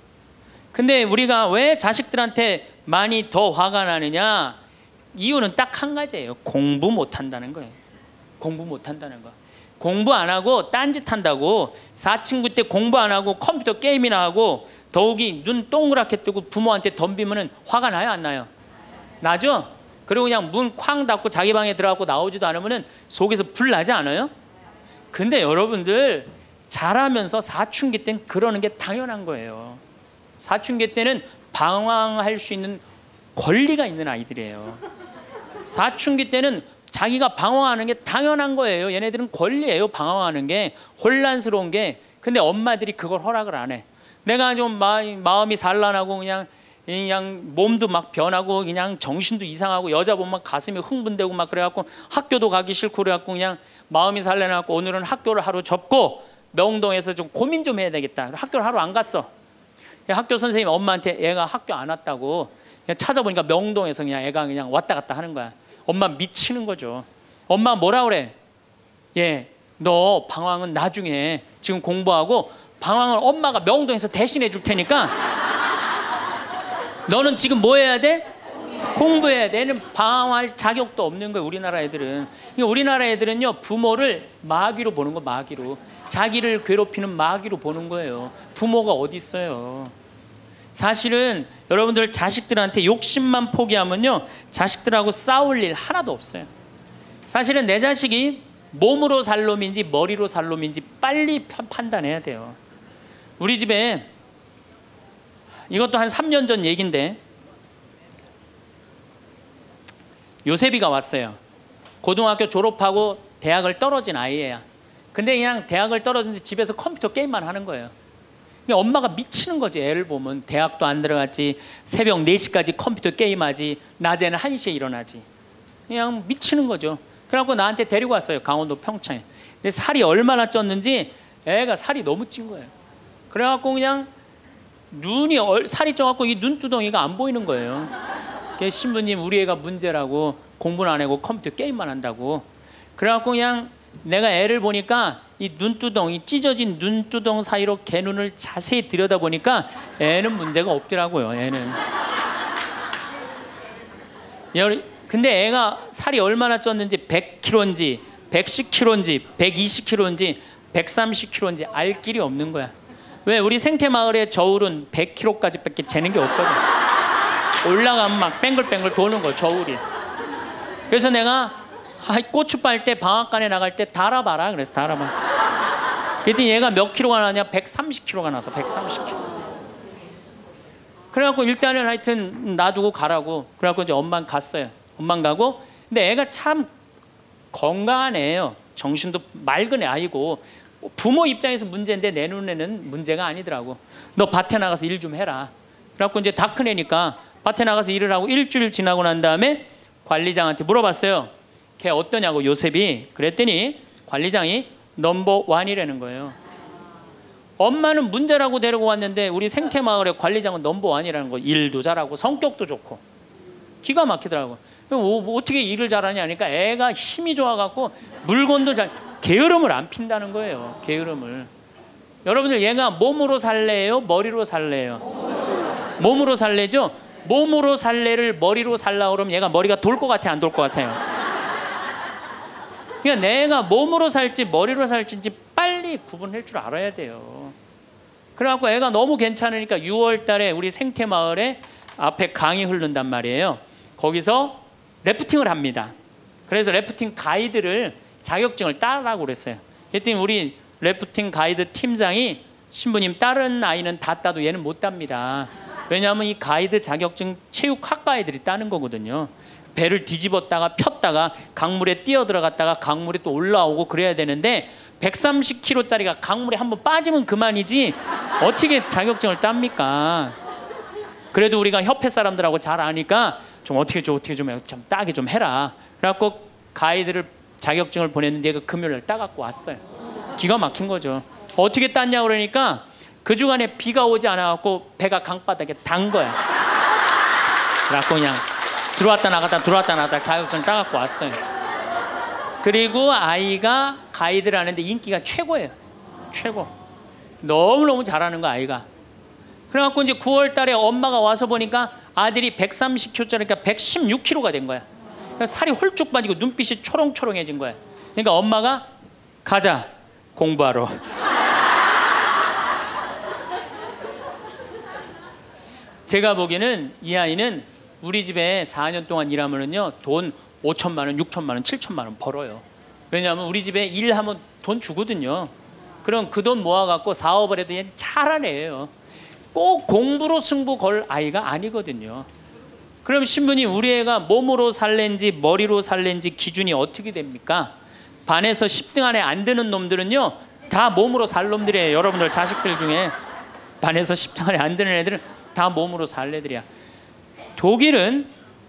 근데 우리가 왜 자식들한테 많이 더 화가 나느냐? 이유는 딱 한 가지예요. 공부 못한다는 거예요. 공부 못한다는 거. 공부 안 하고 딴짓 한다고. 사친구 때 공부 안 하고 컴퓨터 게임이나 하고 더욱이 눈 동그랗게 뜨고 부모한테 덤비면 화가 나요 안 나요? 나죠? 그리고 그냥 문 쾅 닫고 자기 방에 들어가고 나오지도 않으면 속에서 불 나지 않아요? 근데 여러분들 자라면서 사춘기 때는 그러는 게 당연한 거예요. 사춘기 때는 방황할 수 있는 권리가 있는 아이들이에요. 사춘기 때는 자기가 방황하는 게 당연한 거예요. 얘네들은 권리예요. 방황하는 게, 혼란스러운 게. 근데 엄마들이 그걸 허락을 안 해. 내가 좀 마음이 산란하고 그냥 그냥 몸도 막 변하고 그냥 정신도 이상하고 여자 보면 가슴이 흥분되고 막 그래갖고 학교도 가기 싫고 그래갖고 그냥 마음이 산란해갖고 오늘은 학교를 하루 접고 명동에서 좀 고민 좀 해야 되겠다. 학교를 하루 안 갔어. 학교 선생님이 엄마한테 애가 학교 안 왔다고 그냥 찾아보니까 명동에서 그냥 애가 그냥 왔다 갔다 하는 거야. 엄마 미치는 거죠. 엄마 뭐라 그래? 예, 너 방황은 나중에 지금 공부하고 방황을 엄마가 명동에서 대신해 줄 테니까 너는 지금 뭐 해야 돼? 공부해야 돼. 얘는 방황할 자격도 없는 거예요. 우리나라 애들은. 그러니까 우리나라 애들은요 부모를 마귀로 보는 거. 마귀로. 자기를 괴롭히는 마귀로 보는 거예요. 부모가 어디 있어요. 사실은 여러분들 자식들한테 욕심만 포기하면요 자식들하고 싸울 일 하나도 없어요. 사실은 내 자식이 몸으로 살 놈인지 머리로 살 놈인지 빨리 판단해야 돼요. 우리 집에 이것도 한 삼 년 전 얘기인데 요셉이가 왔어요. 고등학교 졸업하고 대학을 떨어진 아이예요. 근데 그냥 대학을 떨어진 집에서 컴퓨터 게임만 하는 거예요. 엄마가 미치는 거지. 애를 보면 대학도 안 들어갔지, 새벽 네 시까지 컴퓨터 게임하지, 낮에는 한 시에 일어나지. 그냥 미치는 거죠. 그래갖고 나한테 데리고 왔어요. 강원도 평창에. 근데 살이 얼마나 쪘는지 애가 살이 너무 찐 거예요. 그래갖고 그냥 눈이 얼, 살이 쪄갖고 이 눈두덩이가 안 보이는 거예요. 그래서 신부님 우리 애가 문제라고, 공부는 안 하고 컴퓨터 게임만 한다고. 그래갖고 그냥 내가 애를 보니까 이 눈두덩이, 찢어진 눈두덩 사이로 걔 눈을 자세히 들여다보니까 애는 문제가 없더라고요. 애는. 근데 애가 살이 얼마나 쪘는지 백 킬로그램인지 백십 킬로그램인지 백이십 킬로그램인지 백삼십 킬로그램인지 알 길이 없는 거야. 왜? 우리 생태마을의 저울은 백 킬로그램까지밖에 재는 게 없거든. 올라가면 막 뱅글뱅글 도는 거 저울이. 그래서 내가 아, 고추 빨 때 방앗간에 나갈 때 달아봐라. 그래서 달아봐. 그랬더니 얘가 몇 킬로가 나냐? 백삼십 킬로가 나서 백삼십 킬로. 그래갖고 일단은 하여튼 놔두고 가라고. 그래갖고 이제 엄마는 갔어요. 엄마는 가고. 근데 애가 참 건강한 애예요. 정신도 맑은 애 아이고. 부모 입장에서 문제인데 내 눈에는 문제가 아니더라고. 너 밭에 나가서 일 좀 해라. 그래갖고 이제 다 큰 애니까 밭에 나가서 일을 하고 일주일 지나고 난 다음에 관리장한테 물어봤어요. 걔 어떠냐고 요셉이. 그랬더니 관리장이 넘버 원이라는 거예요. 엄마는 문제라고 데리고 왔는데 우리 생태마을의 관리장은 넘버 원이라는 거. 일도 잘하고 성격도 좋고 기가 막히더라고. 뭐 어떻게 일을 잘하냐 하니까 애가 힘이 좋아갖고 물건도 잘, 게으름을 안 핀다는 거예요. 게으름을. 여러분들 얘가 몸으로 살래요? 머리로 살래요? 몸으로 살래죠? 몸으로 살래를 머리로 살라 그러면 얘가 머리가 돌 것 같아요? 안 돌 것 같아요? 그러니까 내가 몸으로 살지 머리로 살지 빨리 구분할 줄 알아야 돼요. 그래갖고 애가 너무 괜찮으니까 유월 달에 우리 생태마을에 앞에 강이 흐른단 말이에요. 거기서 래프팅을 합니다. 그래서 래프팅 가이드를 자격증을 따라고 그랬어요. 그랬더니 우리 래프팅 가이드 팀장이 신부님 다른 아이는 다 따도 얘는 못 땁니다. 왜냐하면 이 가이드 자격증 체육학과 애들이 따는 거거든요. 배를 뒤집었다가 폈다가 강물에 뛰어 들어갔다가 강물에 또 올라오고 그래야 되는데 백삼십 킬로그램짜리가 강물에 한번 빠지면 그만이지 어떻게 자격증을 땁니까? 그래도 우리가 협회 사람들하고 잘 아니까 좀 어떻게 좀 어떻게 좀, 좀 따게 좀 해라. 그래갖고 가이드를 자격증을 보냈는데 얘가 금요일날 따갖고 왔어요. 기가 막힌 거죠. 어떻게 땄냐 그러니까 그 주간에 비가 오지 않아갖고 배가 강바닥에 단 거야. 그래갖고 그냥 들어왔다 나갔다 들어왔다 나갔다 자격증을 따갖고 왔어요. 그리고 아이가 가이드를 하는데 인기가 최고예요. 최고. 너무너무 잘하는 거 아이가. 그래갖고 이제 구월 달에 엄마가 와서 보니까 아들이 백삼십 킬로그램짜리니까 백십육 킬로그램가 된 거야. 그러니까 살이 홀쭉 빠지고 눈빛이 초롱초롱해진 거야. 그러니까 엄마가 가자 공부하러. 제가 보기에는 이 아이는 우리 집에 사 년 동안 일하면은요 돈 오천만 원, 육천만 원, 칠천만 원 벌어요. 왜냐하면 우리 집에 일하면 돈 주거든요. 그럼 그 돈 모아갖고 사업을 해도 얘는 잘하는 애예요. 꼭 공부로 승부 걸 아이가 아니거든요. 그럼 신부님 우리 애가 몸으로 살랜지 머리로 살랜지 기준이 어떻게 됩니까? 반에서 십 등 안에 안 드는 놈들은요 다 몸으로 살 놈들이에요. 여러분들 자식들 중에 반에서 십 등 안에 안 드는 애들은 다 몸으로 살 애들이야. 독일은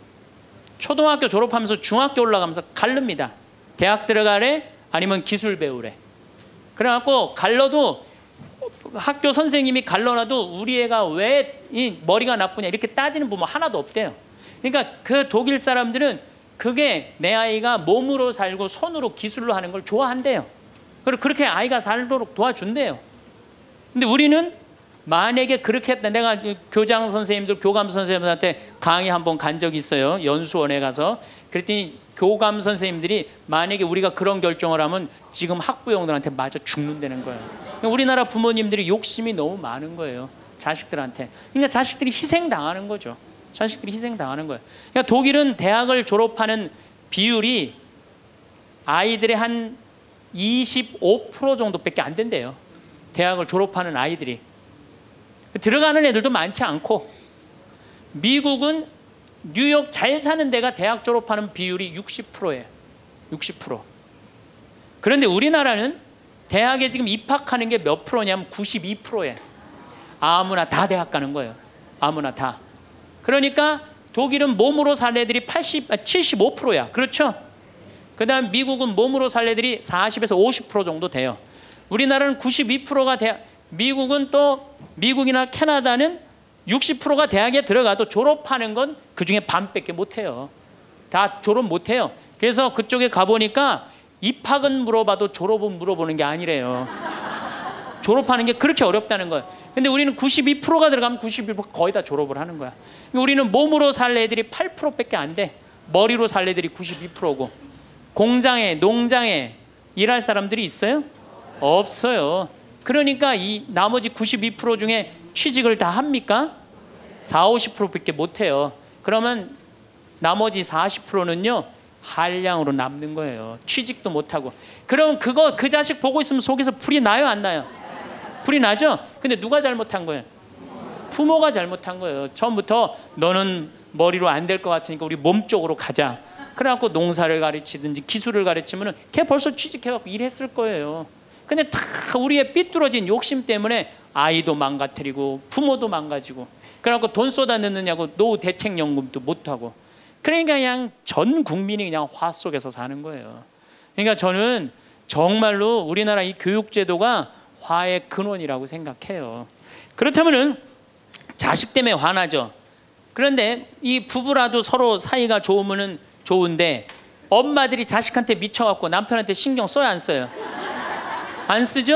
초등학교 졸업하면서 중학교 올라가면서 갈릅니다. 대학 들어가래 아니면 기술 배우래. 그래갖고 갈러도 학교 선생님이 갈러놔도 우리 애가 왜 이 머리가 나쁘냐 이렇게 따지는 부모 하나도 없대요. 그러니까 그 독일 사람들은 그게 내 아이가 몸으로 살고 손으로 기술로 하는 걸 좋아한대요. 그리고 그렇게 아이가 살도록 도와준대요. 근데 우리는 만약에 그렇게 했다. 내가 교장 선생님들 교감 선생님들한테 강의 한번 간 적이 있어요. 연수원에 가서. 그랬더니 교감 선생님들이 만약에 우리가 그런 결정을 하면 지금 학부형들한테 맞아 죽는다는 거예요. 그러니까 우리나라 부모님들이 욕심이 너무 많은 거예요. 자식들한테. 그러니까 자식들이 희생당하는 거죠. 자식들이 희생당하는 거예요. 그러니까 독일은 대학을 졸업하는 비율이 아이들의 한 이십오 퍼센트 정도밖에 안 된대요. 대학을 졸업하는 아이들이. 들어가는 애들도 많지 않고. 미국은 뉴욕 잘 사는 데가 대학 졸업하는 비율이 육십 퍼센트예요. 육십 퍼센트. 그런데 우리나라는 대학에 지금 입학하는 게 몇 프로냐면 구십이 퍼센트예요. 아무나 다 대학 가는 거예요. 아무나 다. 그러니까 독일은 몸으로 살 애들이 팔십, 칠십오 퍼센트야. 그렇죠? 그 다음 미국은 몸으로 살 애들이 사십에서 오십 퍼센트 정도 돼요. 우리나라는 구십이 퍼센트가 대학, 미국은 또 미국이나 캐나다는 육십 퍼센트가 대학에 들어가도 졸업하는 건 그중에 반밖에 못해요. 다 졸업 못해요. 그래서 그쪽에 가보니까 입학은 물어봐도 졸업은 물어보는 게 아니래요. 졸업하는 게 그렇게 어렵다는 거예요. 근데 우리는 구십이 퍼센트가 들어가면 구십일 퍼센트 거의 다 졸업을 하는 거야. 우리는 몸으로 살 애들이 팔 퍼센트밖에 안 돼. 머리로 살 애들이 구십이 퍼센트고. 공장에 농장에 일할 사람들이 있어요? 없어요. 그러니까 이 나머지 구십이 퍼센트 중에 취직을 다 합니까? 사오십 퍼센트밖에 못해요. 그러면 나머지 사십 퍼센트는요 한량으로 남는 거예요. 취직도 못하고. 그럼 그거 그 자식 보고 있으면 속에서 불이 나요 안 나요? 불이 나죠? 근데 누가 잘못한 거예요? 부모가 잘못한 거예요. 처음부터 너는 머리로 안 될 것 같으니까 우리 몸 쪽으로 가자. 그래갖고 농사를 가르치든지 기술을 가르치면은 걔 벌써 취직해갖고 일했을 거예요. 근데 다 우리의 삐뚤어진 욕심 때문에 아이도 망가뜨리고 부모도 망가지고 그래갖고 돈 쏟아 넣느냐고 노후 대책연금도 못하고 그러니까 그냥 전 국민이 그냥 화 속에서 사는 거예요. 그러니까 저는 정말로 우리나라 이 교육제도가 화의 근원이라고 생각해요. 그렇다면은 자식 때문에 화나죠. 그런데 이 부부라도 서로 사이가 좋으면은 좋은데 엄마들이 자식한테 미쳐갖고 남편한테 신경 써야 안 써요? 안 쓰죠?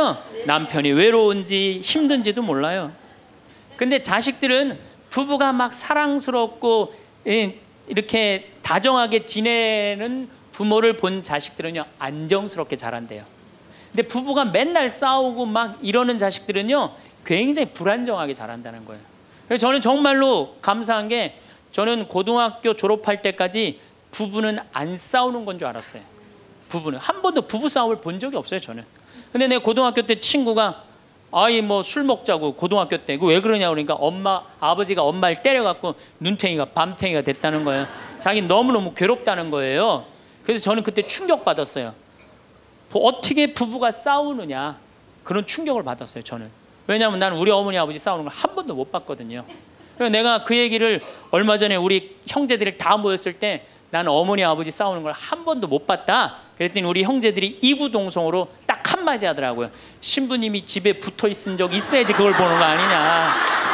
남편이 외로운지 힘든지도 몰라요. 근데 자식들은 부부가 막 사랑스럽고 이렇게 다정하게 지내는 부모를 본 자식들은요 안정스럽게 자란대요. 근데 부부가 맨날 싸우고 막 이러는 자식들은요 굉장히 불안정하게 자란다는 거예요. 그래서 저는 정말로 감사한 게 저는 고등학교 졸업할 때까지 부부는 안 싸우는 건 줄 알았어요. 부부는 한 번도 부부 싸움을 본 적이 없어요 저는. 근데 내 고등학교 때 친구가 아이 뭐 술 먹자고 고등학교 때 왜 그러냐 그러니까 엄마 아버지가 엄마를 때려갖고 눈탱이가 밤탱이가 됐다는 거예요. 자기 너무너무 괴롭다는 거예요. 그래서 저는 그때 충격받았어요. 어떻게 부부가 싸우느냐 그런 충격을 받았어요 저는. 왜냐하면 나는 우리 어머니 아버지 싸우는 걸 한 번도 못 봤거든요. 그래서 내가 그 얘기를 얼마 전에 우리 형제들이 다 모였을 때 나는 어머니 아버지 싸우는 걸 한 번도 못 봤다 그랬더니 우리 형제들이 이구동성으로 딱 한마디 하더라고요. 신부님이 집에 붙어 있은 적 있어야지 그걸 보는 거 아니냐.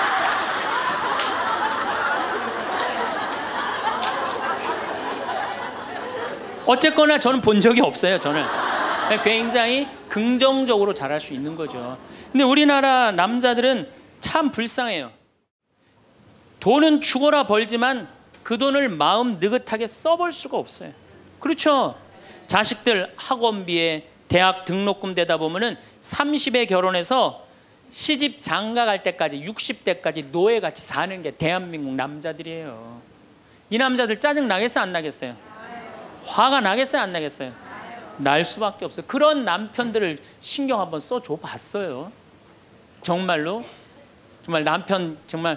어쨌거나 저는 본 적이 없어요 저는. 굉장히 긍정적으로 자랄 수 있는 거죠. 근데 우리나라 남자들은 참 불쌍해요. 돈은 죽어라 벌지만 그 돈을 마음 느긋하게 써볼 수가 없어요. 그렇죠? 자식들 학원비에 대학 등록금 대다 보면은 삼십에 결혼해서 시집 장가 갈 때까지 육십 대까지 노예같이 사는 게 대한민국 남자들이에요. 이 남자들 짜증 나겠어요 안 나겠어요? 화가 나겠어요 안 나겠어요? 날 수밖에 없어요. 그런 남편들을 신경 한번 써줘 봤어요. 정말로 정말 남편 정말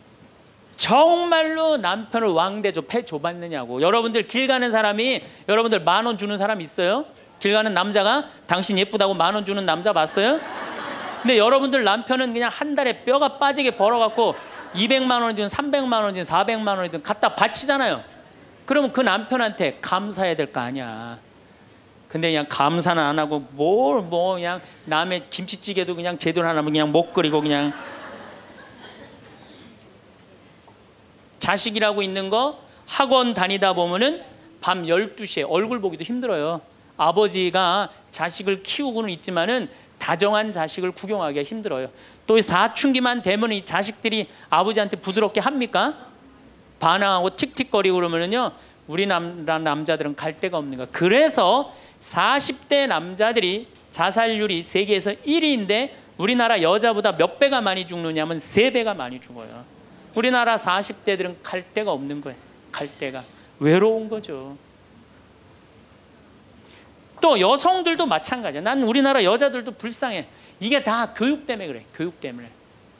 정말로 남편을 왕대조 패줘 봤느냐고. 여러분들 길 가는 사람이 여러분들 만 원 주는 사람 있어요? 길 가는 남자가 당신 예쁘다고 만 원 주는 남자 봤어요? 근데 여러분들 남편은 그냥 한 달에 뼈가 빠지게 벌어갖고 이백만 원이든 삼백만 원이든 사백만 원이든 갖다 바치잖아요. 그러면 그 남편한테 감사해야 될 거 아니야. 근데 그냥 감사는 안 하고 뭘 뭐 그냥 남의 김치찌개도 그냥 제대로 안 하면 그냥 못 끓이고 그냥. 자식이라고 있는 거 학원 다니다 보면은 밤 열두 시에 얼굴 보기도 힘들어요. 아버지가 자식을 키우고는 있지만은 다정한 자식을 구경하기가 힘들어요. 또 사춘기만 되면 이 자식들이 아버지한테 부드럽게 합니까? 반항하고 틱틱거리고 그러면은요 우리나라 남자들은 갈 데가 없는 거야. 그래서 사십 대 남자들이 자살률이 세계에서 일 위인데 우리나라 여자보다 몇 배가 많이 죽느냐면 세 배가 많이 죽어요. 우리나라 사십 대들은 갈 데가 없는 거예요. 갈 데가 외로운 거죠. 또 여성들도 마찬가지야. 난 우리나라 여자들도 불쌍해. 이게 다 교육 때문에 그래. 교육 때문에.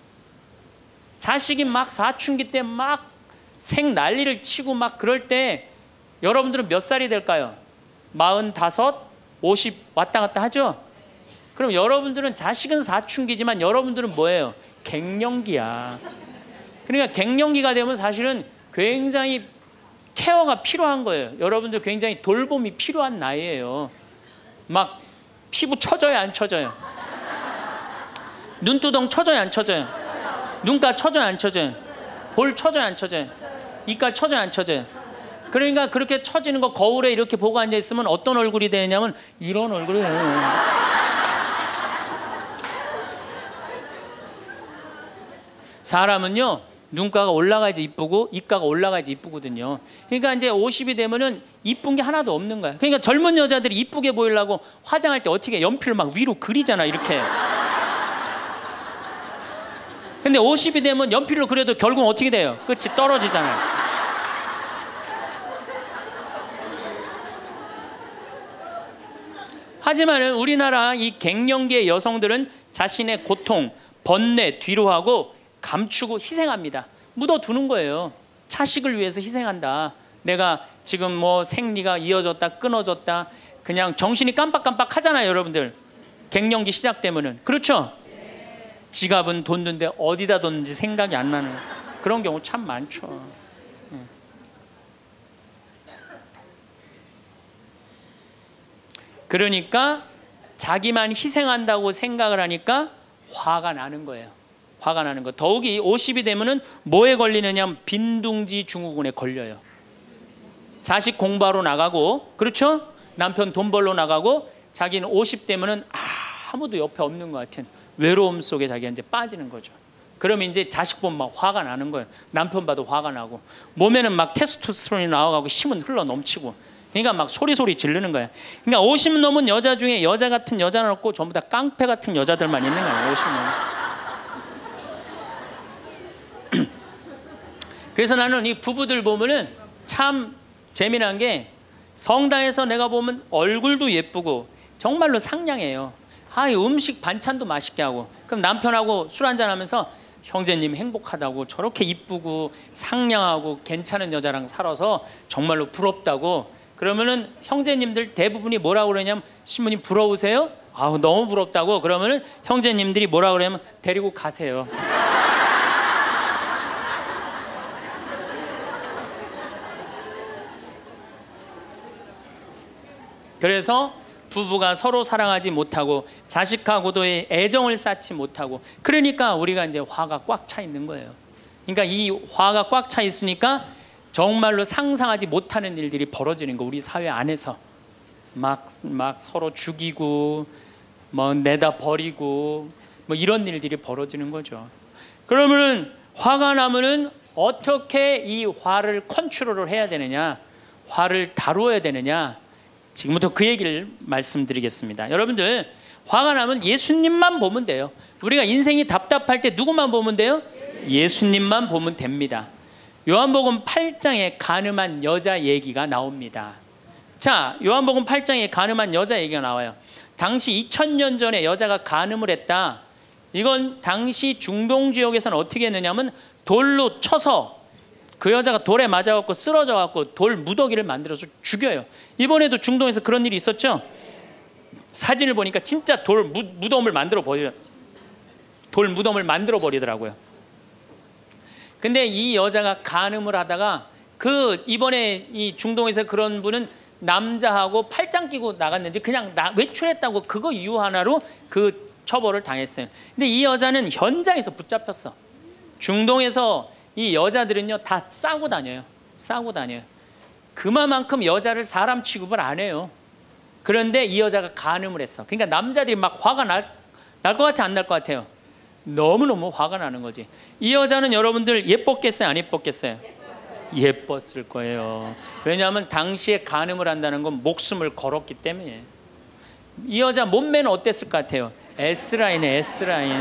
자식이 막 사춘기 때 막 생 난리를 치고 막 그럴 때 여러분들은 몇 살이 될까요? 마흔다섯, 오십 왔다 갔다 하죠? 그럼 여러분들은 자식은 사춘기지만 여러분들은 뭐예요? 갱년기야. 그러니까 갱년기가 되면 사실은 굉장히 케어가 필요한 거예요. 여러분들 굉장히 돌봄이 필요한 나이예요. 막 피부 처져요 안 처져요? 눈두덩 처져요 안 처져요? 눈가 처져요 안 처져요? 볼 처져요 안 처져요? 이깔 처져요 안 처져요? 그러니까 그렇게 처지는 거 거울에 이렇게 보고 앉아있으면 어떤 얼굴이 되냐면 이런 얼굴이 돼요. 사람은요 눈가가 올라가야지 이쁘고 입가가 올라가야지 이쁘거든요. 그러니까 이제 오십이 되면은 이쁜 게 하나도 없는 거야. 그러니까 젊은 여자들이 이쁘게 보이려고 화장할 때 어떻게 연필을 막 위로 그리잖아 이렇게. 근데 오십이 되면 연필로 그려도 결국 어떻게 돼요? 끝이 떨어지잖아요. 하지만 우리나라 이 갱년기의 여성들은 자신의 고통, 번뇌 뒤로 하고 감추고 희생합니다. 묻어두는 거예요. 자식을 위해서 희생한다. 내가 지금 뭐 생리가 이어졌다 끊어졌다 그냥 정신이 깜빡깜빡 하잖아요 여러분들. 갱년기 시작되면은. 그렇죠? 지갑은 뒀는데 어디다 뒀는지 생각이 안 나는 그런 경우 참 많죠. 그러니까 자기만 희생한다고 생각을 하니까 화가 나는 거예요. 화가 나는 거. 더욱이 오십이 되면은 뭐에 걸리느냐? 빈둥지 증후군에 걸려요. 자식 공부하러 나가고, 그렇죠? 남편 돈 벌러 나가고, 자기는 오십 되면은 아 아무도 옆에 없는 것 같은 외로움 속에 자기가 이제 빠지는 거죠. 그러면 이제 자식 보면 막 화가 나는 거예요. 남편 봐도 화가 나고 몸에는 막 테스토스테론이 나와가고 힘은 흘러 넘치고, 그러니까 막 소리소리 지르는 거야. 그러니까 오십 넘은 여자 중에 여자 같은 여자는 없고 전부 다 깡패 같은 여자들만 있는 거예요. 오십 넘. 그래서 나는 이 부부들 보면은 참 재미난 게, 성당에서 내가 보면 얼굴도 예쁘고 정말로 상냥해요. 아, 이 음식 반찬도 맛있게 하고, 그럼 남편하고 술 한잔 하면서 형제님 행복하다고, 저렇게 이쁘고 상냥하고 괜찮은 여자랑 살아서 정말로 부럽다고. 그러면은 형제님들 대부분이 뭐라고 그러냐면, 신부님 부러우세요? 아우 너무 부럽다고. 그러면은 형제님들이 뭐라고 그러냐면, 데리고 가세요. 그래서 부부가 서로 사랑하지 못하고 자식하고도의 애정을 쌓지 못하고, 그러니까 우리가 이제 화가 꽉 차 있는 거예요. 그러니까 이 화가 꽉 차 있으니까 정말로 상상하지 못하는 일들이 벌어지는 거. 우리 사회 안에서 막, 막 서로 죽이고 뭐 내다 버리고 뭐 이런 일들이 벌어지는 거죠. 그러면은 화가 나면은 어떻게 이 화를 컨트롤을 해야 되느냐, 화를 다루어야 되느냐, 지금부터 그 얘기를 말씀드리겠습니다. 여러분들, 화가 나면 예수님만 보면 돼요. 우리가 인생이 답답할 때 누구만 보면 돼요? 예수님만 보면 됩니다. 요한복음 팔 장에 간음한 여자 얘기가 나옵니다. 자, 요한복음 팔 장에 간음한 여자 얘기가 나와요. 당시 이천 년 전에 여자가 간음을 했다. 이건 당시 중동 지역에서는 어떻게 했느냐면, 돌로 쳐서 그 여자가 돌에 맞아갖고 쓰러져갖고 돌 무더기를 만들어서 죽여요. 이번에도 중동에서 그런 일이 있었죠. 사진을 보니까 진짜 돌 무, 무덤을 만들어 버려, 돌 무덤을 만들어 버리더라고요. 근데 이 여자가 간음을 하다가, 그 이번에 이 중동에서 그런 분은 남자하고 팔짱 끼고 나갔는지 그냥 나, 외출했다고 그거 이유 하나로 그 처벌을 당했어요. 근데 이 여자는 현장에서 붙잡혔어. 중동에서 이 여자들은요 다 싸고 다녀요. 싸고 다녀요. 그만큼 여자를 사람 취급을 안 해요. 그런데 이 여자가 간음을 했어. 그러니까 남자들이 막 화가 날, 날 것 같아, 안 날 것 같아요? 너무너무 화가 나는 거지. 이 여자는 여러분들 예뻤겠어요, 안 예뻤겠어요? 예뻤을 거예요. 왜냐하면 당시에 간음을 한다는 건 목숨을 걸었기 때문에. 이 여자 몸매는 어땠을 것 같아요? S라인에 S라인.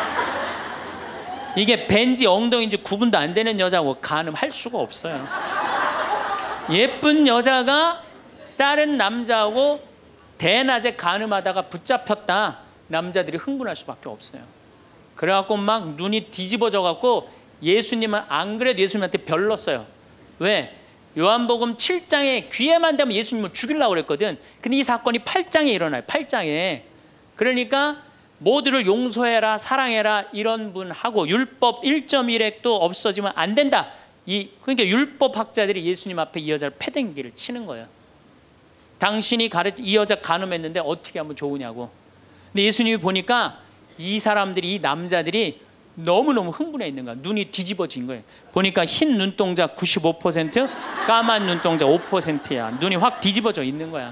이게 벤지 엉덩이인지 구분도 안 되는 여자고 간음할 수가 없어요. 예쁜 여자가 다른 남자하고 대낮에 간음하다가 붙잡혔다. 남자들이 흥분할 수밖에 없어요. 그래갖고 막 눈이 뒤집어져 갖고 예수님은, 안 그래도 예수님한테 별렀어요. 왜? 요한복음 칠 장에 귀에만 대면 예수님을 죽이려고 그랬거든. 근데 이 사건이 팔 장에 일어나요. 팔 장에. 그러니까 모두를 용서해라, 사랑해라, 이런 분하고 율법 일 점 일 획도 없어지면 안 된다. 이, 그러니까 율법학자들이 예수님 앞에 이 여자를 패댕기를 치는 거예요. 당신이 가르치, 이 여자 간음했는데 어떻게 하면 좋으냐고. 근데 예수님이 보니까 이 사람들이, 이 남자들이 너무너무 흥분해 있는 거야. 눈이 뒤집어진 거예요. 보니까 흰 눈동자 구십오 퍼센트, 까만 눈동자 오 퍼센트야. 눈이 확 뒤집어져 있는 거야.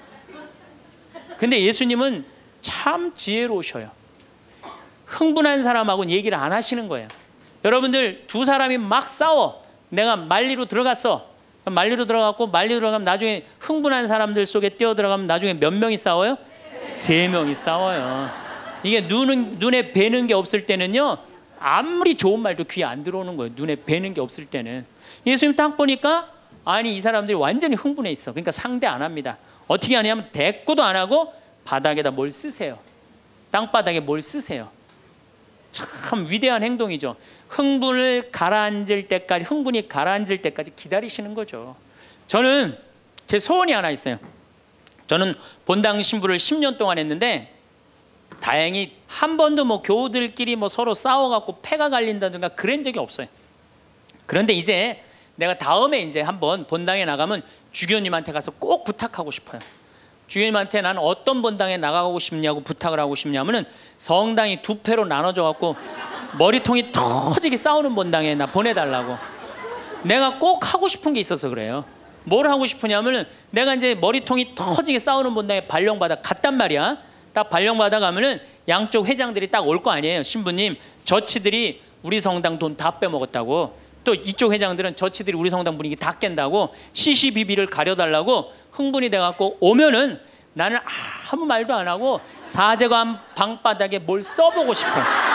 근데 예수님은 참 지혜로우셔요. 흥분한 사람하고는 얘기를 안 하시는 거예요. 여러분들, 두 사람이 막 싸워. 내가 말리로 들어갔어. 말리로 들어갔고, 말리로 들어가면 나중에 흥분한 사람들 속에 뛰어들어가면 나중에 몇 명이 싸워요? 세 명이 싸워요. 이게 눈은, 눈에 뵈는 게 없을 때는요, 아무리 좋은 말도 귀에 안 들어오는 거예요. 눈에 뵈는 게 없을 때는. 예수님 딱 보니까, 아니 이 사람들이 완전히 흥분해 있어. 그러니까 상대 안 합니다. 어떻게 하냐면 대꾸도 안 하고 바닥에다 뭘 쓰세요. 땅바닥에 뭘 쓰세요. 참 위대한 행동이죠. 흥분을 가라앉을 때까지, 흥분이 가라앉을 때까지 기다리시는 거죠. 저는 제 소원이 하나 있어요. 저는 본당 신부를 십 년 동안 했는데, 다행히 한 번도 뭐 교우들끼리 뭐 서로 싸워갖고 패가 갈린다든가 그런 적이 없어요. 그런데 이제 내가 다음에 이제 한번 본당에 나가면 주교님한테 가서 꼭 부탁하고 싶어요. 주교님한테 나는 어떤 본당에 나가고 싶냐고 부탁을 하고 싶냐면은, 성당이 두 패로 나눠져 갖고 머리통이 터지게 싸우는 본당에 나 보내달라고. 내가 꼭 하고 싶은 게 있어서 그래요. 뭘 하고 싶으냐면은, 내가 이제 머리통이 터지게 싸우는 본당에 발령받아 갔단 말이야. 딱 발령 받아가면은 양쪽 회장들이 딱 올 거 아니에요. 신부님, 저치들이 우리 성당 돈 다 빼먹었다고. 또 이쪽 회장들은 저치들이 우리 성당 분위기 다 깬다고 시시비비를 가려달라고 흥분이 돼갖고 오면은 나는 아무 말도 안 하고 사제관 방바닥에 뭘 써보고 싶어.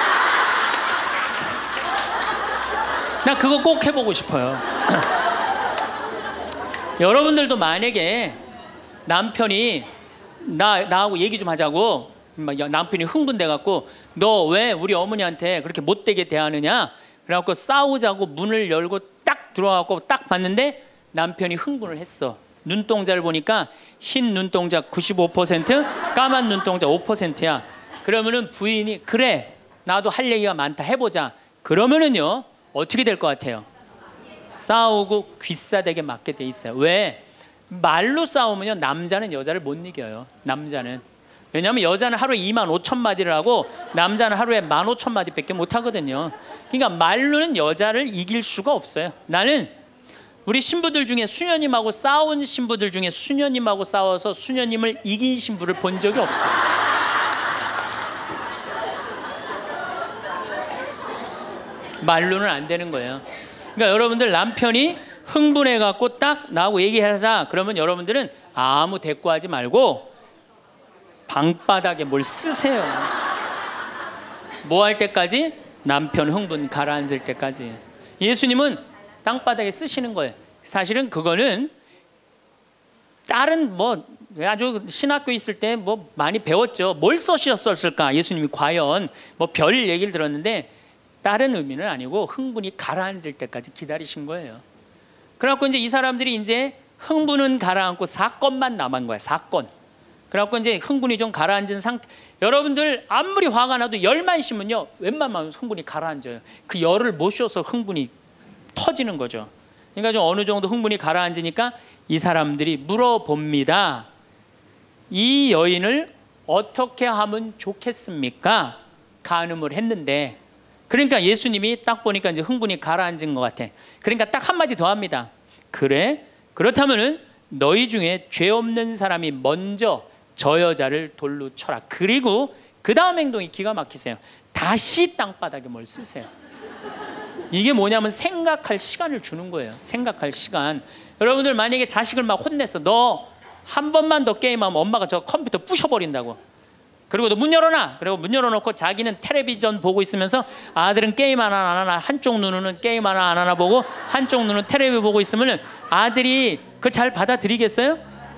나 그거 꼭 해보고 싶어요. 여러분들도 만약에 남편이 나, 나하고 얘기 좀 하자고 남편이 흥분돼갖고 너 왜 우리 어머니한테 그렇게 못되게 대하느냐 그래갖고 싸우자고 문을 열고 딱 들어가고 딱 봤는데 남편이 흥분을 했어. 눈동자를 보니까 흰 눈동자 구십오 퍼센트, 까만 눈동자 오 퍼센트야. 그러면은 부인이 그래 나도 할 얘기가 많다 해보자. 그러면은요 어떻게 될 것 같아요? 싸우고 귀싸대게 맞게 돼 있어요. 왜? 말로 싸우면요 남자는 여자를 못 이겨요. 남자는. 왜냐하면 여자는 하루에 이만 오천 마디를 하고 남자는 하루에 만 오천 마디밖에 못 하거든요. 그러니까 말로는 여자를 이길 수가 없어요. 나는 우리 신부들 중에 수녀님하고 싸운 신부들 중에 수녀님하고 싸워서 수녀님을 이긴 신부를 본 적이 없어요. 말로는 안 되는 거예요. 그러니까 여러분들 남편이 흥분해갖고 딱 나하고 얘기하자 그러면 여러분들은 아무 대꾸하지 말고 방바닥에 뭘 쓰세요. 뭐 할 때까지? 남편 흥분 가라앉을 때까지. 예수님은 땅바닥에 쓰시는 거예요. 사실은 그거는 다른 뭐 아주 신학교 있을 때 뭐 많이 배웠죠. 뭘 써셨을까? 예수님이 과연 뭐 별 얘기를 들었는데 다른 의미는 아니고 흥분이 가라앉을 때까지 기다리신 거예요. 그래갖고 이제 이 사람들이 이제 흥분은 가라앉고 사건만 남은 거야. 사건. 그래갖고 이제 흥분이 좀 가라앉은 상태. 여러분들 아무리 화가 나도 열만 심으면요 웬만하면 흥분이 가라앉아요. 그 열을 못 쉬어서 흥분이 터지는 거죠. 그러니까 좀 어느 정도 흥분이 가라앉으니까 이 사람들이 물어봅니다. 이 여인을 어떻게 하면 좋겠습니까? 간음을 했는데. 그러니까 예수님이 딱 보니까 이제 흥분이 가라앉은 것 같아. 그러니까 딱 한마디 더 합니다. 그래? 그렇다면은 너희 중에 죄 없는 사람이 먼저 저 여자를 돌로 쳐라. 그리고 그 다음 행동이 기가 막히세요. 다시 땅바닥에 뭘 쓰세요. 이게 뭐냐면 생각할 시간을 주는 거예요. 생각할 시간. 여러분들 만약에 자식을 막 혼냈어. 너 한 번만 더 게임하면 엄마가 저 컴퓨터 부셔버린다고. 그리고 너 문 열어놔. 그리고 문 열어놓고 자기는 텔레비전 보고 있으면서 아들은 게임 하나 안 하나 한쪽 눈으로는 게임 하나 안 하나 보고 한쪽 눈은 텔레비 보고 있으면 아들이 그걸 잘 받아들이겠어요?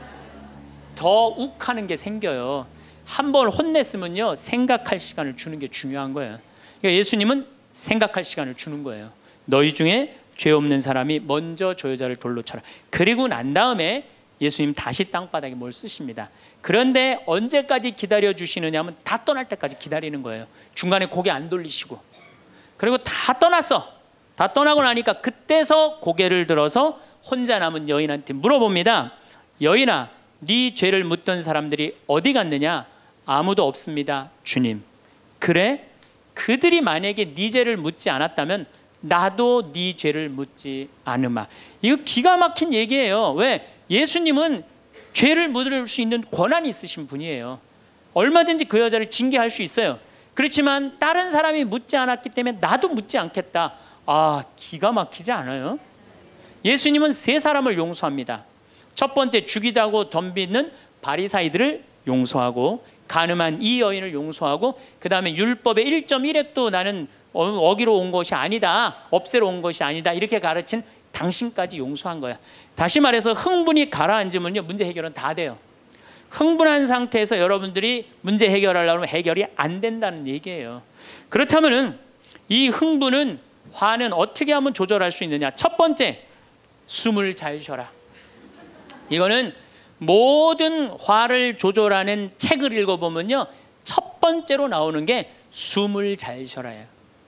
더 욱하는 게 생겨요. 한 번 혼냈으면요 생각할 시간을 주는 게 중요한 거예요. 그러니까 예수님은 생각할 시간을 주는 거예요. 너희 중에 죄 없는 사람이 먼저 저 여자를 돌로 쳐라. 그리고 난 다음에 예수님 다시 땅바닥에 뭘 쓰십니다. 그런데 언제까지 기다려 주시느냐 하면 다 떠날 때까지 기다리는 거예요. 중간에 고개 안 돌리시고. 그리고 다 떠났어. 다 떠나고 나니까 그때서 고개를 들어서 혼자 남은 여인한테 물어봅니다. 여인아, 네 죄를 묻던 사람들이 어디 갔느냐? 아무도 없습니다, 주님. 그래? 그들이 만약에 네 죄를 묻지 않았다면 나도 네 죄를 묻지 않으마. 이거 기가 막힌 얘기예요. 왜? 예수님은 죄를 묻을 수 있는 권한이 있으신 분이에요. 얼마든지 그 여자를 징계할 수 있어요. 그렇지만 다른 사람이 묻지 않았기 때문에 나도 묻지 않겠다. 아, 기가 막히지 않아요? 예수님은 세 사람을 용서합니다. 첫 번째 죽이자고 덤비는 바리사이들을 용서하고 간음한 이 여인을 용서하고 그 다음에 율법의 일 점 일 획도 나는 어기로 온 것이 아니다. 없애러 온 것이 아니다. 이렇게 가르친 당신까지 용서한 거야. 다시 말해서 흥분이 가라앉으면요 문제 해결은 다 돼요. 흥분한 상태에서 여러분들이 문제 해결하려고 하면 해결이 안 된다는 얘기예요. 그렇다면은 이 흥분은 화는 어떻게 하면 조절할 수 있느냐? 첫 번째, 숨을 잘 쉬어라. 이거는 모든 화를 조절하는 책을 읽어보면요 첫 번째로 나오는 게 숨을 잘 쉬어라예요.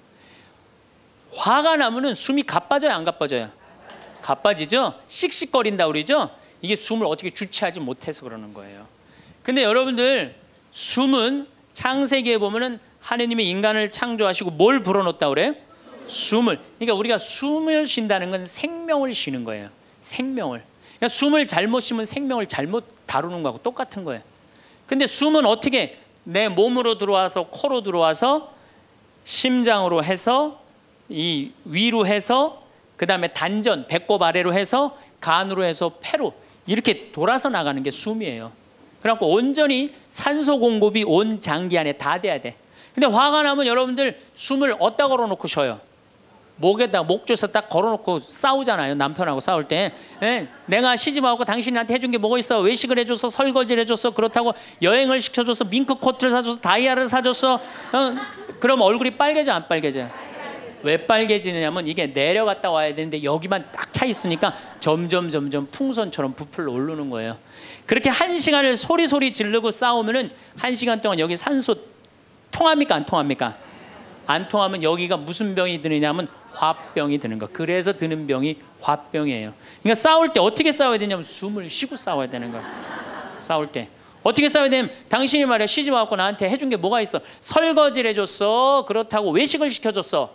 화가 나면은 숨이 가빠져요, 안 가빠져요? 가빠지죠? 씩씩거린다 그러죠? 이게 숨을 어떻게 주체하지 못해서 그러는 거예요. 근데 여러분들 숨은 창세기에 보면은 하느님이 인간을 창조하시고 뭘 불어넣었다 그래요? 숨을. 그러니까 우리가 숨을 쉰다는 건 생명을 쉬는 거예요. 생명을. 그러니까 숨을 잘못 쉬면 생명을 잘못 다루는 거하고 똑같은 거예요. 근데 숨은 어떻게 내 몸으로 들어와서 코로 들어와서 심장으로 해서 이 위로 해서 그 다음에 단전 배꼽 아래로 해서 간으로 해서 폐로 이렇게 돌아서 나가는 게 숨이에요. 그래갖고 온전히 산소 공급이 온 장기 안에 다 돼야 돼. 근데 화가 나면 여러분들 숨을 어디다 걸어놓고 쉬어요? 목에다 목줄에서 딱 걸어놓고 싸우잖아요. 남편하고 싸울 때. 예, 내가 시집하고 당신한테 해준 게 뭐가 있어? 외식을 해줘서 설거지를 해줬어. 그렇다고 여행을 시켜줘서 밍크 코트를 사줘서 다이아를 사줬어. 어, 그럼 얼굴이 빨개져 안 빨개져요? 왜 빨개지느냐면 이게 내려갔다 와야 되는데 여기만 딱 차 있으니까 점점 점점 풍선처럼 부풀어 오르는 거예요. 그렇게 한 시간을 소리소리 지르고 싸우면은 한 시간 동안 여기 산소 통합니까 안 통합니까? 안 통하면 여기가 무슨 병이 드느냐면 화병이 드는 거. 그래서 드는 병이 화병이에요. 그러니까 싸울 때 어떻게 싸워야 되냐면 숨을 쉬고 싸워야 되는 거예요. 싸울 때 어떻게 싸워야 되냐면 당신이 말이야 시집 와갖고 나한테 해준 게 뭐가 있어? 설거지를 해줬어. 그렇다고 외식을 시켜줬어.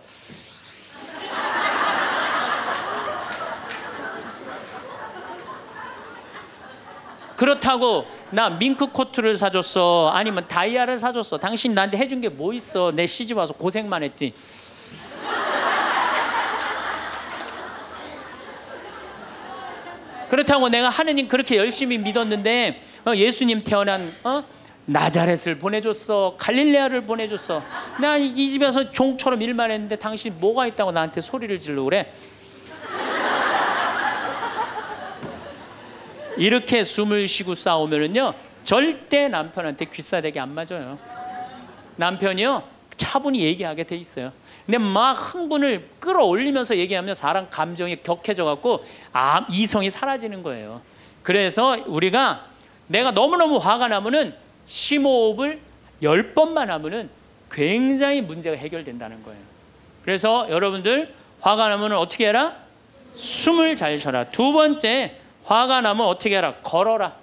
그렇다고 나 밍크 코트를 사줬어. 아니면 다이아를 사줬어. 당신 나한테 해준 게 뭐 있어? 내 시집 와서 고생만 했지. 그렇다고 내가 하느님 그렇게 열심히 믿었는데 어, 예수님 태어난 어? 나자렛을 보내줬어. 갈릴레아를 보내줬어. 나 이 집에서 종처럼 일만 했는데 당신 뭐가 있다고 나한테 소리를 지르고 그래? 이렇게 숨을 쉬고 싸우면은요 절대 남편한테 귀싸대기 안 맞아요. 남편이요 차분히 얘기하게 돼 있어요. 근데 막 흥분을 끌어올리면서 얘기하면 사람 감정이 격해져 갖고 아, 이성이 사라지는 거예요. 그래서 우리가 내가 너무너무 화가 나면은 심호흡을 열 번만 하면은 굉장히 문제가 해결된다는 거예요. 그래서 여러분들 화가 나면은 어떻게 해라? 숨을 잘 쉬어라. 두 번째, 화가 나면 어떻게 해라? 걸어라.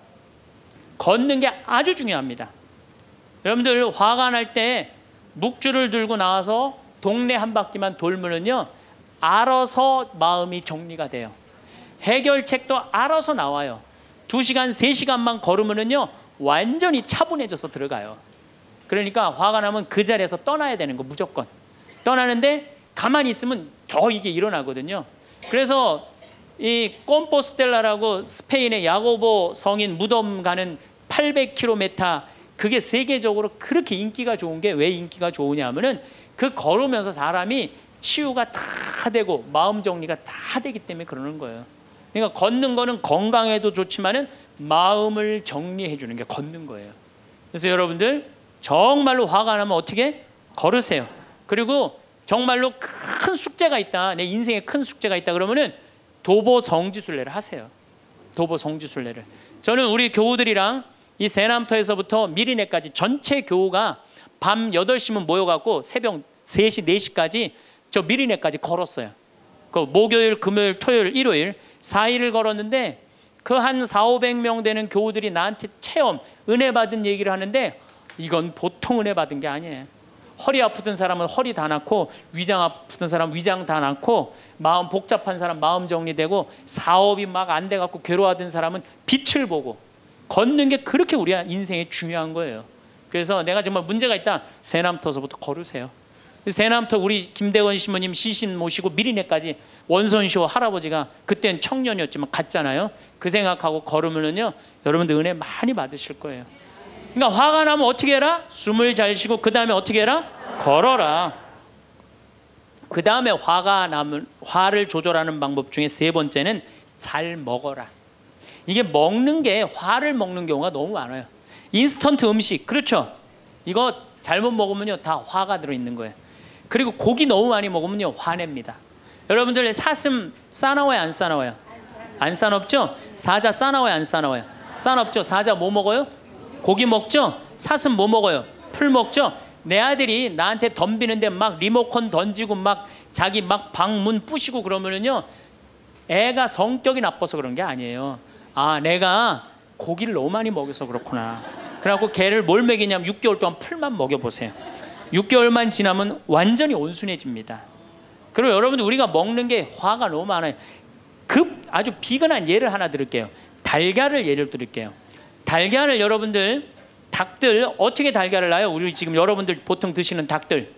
걷는 게 아주 중요합니다. 여러분들 화가 날 때 묵주를 들고 나와서 동네 한 바퀴만 돌면은요 알아서 마음이 정리가 돼요. 해결책도 알아서 나와요. 두 시간, 세 시간만 걸으면은요 완전히 차분해져서 들어가요. 그러니까 화가 나면 그 자리에서 떠나야 되는 거 무조건. 떠나는데 가만히 있으면 더 이게 일어나거든요. 그래서 이 꼼포스텔라라고 스페인의 야고보 성인 무덤 가는 팔백 킬로미터 그게 세계적으로 그렇게 인기가 좋은 게 왜 인기가 좋으냐 하면은 그 걸으면서 사람이 치유가 다 되고 마음 정리가 다 되기 때문에 그러는 거예요. 그러니까 걷는 거는 건강에도 좋지만은 마음을 정리해 주는 게 걷는 거예요. 그래서 여러분들 정말로 화가 나면 어떻게 걸으세요. 그리고 정말로 큰 숙제가 있다. 내 인생에 큰 숙제가 있다 그러면은 도보 성지순례를 하세요. 도보 성지순례를. 저는 우리 교우들이랑 이 세남터에서부터 미리네까지 전체 교우가 밤 여덟 시면 모여갖고 새벽 세 시, 네 시까지 저 미리네까지 걸었어요. 그 목요일, 금요일, 토요일, 일요일 사 일을 걸었는데 그 한 사오백 명 되는 교우들이 나한테 체험, 은혜 받은 얘기를 하는데 이건 보통 은혜 받은 게 아니에요. 허리 아프던 사람은 허리 다 낫고 위장 아프던 사람 위장 다 낫고 마음 복잡한 사람 마음 정리되고 사업이 막 안 돼갖고 괴로워하던 사람은 빛을 보고 걷는 게 그렇게 우리 인생에 중요한 거예요. 그래서 내가 정말 문제가 있다. 세남터서부터 걸으세요. 세남터 우리 김대건 시모님 시신 모시고 미리네까지 원선시호 할아버지가 그땐 청년이었지만 갔잖아요. 그 생각하고 걸으면은요 여러분들 은혜 많이 받으실 거예요. 그러니까 화가 나면 어떻게 해라? 숨을 잘 쉬고 그 다음에 어떻게 해라? 걸어라. 그 다음에 화가 나면 화를 조절하는 방법 중에 세 번째는 잘 먹어라. 이게 먹는 게 화를 먹는 경우가 너무 많아요. 인스턴트 음식 그렇죠? 이거 잘못 먹으면요 다 화가 들어있는 거예요. 그리고 고기 너무 많이 먹으면요 화냅니다. 여러분들 사슴 싸나워요 안 싸나워요? 안 싸납죠? 사자 싸나워요 안 싸나워요? 싸납죠? 사자 뭐 먹어요? 고기 먹죠? 사슴 뭐 먹어요? 풀 먹죠? 내 아들이 나한테 덤비는데 막 리모컨 던지고 막 자기 막 방문 부시고 그러면은요 애가 성격이 나빠서 그런 게 아니에요. 아 내가 고기를 너무 많이 먹여서 그렇구나. 그래갖고 걔를 뭘 먹이냐면 육 개월 동안 풀만 먹여보세요. 육 개월만 지나면 완전히 온순해집니다. 그리고 여러분들 우리가 먹는 게 화가 너무 많아요. 급 아주 비근한 예를 하나 드릴게요. 달걀을 예를 드릴게요. 달걀을 여러분들 닭들 어떻게 달걀을 낳아요? 우리 지금 여러분들 보통 드시는 닭들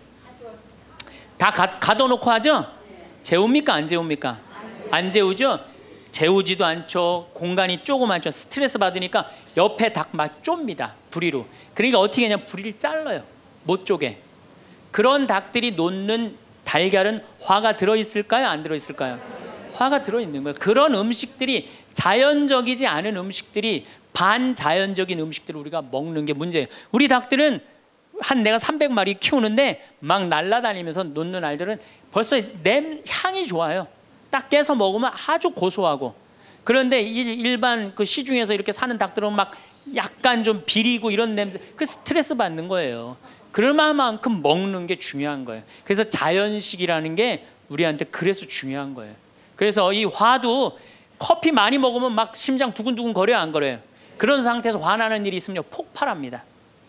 다 가, 가둬놓고 하죠? 재웁니까? 안 재웁니까? 안 재우죠? 재우지도 않죠. 공간이 조그맣죠. 스트레스 받으니까 옆에 닭 막 좁니다. 부리로. 그러니까 어떻게 그냥 부리를 잘라요. 못 쪼개. 그런 닭들이 놓는 달걀은 화가 들어있을까요? 안 들어있을까요? 화가 들어있는 거예요. 그런 음식들이 자연적이지 않은 음식들이 반자연적인 음식들을 우리가 먹는 게 문제예요. 우리 닭들은 한 내가 삼백 마리 키우는데 막 날아다니면서 놓는 알들은 벌써 냄 향이 좋아요. 딱 깨서 먹으면 아주 고소하고. 그런데 일반 그 시중에서 이렇게 사는 닭들은 막 약간 좀 비리고 이런 냄새, 그 스트레스 받는 거예요. 그럴 만큼 먹는 게 중요한 거예요. 그래서 자연식이라는 게 우리한테 그래서 중요한 거예요. 그래서 이 화도 커피 많이 먹으면 막 심장 두근두근 거려요, 안 거려요? 그런 상태에서 화나는 일이 있으면 폭발합니다.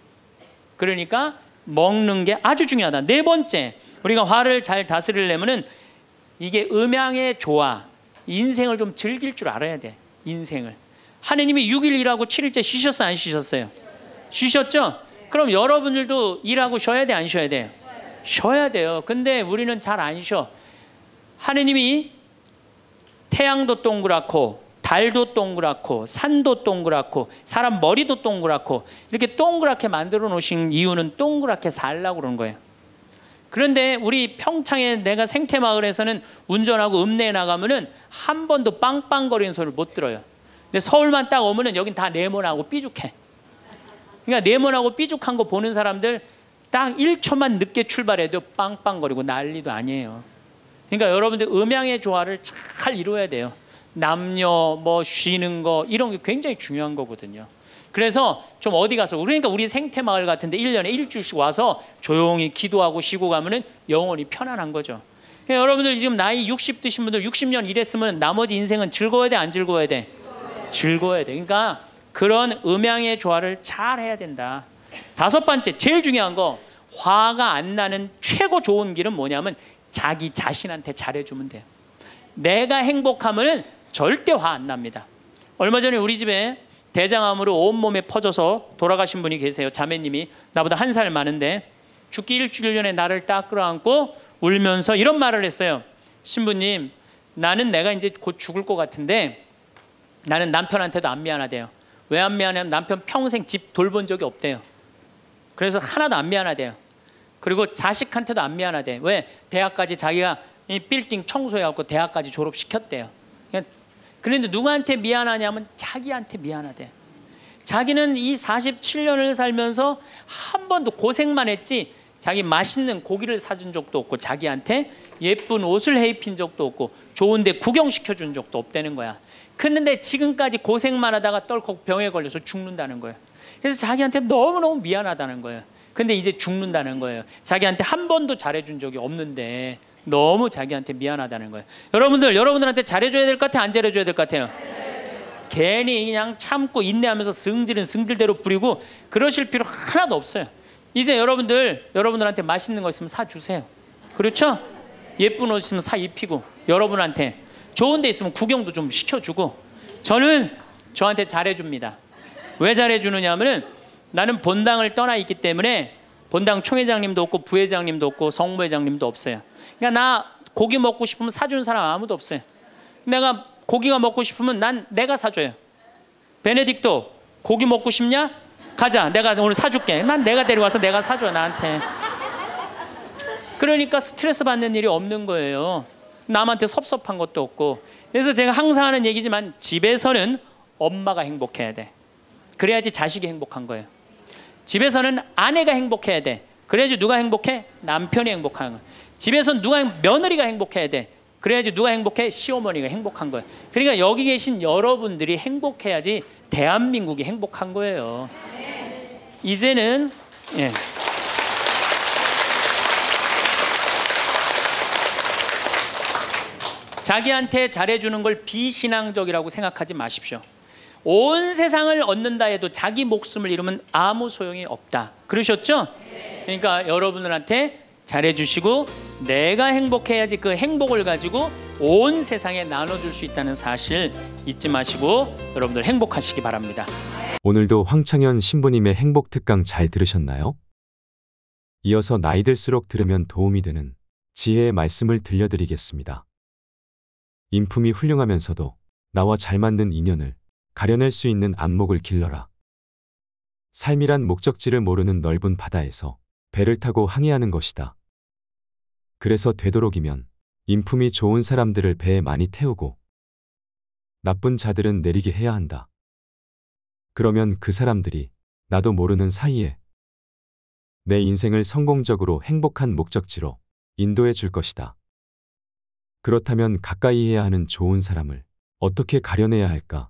그러니까 먹는 게 아주 중요하다. 네 번째, 우리가 화를 잘 다스리려면은 이게 음양의 조화, 인생을 좀 즐길 줄 알아야 돼. 인생을. 하느님이 육 일 일하고 칠 일째 쉬셨어요, 안 쉬셨어요? 쉬셨죠? 그럼 여러분들도 일하고 쉬어야 돼, 안 쉬어야 돼요? 쉬어야 돼요. 근데 우리는 잘 안 쉬어. 하느님이 태양도 동그랗고 달도 동그랗고 산도 동그랗고 사람 머리도 동그랗고 이렇게 동그랗게 만들어 놓으신 이유는 동그랗게 살라고 그러는 거예요. 그런데 우리 평창에 내가 생태마을에서는 운전하고 읍내에 나가면은 한 번도 빵빵거리는 소리를 못 들어요. 근데 서울만 딱 오면은 여긴 다 네모나고 삐죽해. 그러니까 네모나고 삐죽한 거 보는 사람들 딱 일 초만 늦게 출발해도 빵빵거리고 난리도 아니에요. 그러니까 여러분들 음양의 조화를 잘 이루어야 돼요. 남녀 뭐 쉬는 거 이런 게 굉장히 중요한 거거든요. 그래서 좀 어디 가서 그러니까 우리 생태마을 같은데 일 년에 일주일씩 와서 조용히 기도하고 쉬고 가면은 영혼이 편안한 거죠. 그러니까 여러분들 지금 나이 육십 드신 분들 육십 년 일했으면 나머지 인생은 즐거워야 돼, 안 즐거워야 돼? 즐거워야 돼. 그러니까 그런 음양의 조화를 잘 해야 된다. 다섯 번째, 제일 중요한 거, 화가 안 나는 최고 좋은 길은 뭐냐면 자기 자신한테 잘해주면 돼요. 내가 행복하면 절대 화 안 납니다. 얼마 전에 우리 집에 대장암으로 온몸에 퍼져서 돌아가신 분이 계세요. 자매님이 나보다 한 살 많은데 죽기 일주일 전에 나를 딱 끌어안고 울면서 이런 말을 했어요. 신부님, 나는 내가 이제 곧 죽을 것 같은데 나는 남편한테도 안 미안하대요. 왜 안 미안하냐면 남편 평생 집 돌본 적이 없대요. 그래서 하나도 안 미안하대요. 그리고 자식한테도 안 미안하대. 왜? 대학까지 자기가 이 빌딩 청소해갖고 대학까지 졸업시켰대요. 그런데 누구한테 미안하냐면 자기한테 미안하대. 자기는 이 사십칠 년을 살면서 한 번도 고생만 했지 자기 맛있는 고기를 사준 적도 없고 자기한테 예쁜 옷을 해입힌 적도 없고 좋은 데 구경시켜준 적도 없다는 거야. 그런데 지금까지 고생만 하다가 떨컥 병에 걸려서 죽는다는 거예요. 그래서 자기한테 너무너무 미안하다는 거예요. 근데 이제 죽는다는 거예요. 자기한테 한 번도 잘해준 적이 없는데 너무 자기한테 미안하다는 거예요. 여러분들, 여러분들한테 잘해줘야 될 것 같아요? 안 잘해줘야 될 것 같아요? 네. 괜히 그냥 참고 인내하면서 승질은 승질대로 부리고 그러실 필요 하나도 없어요. 이제 여러분들, 여러분들한테 맛있는 거 있으면 사주세요. 그렇죠? 예쁜 옷 있으면 사 입히고 여러분한테 좋은 데 있으면 구경도 좀 시켜주고 저는 저한테 잘해줍니다. 왜 잘해주느냐 하면은 나는 본당을 떠나 있기 때문에 본당 총회장님도 없고 부회장님도 없고 성무회장님도 없어요. 그러니까 나 고기 먹고 싶으면 사주는 사람 아무도 없어요. 내가 고기가 먹고 싶으면 난 내가 사줘요. 베네딕토 고기 먹고 싶냐? 가자, 내가 오늘 사줄게. 난 내가 데려와서 내가 사줘 나한테. 그러니까 스트레스 받는 일이 없는 거예요. 남한테 섭섭한 것도 없고. 그래서 제가 항상 하는 얘기지만 집에서는 엄마가 행복해야 돼. 그래야지 자식이 행복한 거예요. 집에서는 아내가 행복해야 돼. 그래야지 누가 행복해? 남편이 행복한 거예요. 집에서는 누가 며느리가 행복해야 돼. 그래야지 누가 행복해? 시어머니가 행복한 거예요. 그러니까 여기 계신 여러분들이 행복해야지 대한민국이 행복한 거예요. 이제는 예. 자기한테 잘해주는 걸 비신앙적이라고 생각하지 마십시오. 온 세상을 얻는다 해도 자기 목숨을 잃으면 아무 소용이 없다. 그러셨죠? 그러니까 여러분들한테 잘해주시고 내가 행복해야지 그 행복을 가지고 온 세상에 나눠줄 수 있다는 사실 잊지 마시고 여러분들 행복하시기 바랍니다. 오늘도 황창현 신부님의 행복 특강 잘 들으셨나요? 이어서 나이 들수록 들으면 도움이 되는 지혜의 말씀을 들려드리겠습니다. 인품이 훌륭하면서도 나와 잘 맞는 인연을 가려낼 수 있는 안목을 길러라. 삶이란 목적지를 모르는 넓은 바다에서 배를 타고 항해하는 것이다. 그래서 되도록이면 인품이 좋은 사람들을 배에 많이 태우고 나쁜 자들은 내리게 해야 한다. 그러면 그 사람들이 나도 모르는 사이에 내 인생을 성공적으로 행복한 목적지로 인도해 줄 것이다. 그렇다면 가까이 해야 하는 좋은 사람을 어떻게 가려내야 할까?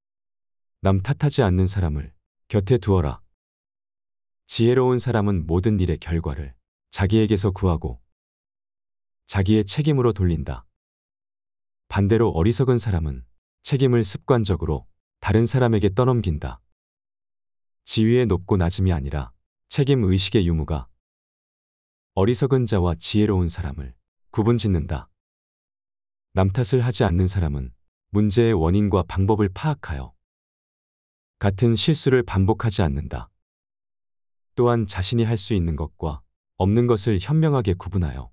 남 탓하지 않는 사람을 곁에 두어라. 지혜로운 사람은 모든 일의 결과를 자기에게서 구하고 자기의 책임으로 돌린다. 반대로 어리석은 사람은 책임을 습관적으로 다른 사람에게 떠넘긴다. 지위의 높고 낮음이 아니라 책임 의식의 유무가 어리석은 자와 지혜로운 사람을 구분짓는다. 남 탓을 하지 않는 사람은 문제의 원인과 방법을 파악하여 같은 실수를 반복하지 않는다. 또한 자신이 할 수 있는 것과 없는 것을 현명하게 구분하여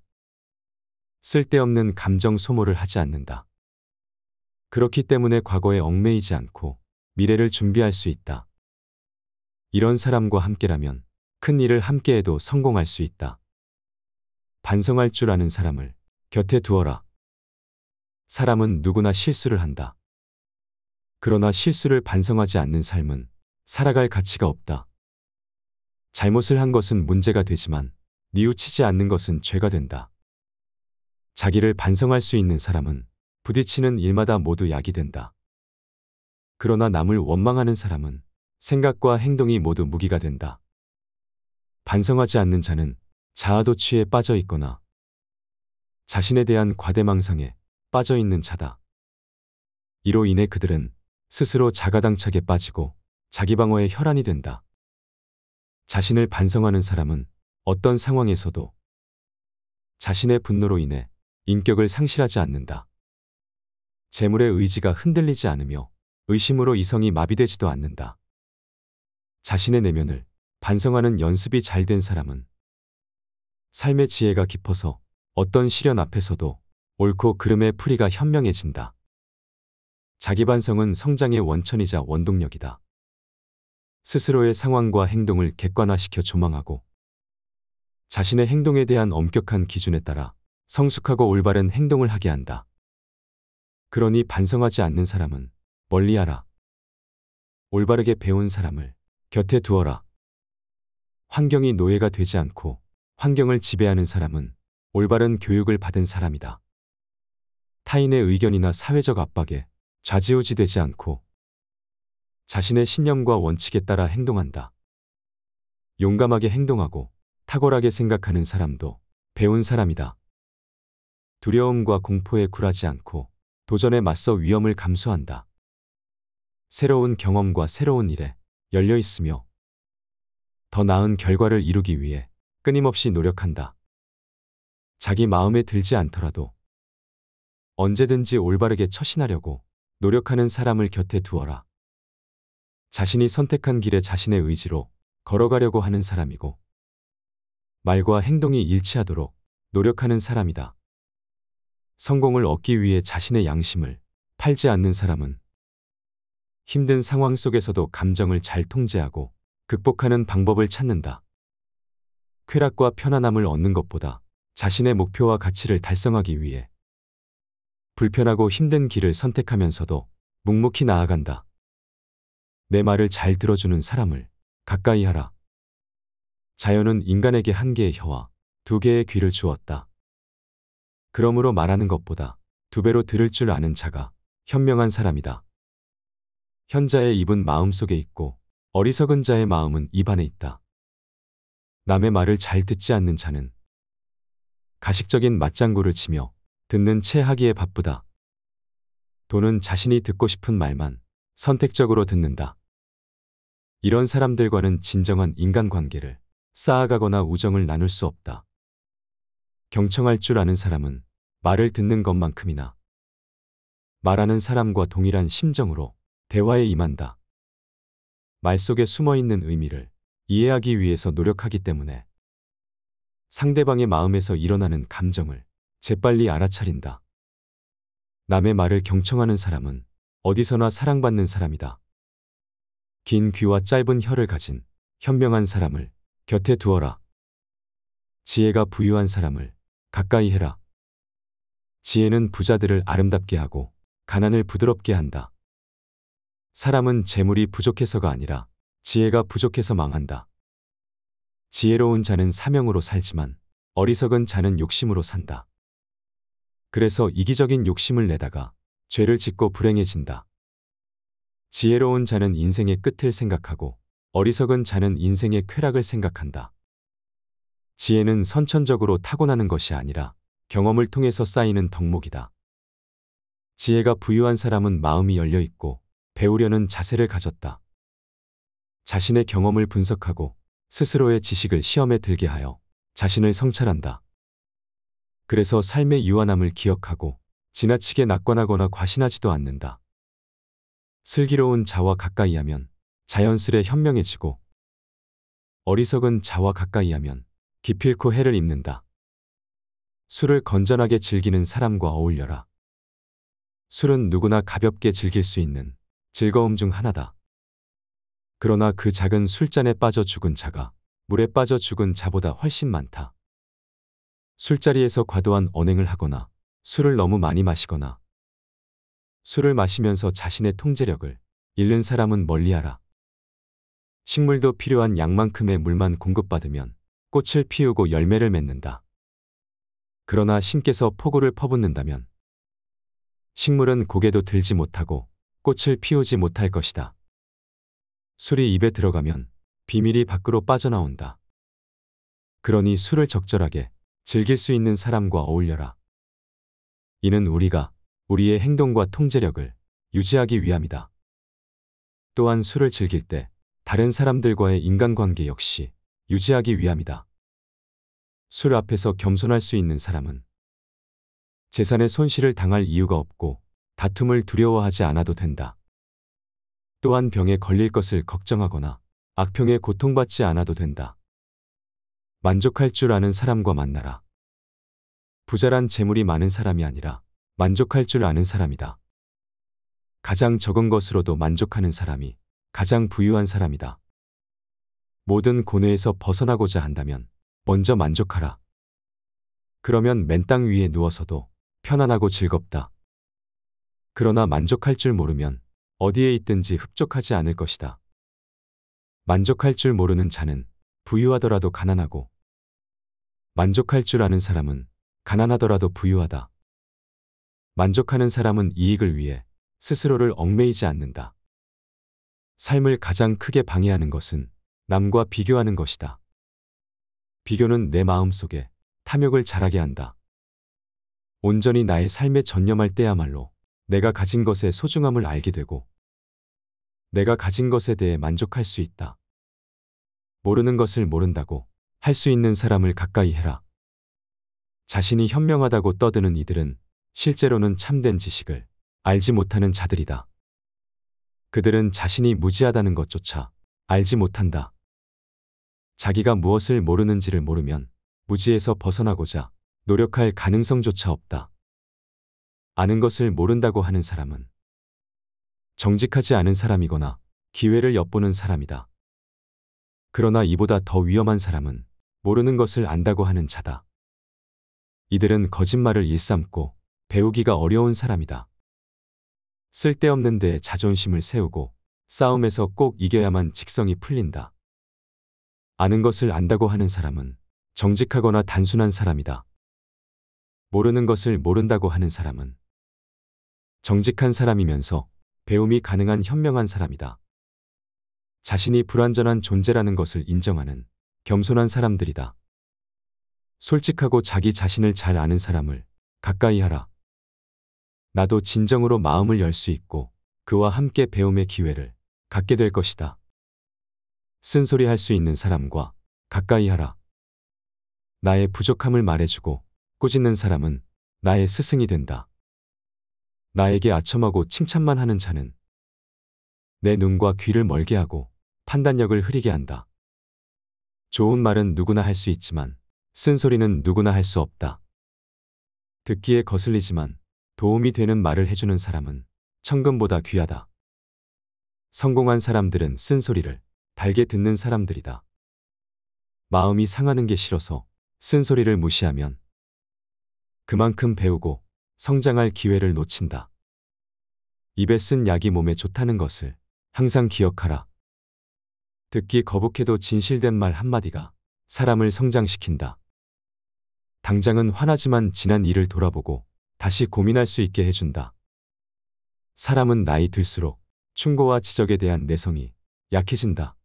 쓸데없는 감정 소모를 하지 않는다. 그렇기 때문에 과거에 얽매이지 않고 미래를 준비할 수 있다. 이런 사람과 함께라면 큰 일을 함께해도 성공할 수 있다. 반성할 줄 아는 사람을 곁에 두어라. 사람은 누구나 실수를 한다. 그러나 실수를 반성하지 않는 삶은 살아갈 가치가 없다. 잘못을 한 것은 문제가 되지만 뉘우치지 않는 것은 죄가 된다. 자기를 반성할 수 있는 사람은 부딪히는 일마다 모두 약이 된다. 그러나 남을 원망하는 사람은 생각과 행동이 모두 무기가 된다. 반성하지 않는 자는 자아도취에 빠져 있거나 자신에 대한 과대망상에 빠져 있는 자다. 이로 인해 그들은 스스로 자가당착에 빠지고 자기방어에 혈안이 된다. 자신을 반성하는 사람은 어떤 상황에서도 자신의 분노로 인해 인격을 상실하지 않는다. 재물의 의지가 흔들리지 않으며 의심으로 이성이 마비되지도 않는다. 자신의 내면을 반성하는 연습이 잘 된 사람은 삶의 지혜가 깊어서 어떤 시련 앞에서도 옳고 그름의 풀이가 현명해진다. 자기 반성은 성장의 원천이자 원동력이다. 스스로의 상황과 행동을 객관화시켜 조망하고 자신의 행동에 대한 엄격한 기준에 따라 성숙하고 올바른 행동을 하게 한다. 그러니 반성하지 않는 사람은 멀리하라. 올바르게 배운 사람을 곁에 두어라. 환경이 노예가 되지 않고 환경을 지배하는 사람은 올바른 교육을 받은 사람이다. 타인의 의견이나 사회적 압박에 좌지우지되지 않고 자신의 신념과 원칙에 따라 행동한다. 용감하게 행동하고 탁월하게 생각하는 사람도 배운 사람이다. 두려움과 공포에 굴하지 않고 도전에 맞서 위험을 감수한다. 새로운 경험과 새로운 일에 열려 있으며 더 나은 결과를 이루기 위해 끊임없이 노력한다. 자기 마음에 들지 않더라도 언제든지 올바르게 처신하려고 노력하는 사람을 곁에 두어라. 자신이 선택한 길에 자신의 의지로 걸어가려고 하는 사람이고 말과 행동이 일치하도록 노력하는 사람이다. 성공을 얻기 위해 자신의 양심을 팔지 않는 사람은 힘든 상황 속에서도 감정을 잘 통제하고 극복하는 방법을 찾는다. 쾌락과 편안함을 얻는 것보다 자신의 목표와 가치를 달성하기 위해 불편하고 힘든 길을 선택하면서도 묵묵히 나아간다. 내 말을 잘 들어주는 사람을 가까이 하라. 자연은 인간에게 한 개의 혀와 두 개의 귀를 주었다. 그러므로 말하는 것보다 두 배로 들을 줄 아는 자가 현명한 사람이다. 현자의 입은 마음속에 있고 어리석은 자의 마음은 입 안에 있다. 남의 말을 잘 듣지 않는 자는 가식적인 맞장구를 치며 듣는 채 하기에 바쁘다. 돈은 자신이 듣고 싶은 말만 선택적으로 듣는다. 이런 사람들과는 진정한 인간관계를 쌓아가거나 우정을 나눌 수 없다. 경청할 줄 아는 사람은 말을 듣는 것만큼이나 말하는 사람과 동일한 심정으로 대화에 임한다. 말 속에 숨어 있는 의미를 이해하기 위해서 노력하기 때문에 상대방의 마음에서 일어나는 감정을 재빨리 알아차린다. 남의 말을 경청하는 사람은 어디서나 사랑받는 사람이다. 긴 귀와 짧은 혀를 가진 현명한 사람을 곁에 두어라. 지혜가 부유한 사람을 가까이 해라. 지혜는 부자들을 아름답게 하고 가난을 부드럽게 한다. 사람은 재물이 부족해서가 아니라 지혜가 부족해서 망한다. 지혜로운 자는 사명으로 살지만 어리석은 자는 욕심으로 산다. 그래서 이기적인 욕심을 내다가 죄를 짓고 불행해진다. 지혜로운 자는 인생의 끝을 생각하고 어리석은 자는 인생의 쾌락을 생각한다. 지혜는 선천적으로 타고나는 것이 아니라 경험을 통해서 쌓이는 덕목이다. 지혜가 부유한 사람은 마음이 열려 있고 배우려는 자세를 가졌다. 자신의 경험을 분석하고 스스로의 지식을 시험에 들게 하여 자신을 성찰한다. 그래서 삶의 유한함을 기억하고 지나치게 낙관하거나 과신하지도 않는다. 슬기로운 자와 가까이 하면 자연스레 현명해지고 어리석은 자와 가까이 하면 기필코 해를 입는다. 술을 건전하게 즐기는 사람과 어울려라. 술은 누구나 가볍게 즐길 수 있는 즐거움 중 하나다. 그러나 그 작은 술잔에 빠져 죽은 자가 물에 빠져 죽은 자보다 훨씬 많다. 술자리에서 과도한 언행을 하거나 술을 너무 많이 마시거나 술을 마시면서 자신의 통제력을 잃는 사람은 멀리하라. 식물도 필요한 양만큼의 물만 공급받으면 꽃을 피우고 열매를 맺는다. 그러나 신께서 폭우를 퍼붓는다면 식물은 고개도 들지 못하고 꽃을 피우지 못할 것이다. 술이 입에 들어가면 비밀이 밖으로 빠져나온다. 그러니 술을 적절하게 즐길 수 있는 사람과 어울려라. 이는 우리가 우리의 행동과 통제력을 유지하기 위함이다. 또한 술을 즐길 때 다른 사람들과의 인간관계 역시 유지하기 위함이다. 술 앞에서 겸손할 수 있는 사람은 재산의 손실을 당할 이유가 없고 다툼을 두려워하지 않아도 된다. 또한 병에 걸릴 것을 걱정하거나 악평에 고통받지 않아도 된다. 만족할 줄 아는 사람과 만나라. 부자란 재물이 많은 사람이 아니라 만족할 줄 아는 사람이다. 가장 적은 것으로도 만족하는 사람이 가장 부유한 사람이다. 모든 고뇌에서 벗어나고자 한다면 먼저 만족하라. 그러면 맨땅 위에 누워서도 편안하고 즐겁다. 그러나 만족할 줄 모르면 어디에 있든지 흡족하지 않을 것이다. 만족할 줄 모르는 자는 부유하더라도 가난하고 만족할 줄 아는 사람은 가난하더라도 부유하다. 만족하는 사람은 이익을 위해 스스로를 얽매이지 않는다. 삶을 가장 크게 방해하는 것은 남과 비교하는 것이다. 비교는 내 마음속에 탐욕을 자라게 한다. 온전히 나의 삶에 전념할 때야말로 내가 가진 것의 소중함을 알게 되고 내가 가진 것에 대해 만족할 수 있다. 모르는 것을 모른다고 할 수 있는 사람을 가까이 해라. 자신이 현명하다고 떠드는 이들은 실제로는 참된 지식을 알지 못하는 자들이다. 그들은 자신이 무지하다는 것조차 알지 못한다. 자기가 무엇을 모르는지를 모르면 무지에서 벗어나고자 노력할 가능성조차 없다. 아는 것을 모른다고 하는 사람은 정직하지 않은 사람이거나 기회를 엿보는 사람이다. 그러나 이보다 더 위험한 사람은 모르는 것을 안다고 하는 자다. 이들은 거짓말을 일삼고 배우기가 어려운 사람이다. 쓸데없는 데에 자존심을 세우고 싸움에서 꼭 이겨야만 직성이 풀린다. 아는 것을 안다고 하는 사람은 정직하거나 단순한 사람이다. 모르는 것을 모른다고 하는 사람은 정직한 사람이면서 배움이 가능한 현명한 사람이다. 자신이 불완전한 존재라는 것을 인정하는 겸손한 사람들이다. 솔직하고 자기 자신을 잘 아는 사람을 가까이 하라. 나도 진정으로 마음을 열 수 있고 그와 함께 배움의 기회를 갖게 될 것이다. 쓴소리 할 수 있는 사람과 가까이 하라. 나의 부족함을 말해주고 꾸짖는 사람은 나의 스승이 된다. 나에게 아첨하고 칭찬만 하는 자는 내 눈과 귀를 멀게 하고 판단력을 흐리게 한다. 좋은 말은 누구나 할 수 있지만 쓴소리는 누구나 할 수 없다. 듣기에 거슬리지만 도움이 되는 말을 해주는 사람은 천금보다 귀하다. 성공한 사람들은 쓴소리를 달게 듣는 사람들이다. 마음이 상하는 게 싫어서 쓴소리를 무시하면 그만큼 배우고 성장할 기회를 놓친다. 입에 쓴 약이 몸에 좋다는 것을 항상 기억하라. 듣기 거북해도 진실된 말 한마디가 사람을 성장시킨다. 당장은 화나지만 지난 일을 돌아보고 다시 고민할 수 있게 해준다. 사람은 나이 들수록 충고와 지적에 대한 내성이 약해진다.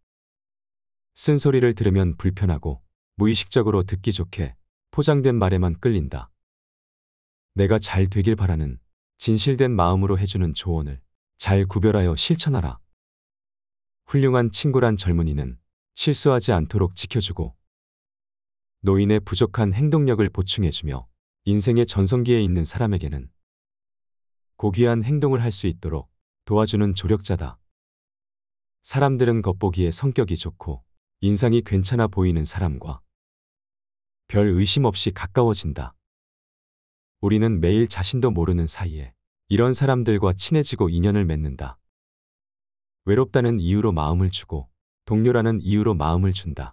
쓴소리를 들으면 불편하고 무의식적으로 듣기 좋게 포장된 말에만 끌린다. 내가 잘 되길 바라는 진실된 마음으로 해주는 조언을 잘 구별하여 실천하라. 훌륭한 친구란 젊은이는 실수하지 않도록 지켜주고 노인의 부족한 행동력을 보충해주며 인생의 전성기에 있는 사람에게는 고귀한 행동을 할 수 있도록 도와주는 조력자다. 사람들은 겉보기에 성격이 좋고 인상이 괜찮아 보이는 사람과 별 의심 없이 가까워진다. 우리는 매일 자신도 모르는 사이에 이런 사람들과 친해지고 인연을 맺는다. 외롭다는 이유로 마음을 주고 동료라는 이유로 마음을 준다.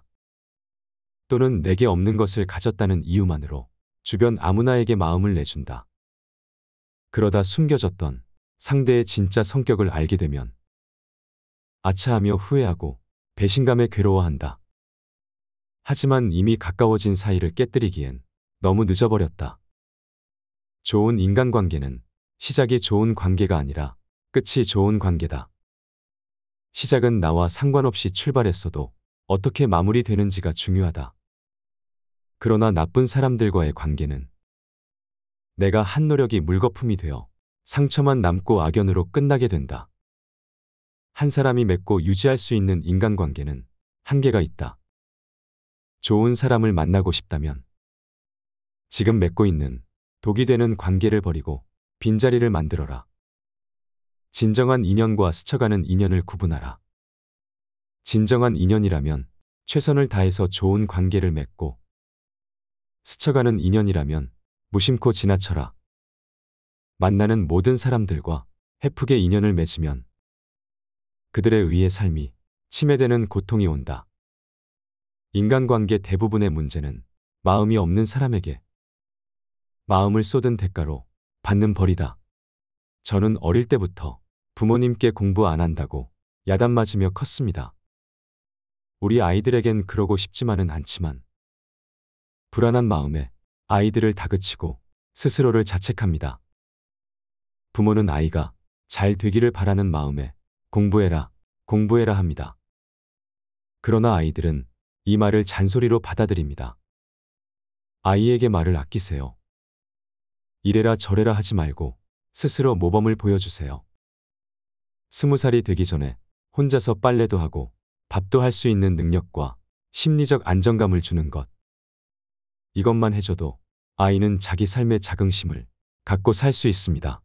또는 내게 없는 것을 가졌다는 이유만으로 주변 아무나에게 마음을 내준다. 그러다 숨겨졌던 상대의 진짜 성격을 알게 되면 아차하며 후회하고 배신감에 괴로워한다. 하지만 이미 가까워진 사이를 깨뜨리기엔 너무 늦어버렸다. 좋은 인간관계는 시작이 좋은 관계가 아니라 끝이 좋은 관계다. 시작은 나와 상관없이 출발했어도 어떻게 마무리되는지가 중요하다. 그러나 나쁜 사람들과의 관계는 내가 한 노력이 물거품이 되어 상처만 남고 악연으로 끝나게 된다. 한 사람이 맺고 유지할 수 있는 인간관계는 한계가 있다. 좋은 사람을 만나고 싶다면 지금 맺고 있는 독이 되는 관계를 버리고 빈자리를 만들어라. 진정한 인연과 스쳐가는 인연을 구분하라. 진정한 인연이라면 최선을 다해서 좋은 관계를 맺고 스쳐가는 인연이라면 무심코 지나쳐라. 만나는 모든 사람들과 헤프게 인연을 맺으면 그들에 의해 삶이 침해되는 고통이 온다. 인간관계 대부분의 문제는 마음이 없는 사람에게 마음을 쏟은 대가로 받는 벌이다. 저는 어릴 때부터 부모님께 공부 안 한다고 야단 맞으며 컸습니다. 우리 아이들에겐 그러고 싶지만은 않지만 불안한 마음에 아이들을 다그치고 스스로를 자책합니다. 부모는 아이가 잘 되기를 바라는 마음에 공부해라, 공부해라 합니다. 그러나 아이들은 이 말을 잔소리로 받아들입니다. 아이에게 말을 아끼세요. 이래라 저래라 하지 말고 스스로 모범을 보여주세요. 스무 살이 되기 전에 혼자서 빨래도 하고 밥도 할 수 있는 능력과 심리적 안정감을 주는 것. 이것만 해줘도 아이는 자기 삶의 자긍심을 갖고 살 수 있습니다.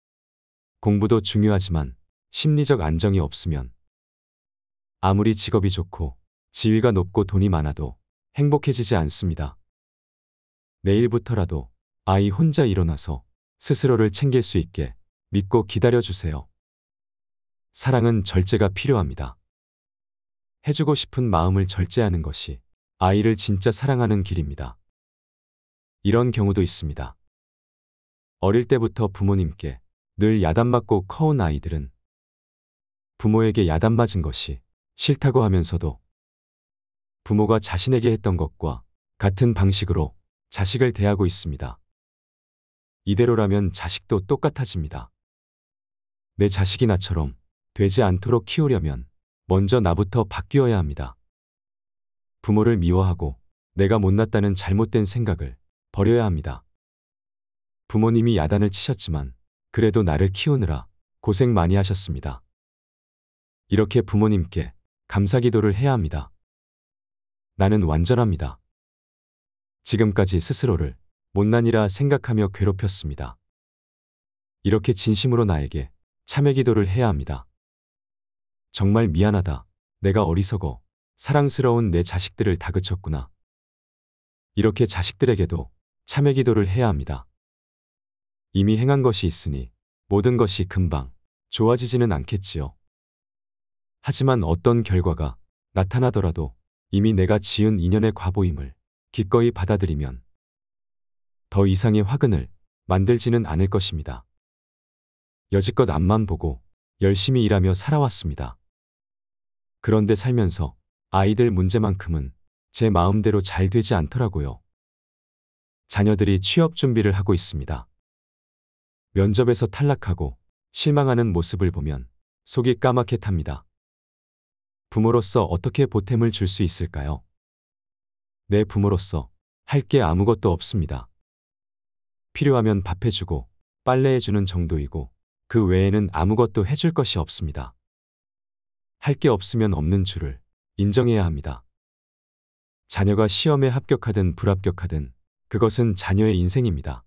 공부도 중요하지만 심리적 안정이 없으면 아무리 직업이 좋고 지위가 높고 돈이 많아도 행복해지지 않습니다. 내일부터라도 아이 혼자 일어나서 스스로를 챙길 수 있게 믿고 기다려주세요. 사랑은 절제가 필요합니다. 해주고 싶은 마음을 절제하는 것이 아이를 진짜 사랑하는 길입니다. 이런 경우도 있습니다. 어릴 때부터 부모님께 늘 야단맞고 커온 아이들은 부모에게 야단맞은 것이 싫다고 하면서도 부모가 자신에게 했던 것과 같은 방식으로 자식을 대하고 있습니다. 이대로라면 자식도 똑같아집니다. 내 자식이 나처럼 되지 않도록 키우려면 먼저 나부터 바뀌어야 합니다. 부모를 미워하고 내가 못났다는 잘못된 생각을 버려야 합니다. 부모님이 야단을 치셨지만 그래도 나를 키우느라 고생 많이 하셨습니다. 이렇게 부모님께 감사기도를 해야 합니다. 나는 완전합니다. 지금까지 스스로를 못난이라 생각하며 괴롭혔습니다. 이렇게 진심으로 나에게 참회기도를 해야 합니다. 정말 미안하다. 내가 어리석어 사랑스러운 내 자식들을 다그쳤구나. 이렇게 자식들에게도 참회 기도를 해야 합니다. 이미 행한 것이 있으니 모든 것이 금방 좋아지지는 않겠지요. 하지만 어떤 결과가 나타나더라도 이미 내가 지은 인연의 과보임을 기꺼이 받아들이면 더 이상의 화근을 만들지는 않을 것입니다. 여지껏 앞만 보고 열심히 일하며 살아왔습니다. 그런데 살면서 아이들 문제만큼은 제 마음대로 잘 되지 않더라고요. 자녀들이 취업 준비를 하고 있습니다. 면접에서 탈락하고 실망하는 모습을 보면 속이 까맣게 탑니다. 부모로서 어떻게 보탬을 줄 수 있을까요? 내 부모로서 할 게 아무것도 없습니다. 필요하면 밥해주고 빨래해주는 정도이고 그 외에는 아무것도 해줄 것이 없습니다. 할 게 없으면 없는 줄을 인정해야 합니다. 자녀가 시험에 합격하든 불합격하든 그것은 자녀의 인생입니다.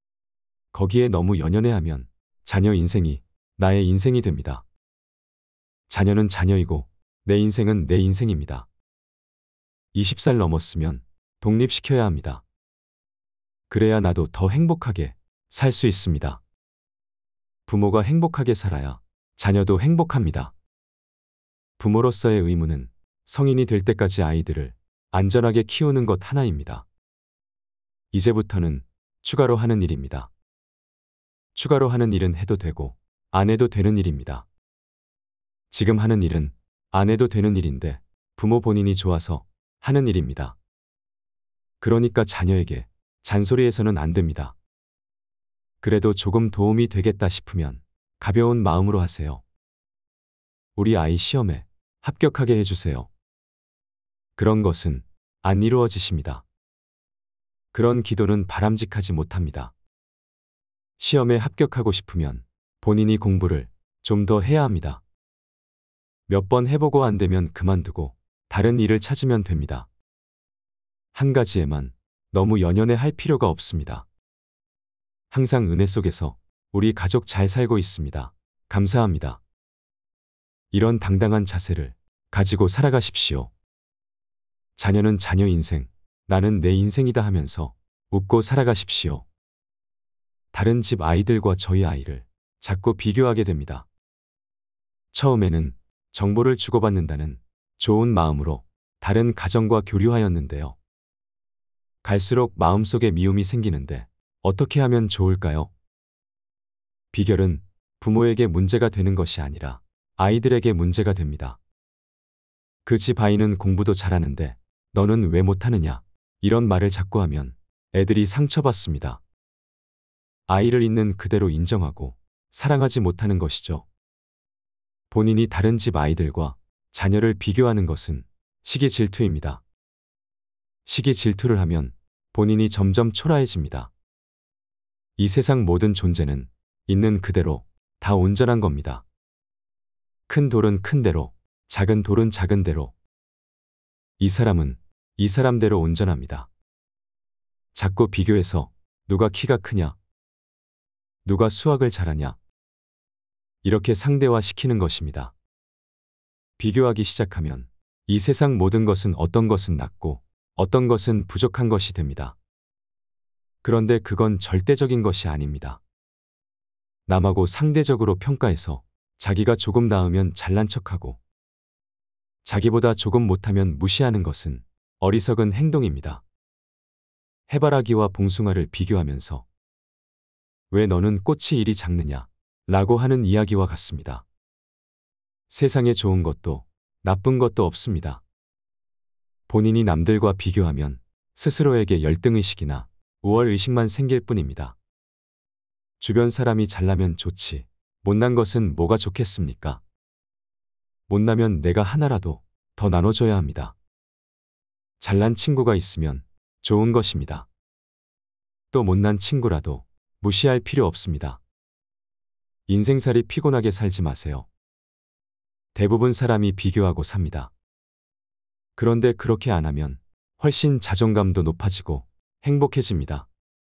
거기에 너무 연연해하면 자녀 인생이 나의 인생이 됩니다. 자녀는 자녀이고 내 인생은 내 인생입니다. 스무 살 넘었으면 독립시켜야 합니다. 그래야 나도 더 행복하게 살 수 있습니다. 부모가 행복하게 살아야 자녀도 행복합니다. 부모로서의 의무는 성인이 될 때까지 아이들을 안전하게 키우는 것 하나입니다. 이제부터는 추가로 하는 일입니다. 추가로 하는 일은 해도 되고 안 해도 되는 일입니다. 지금 하는 일은 안 해도 되는 일인데 부모 본인이 좋아서 하는 일입니다. 그러니까 자녀에게 잔소리해서는 안 됩니다. 그래도 조금 도움이 되겠다 싶으면 가벼운 마음으로 하세요. 우리 아이 시험에 합격하게 해주세요. 그런 것은 안 이루어지십니다. 그런 기도는 바람직하지 못합니다. 시험에 합격하고 싶으면 본인이 공부를 좀 더 해야 합니다. 몇 번 해보고 안 되면 그만두고 다른 일을 찾으면 됩니다. 한 가지에만 너무 연연해 할 필요가 없습니다. 항상 은혜 속에서 우리 가족 잘 살고 있습니다. 감사합니다. 이런 당당한 자세를 가지고 살아가십시오. 자녀는 자녀 인생, 나는 내 인생이다 하면서 웃고 살아가십시오. 다른 집 아이들과 저희 아이를 자꾸 비교하게 됩니다. 처음에는 정보를 주고받는다는 좋은 마음으로 다른 가정과 교류하였는데요. 갈수록 마음속에 미움이 생기는데 어떻게 하면 좋을까요? 비결은 부모에게 문제가 되는 것이 아니라 아이들에게 문제가 됩니다. 그 집 아이는 공부도 잘하는데 너는 왜 못하느냐? 이런 말을 자꾸 하면 애들이 상처받습니다. 아이를 있는 그대로 인정하고 사랑하지 못하는 것이죠. 본인이 다른 집 아이들과 자녀를 비교하는 것은 시기 질투입니다. 시기 질투를 하면 본인이 점점 초라해집니다. 이 세상 모든 존재는 있는 그대로 다 온전한 겁니다. 큰 돌은 큰 대로, 작은 돌은 작은 대로. 이 사람은 이 사람대로 온전합니다. 자꾸 비교해서 누가 키가 크냐, 누가 수학을 잘하냐, 이렇게 상대화시키는 것입니다. 비교하기 시작하면 이 세상 모든 것은 어떤 것은 낮고 어떤 것은 부족한 것이 됩니다. 그런데 그건 절대적인 것이 아닙니다. 남하고 상대적으로 평가해서 자기가 조금 나으면 잘난 척하고 자기보다 조금 못하면 무시하는 것은 어리석은 행동입니다. 해바라기와 봉숭아를 비교하면서 왜 너는 꽃이 이리 작느냐 라고 하는 이야기와 같습니다. 세상에 좋은 것도 나쁜 것도 없습니다. 본인이 남들과 비교하면 스스로에게 열등의식이나 우월의식만 생길 뿐입니다. 주변 사람이 잘나면 좋지, 못난 것은 뭐가 좋겠습니까? 못나면 내가 하나라도 더 나눠줘야 합니다. 잘난 친구가 있으면 좋은 것입니다. 또 못난 친구라도 무시할 필요 없습니다. 인생살이 피곤하게 살지 마세요. 대부분 사람이 비교하고 삽니다. 그런데 그렇게 안 하면 훨씬 자존감도 높아지고 행복해집니다.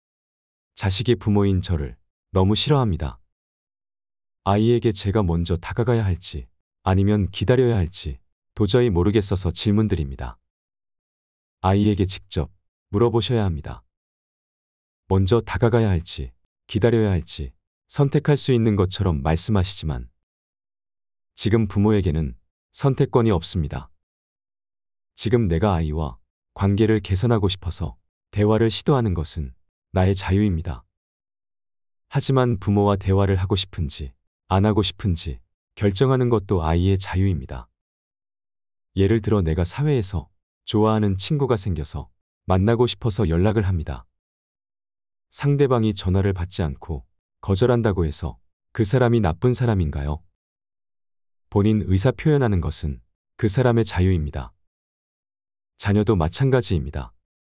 자식이 부모인 저를 너무 싫어합니다. 아이에게 제가 먼저 다가가야 할지 아니면 기다려야 할지 도저히 모르겠어서 질문드립니다. 아이에게 직접 물어보셔야 합니다. 먼저 다가가야 할지, 기다려야 할지 선택할 수 있는 것처럼 말씀하시지만 지금 부모에게는 선택권이 없습니다. 지금 내가 아이와 관계를 개선하고 싶어서 대화를 시도하는 것은 나의 자유입니다. 하지만 부모와 대화를 하고 싶은지 안 하고 싶은지 결정하는 것도 아이의 자유입니다. 예를 들어 내가 사회에서 좋아하는 친구가 생겨서 만나고 싶어서 연락을 합니다. 상대방이 전화를 받지 않고 거절한다고 해서 그 사람이 나쁜 사람인가요? 본인 의사 표현하는 것은 그 사람의 자유입니다. 자녀도 마찬가지입니다.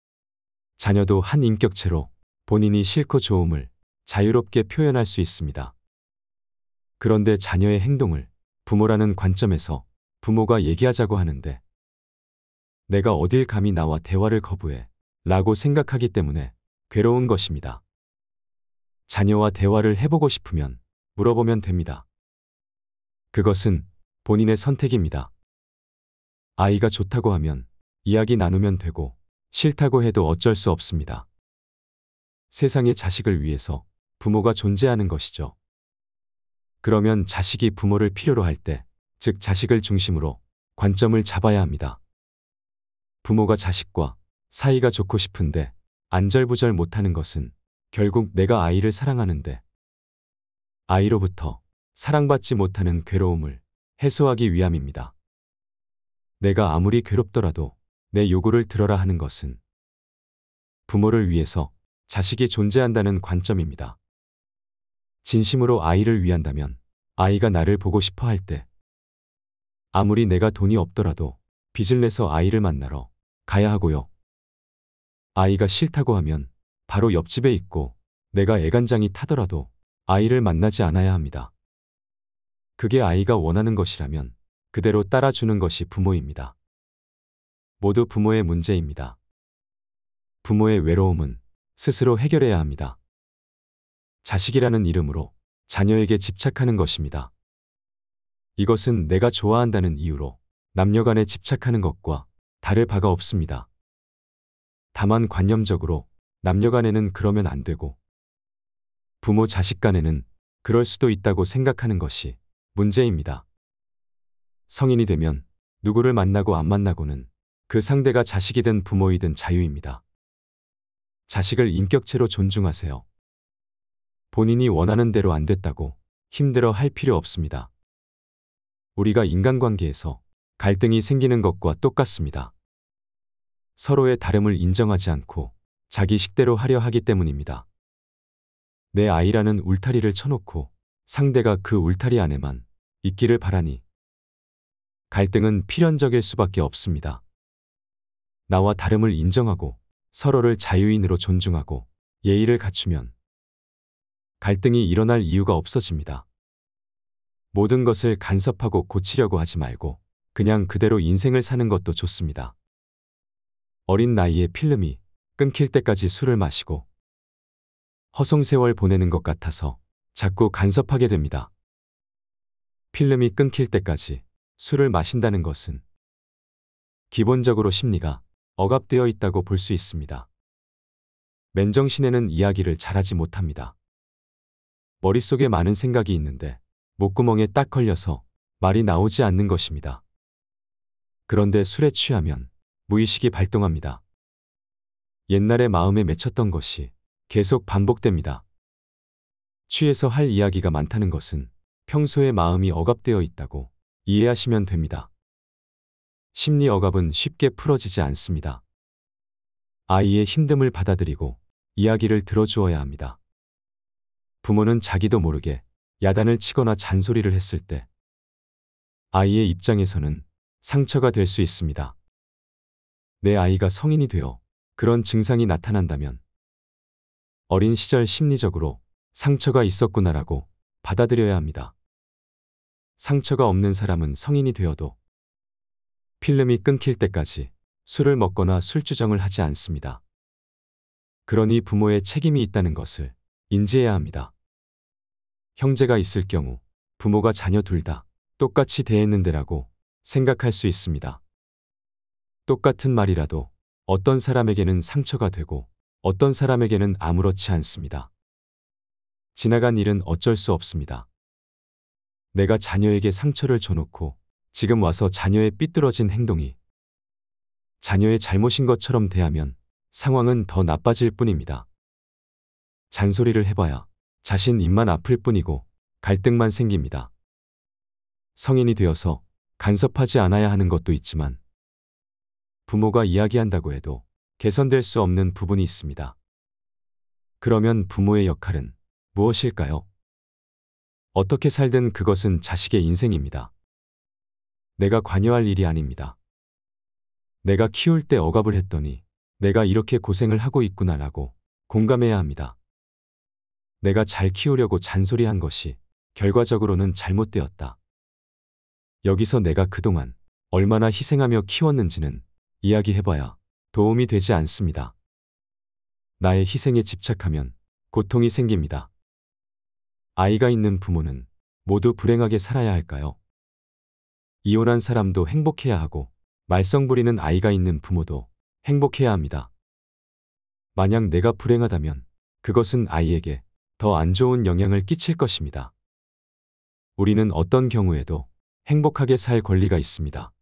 자녀도 한 인격체로 본인이 싫고 좋음을 자유롭게 표현할 수 있습니다. 그런데 자녀의 행동을 부모라는 관점에서 부모가 얘기하자고 하는데 내가 어딜 감히 나와 대화를 거부해 라고 생각하기 때문에 괴로운 것입니다. 자녀와 대화를 해보고 싶으면 물어보면 됩니다. 그것은 본인의 선택입니다. 아이가 좋다고 하면 이야기 나누면 되고 싫다고 해도 어쩔 수 없습니다. 세상의 자식을 위해서 부모가 존재하는 것이죠. 그러면 자식이 부모를 필요로 할 때, 즉 자식을 중심으로 관점을 잡아야 합니다. 부모가 자식과 사이가 좋고 싶은데 안절부절 못하는 것은 결국 내가 아이를 사랑하는데 아이로부터 사랑받지 못하는 괴로움을 해소하기 위함입니다. 내가 아무리 괴롭더라도 내 요구를 들어라 하는 것은 부모를 위해서 자식이 존재한다는 관점입니다. 진심으로 아이를 위한다면 아이가 나를 보고 싶어 할 때 아무리 내가 돈이 없더라도 빚을 내서 아이를 만나러 가야 하고요. 아이가 싫다고 하면 바로 옆집에 있고 내가 애간장이 타더라도 아이를 만나지 않아야 합니다. 그게 아이가 원하는 것이라면 그대로 따라주는 것이 부모입니다. 모두 부모의 문제입니다. 부모의 외로움은 스스로 해결해야 합니다. 자식이라는 이름으로 자녀에게 집착하는 것입니다. 이것은 내가 좋아한다는 이유로 남녀간에 집착하는 것과 다를 바가 없습니다. 다만 관념적으로 남녀간에는 그러면 안 되고 부모 자식 간에는 그럴 수도 있다고 생각하는 것이 문제입니다. 성인이 되면 누구를 만나고 안 만나고는 그 상대가 자식이든 부모이든 자유입니다. 자식을 인격체로 존중하세요. 본인이 원하는 대로 안 됐다고 힘들어 할 필요 없습니다. 우리가 인간관계에서 갈등이 생기는 것과 똑같습니다. 서로의 다름을 인정하지 않고 자기 식대로 하려 하기 때문입니다. 내 아이라는 울타리를 쳐놓고 상대가 그 울타리 안에만 있기를 바라니 갈등은 필연적일 수밖에 없습니다. 나와 다름을 인정하고 서로를 자유인으로 존중하고 예의를 갖추면 갈등이 일어날 이유가 없어집니다. 모든 것을 간섭하고 고치려고 하지 말고 그냥 그대로 인생을 사는 것도 좋습니다. 어린 나이에 필름이 끊길 때까지 술을 마시고 허송세월 보내는 것 같아서 자꾸 간섭하게 됩니다. 필름이 끊길 때까지 술을 마신다는 것은 기본적으로 심리가 억압되어 있다고 볼 수 있습니다. 맨정신에는 이야기를 잘하지 못합니다. 머릿속에 많은 생각이 있는데 목구멍에 딱 걸려서 말이 나오지 않는 것입니다. 그런데 술에 취하면 무의식이 발동합니다. 옛날에 마음에 맺혔던 것이 계속 반복됩니다. 취해서 할 이야기가 많다는 것은 평소에 마음이 억압되어 있다고 이해하시면 됩니다. 심리 억압은 쉽게 풀어지지 않습니다. 아이의 힘듦을 받아들이고 이야기를 들어주어야 합니다. 부모는 자기도 모르게 야단을 치거나 잔소리를 했을 때 아이의 입장에서는 상처가 될 수 있습니다. 내 아이가 성인이 되어 그런 증상이 나타난다면 어린 시절 심리적으로 상처가 있었구나라고 받아들여야 합니다. 상처가 없는 사람은 성인이 되어도 필름이 끊길 때까지 술을 먹거나 술주정을 하지 않습니다. 그러니 부모의 책임이 있다는 것을 인지해야 합니다. 형제가 있을 경우 부모가 자녀 둘 다 똑같이 대했는데라고 생각할 수 있습니다. 똑같은 말이라도 어떤 사람에게는 상처가 되고 어떤 사람에게는 아무렇지 않습니다. 지나간 일은 어쩔 수 없습니다. 내가 자녀에게 상처를 줘놓고 지금 와서 자녀의 삐뚤어진 행동이 자녀의 잘못인 것처럼 대하면 상황은 더 나빠질 뿐입니다. 잔소리를 해봐야 자신 입만 아플 뿐이고 갈등만 생깁니다. 성인이 되어서 간섭하지 않아야 하는 것도 있지만 부모가 이야기한다고 해도 개선될 수 없는 부분이 있습니다. 그러면 부모의 역할은 무엇일까요? 어떻게 살든 그것은 자식의 인생입니다. 내가 관여할 일이 아닙니다. 내가 키울 때 억압을 했더니 내가 이렇게 고생을 하고 있구나라고 공감해야 합니다. 내가 잘 키우려고 잔소리한 것이 결과적으로는 잘못되었다. 여기서 내가 그동안 얼마나 희생하며 키웠는지는 이야기해봐야 도움이 되지 않습니다. 나의 희생에 집착하면 고통이 생깁니다. 아이가 있는 부모는 모두 불행하게 살아야 할까요? 이혼한 사람도 행복해야 하고 말썽 부리는 아이가 있는 부모도 행복해야 합니다. 만약 내가 불행하다면 그것은 아이에게 더 안 좋은 영향을 끼칠 것입니다. 우리는 어떤 경우에도 행복하게 살 권리가 있습니다.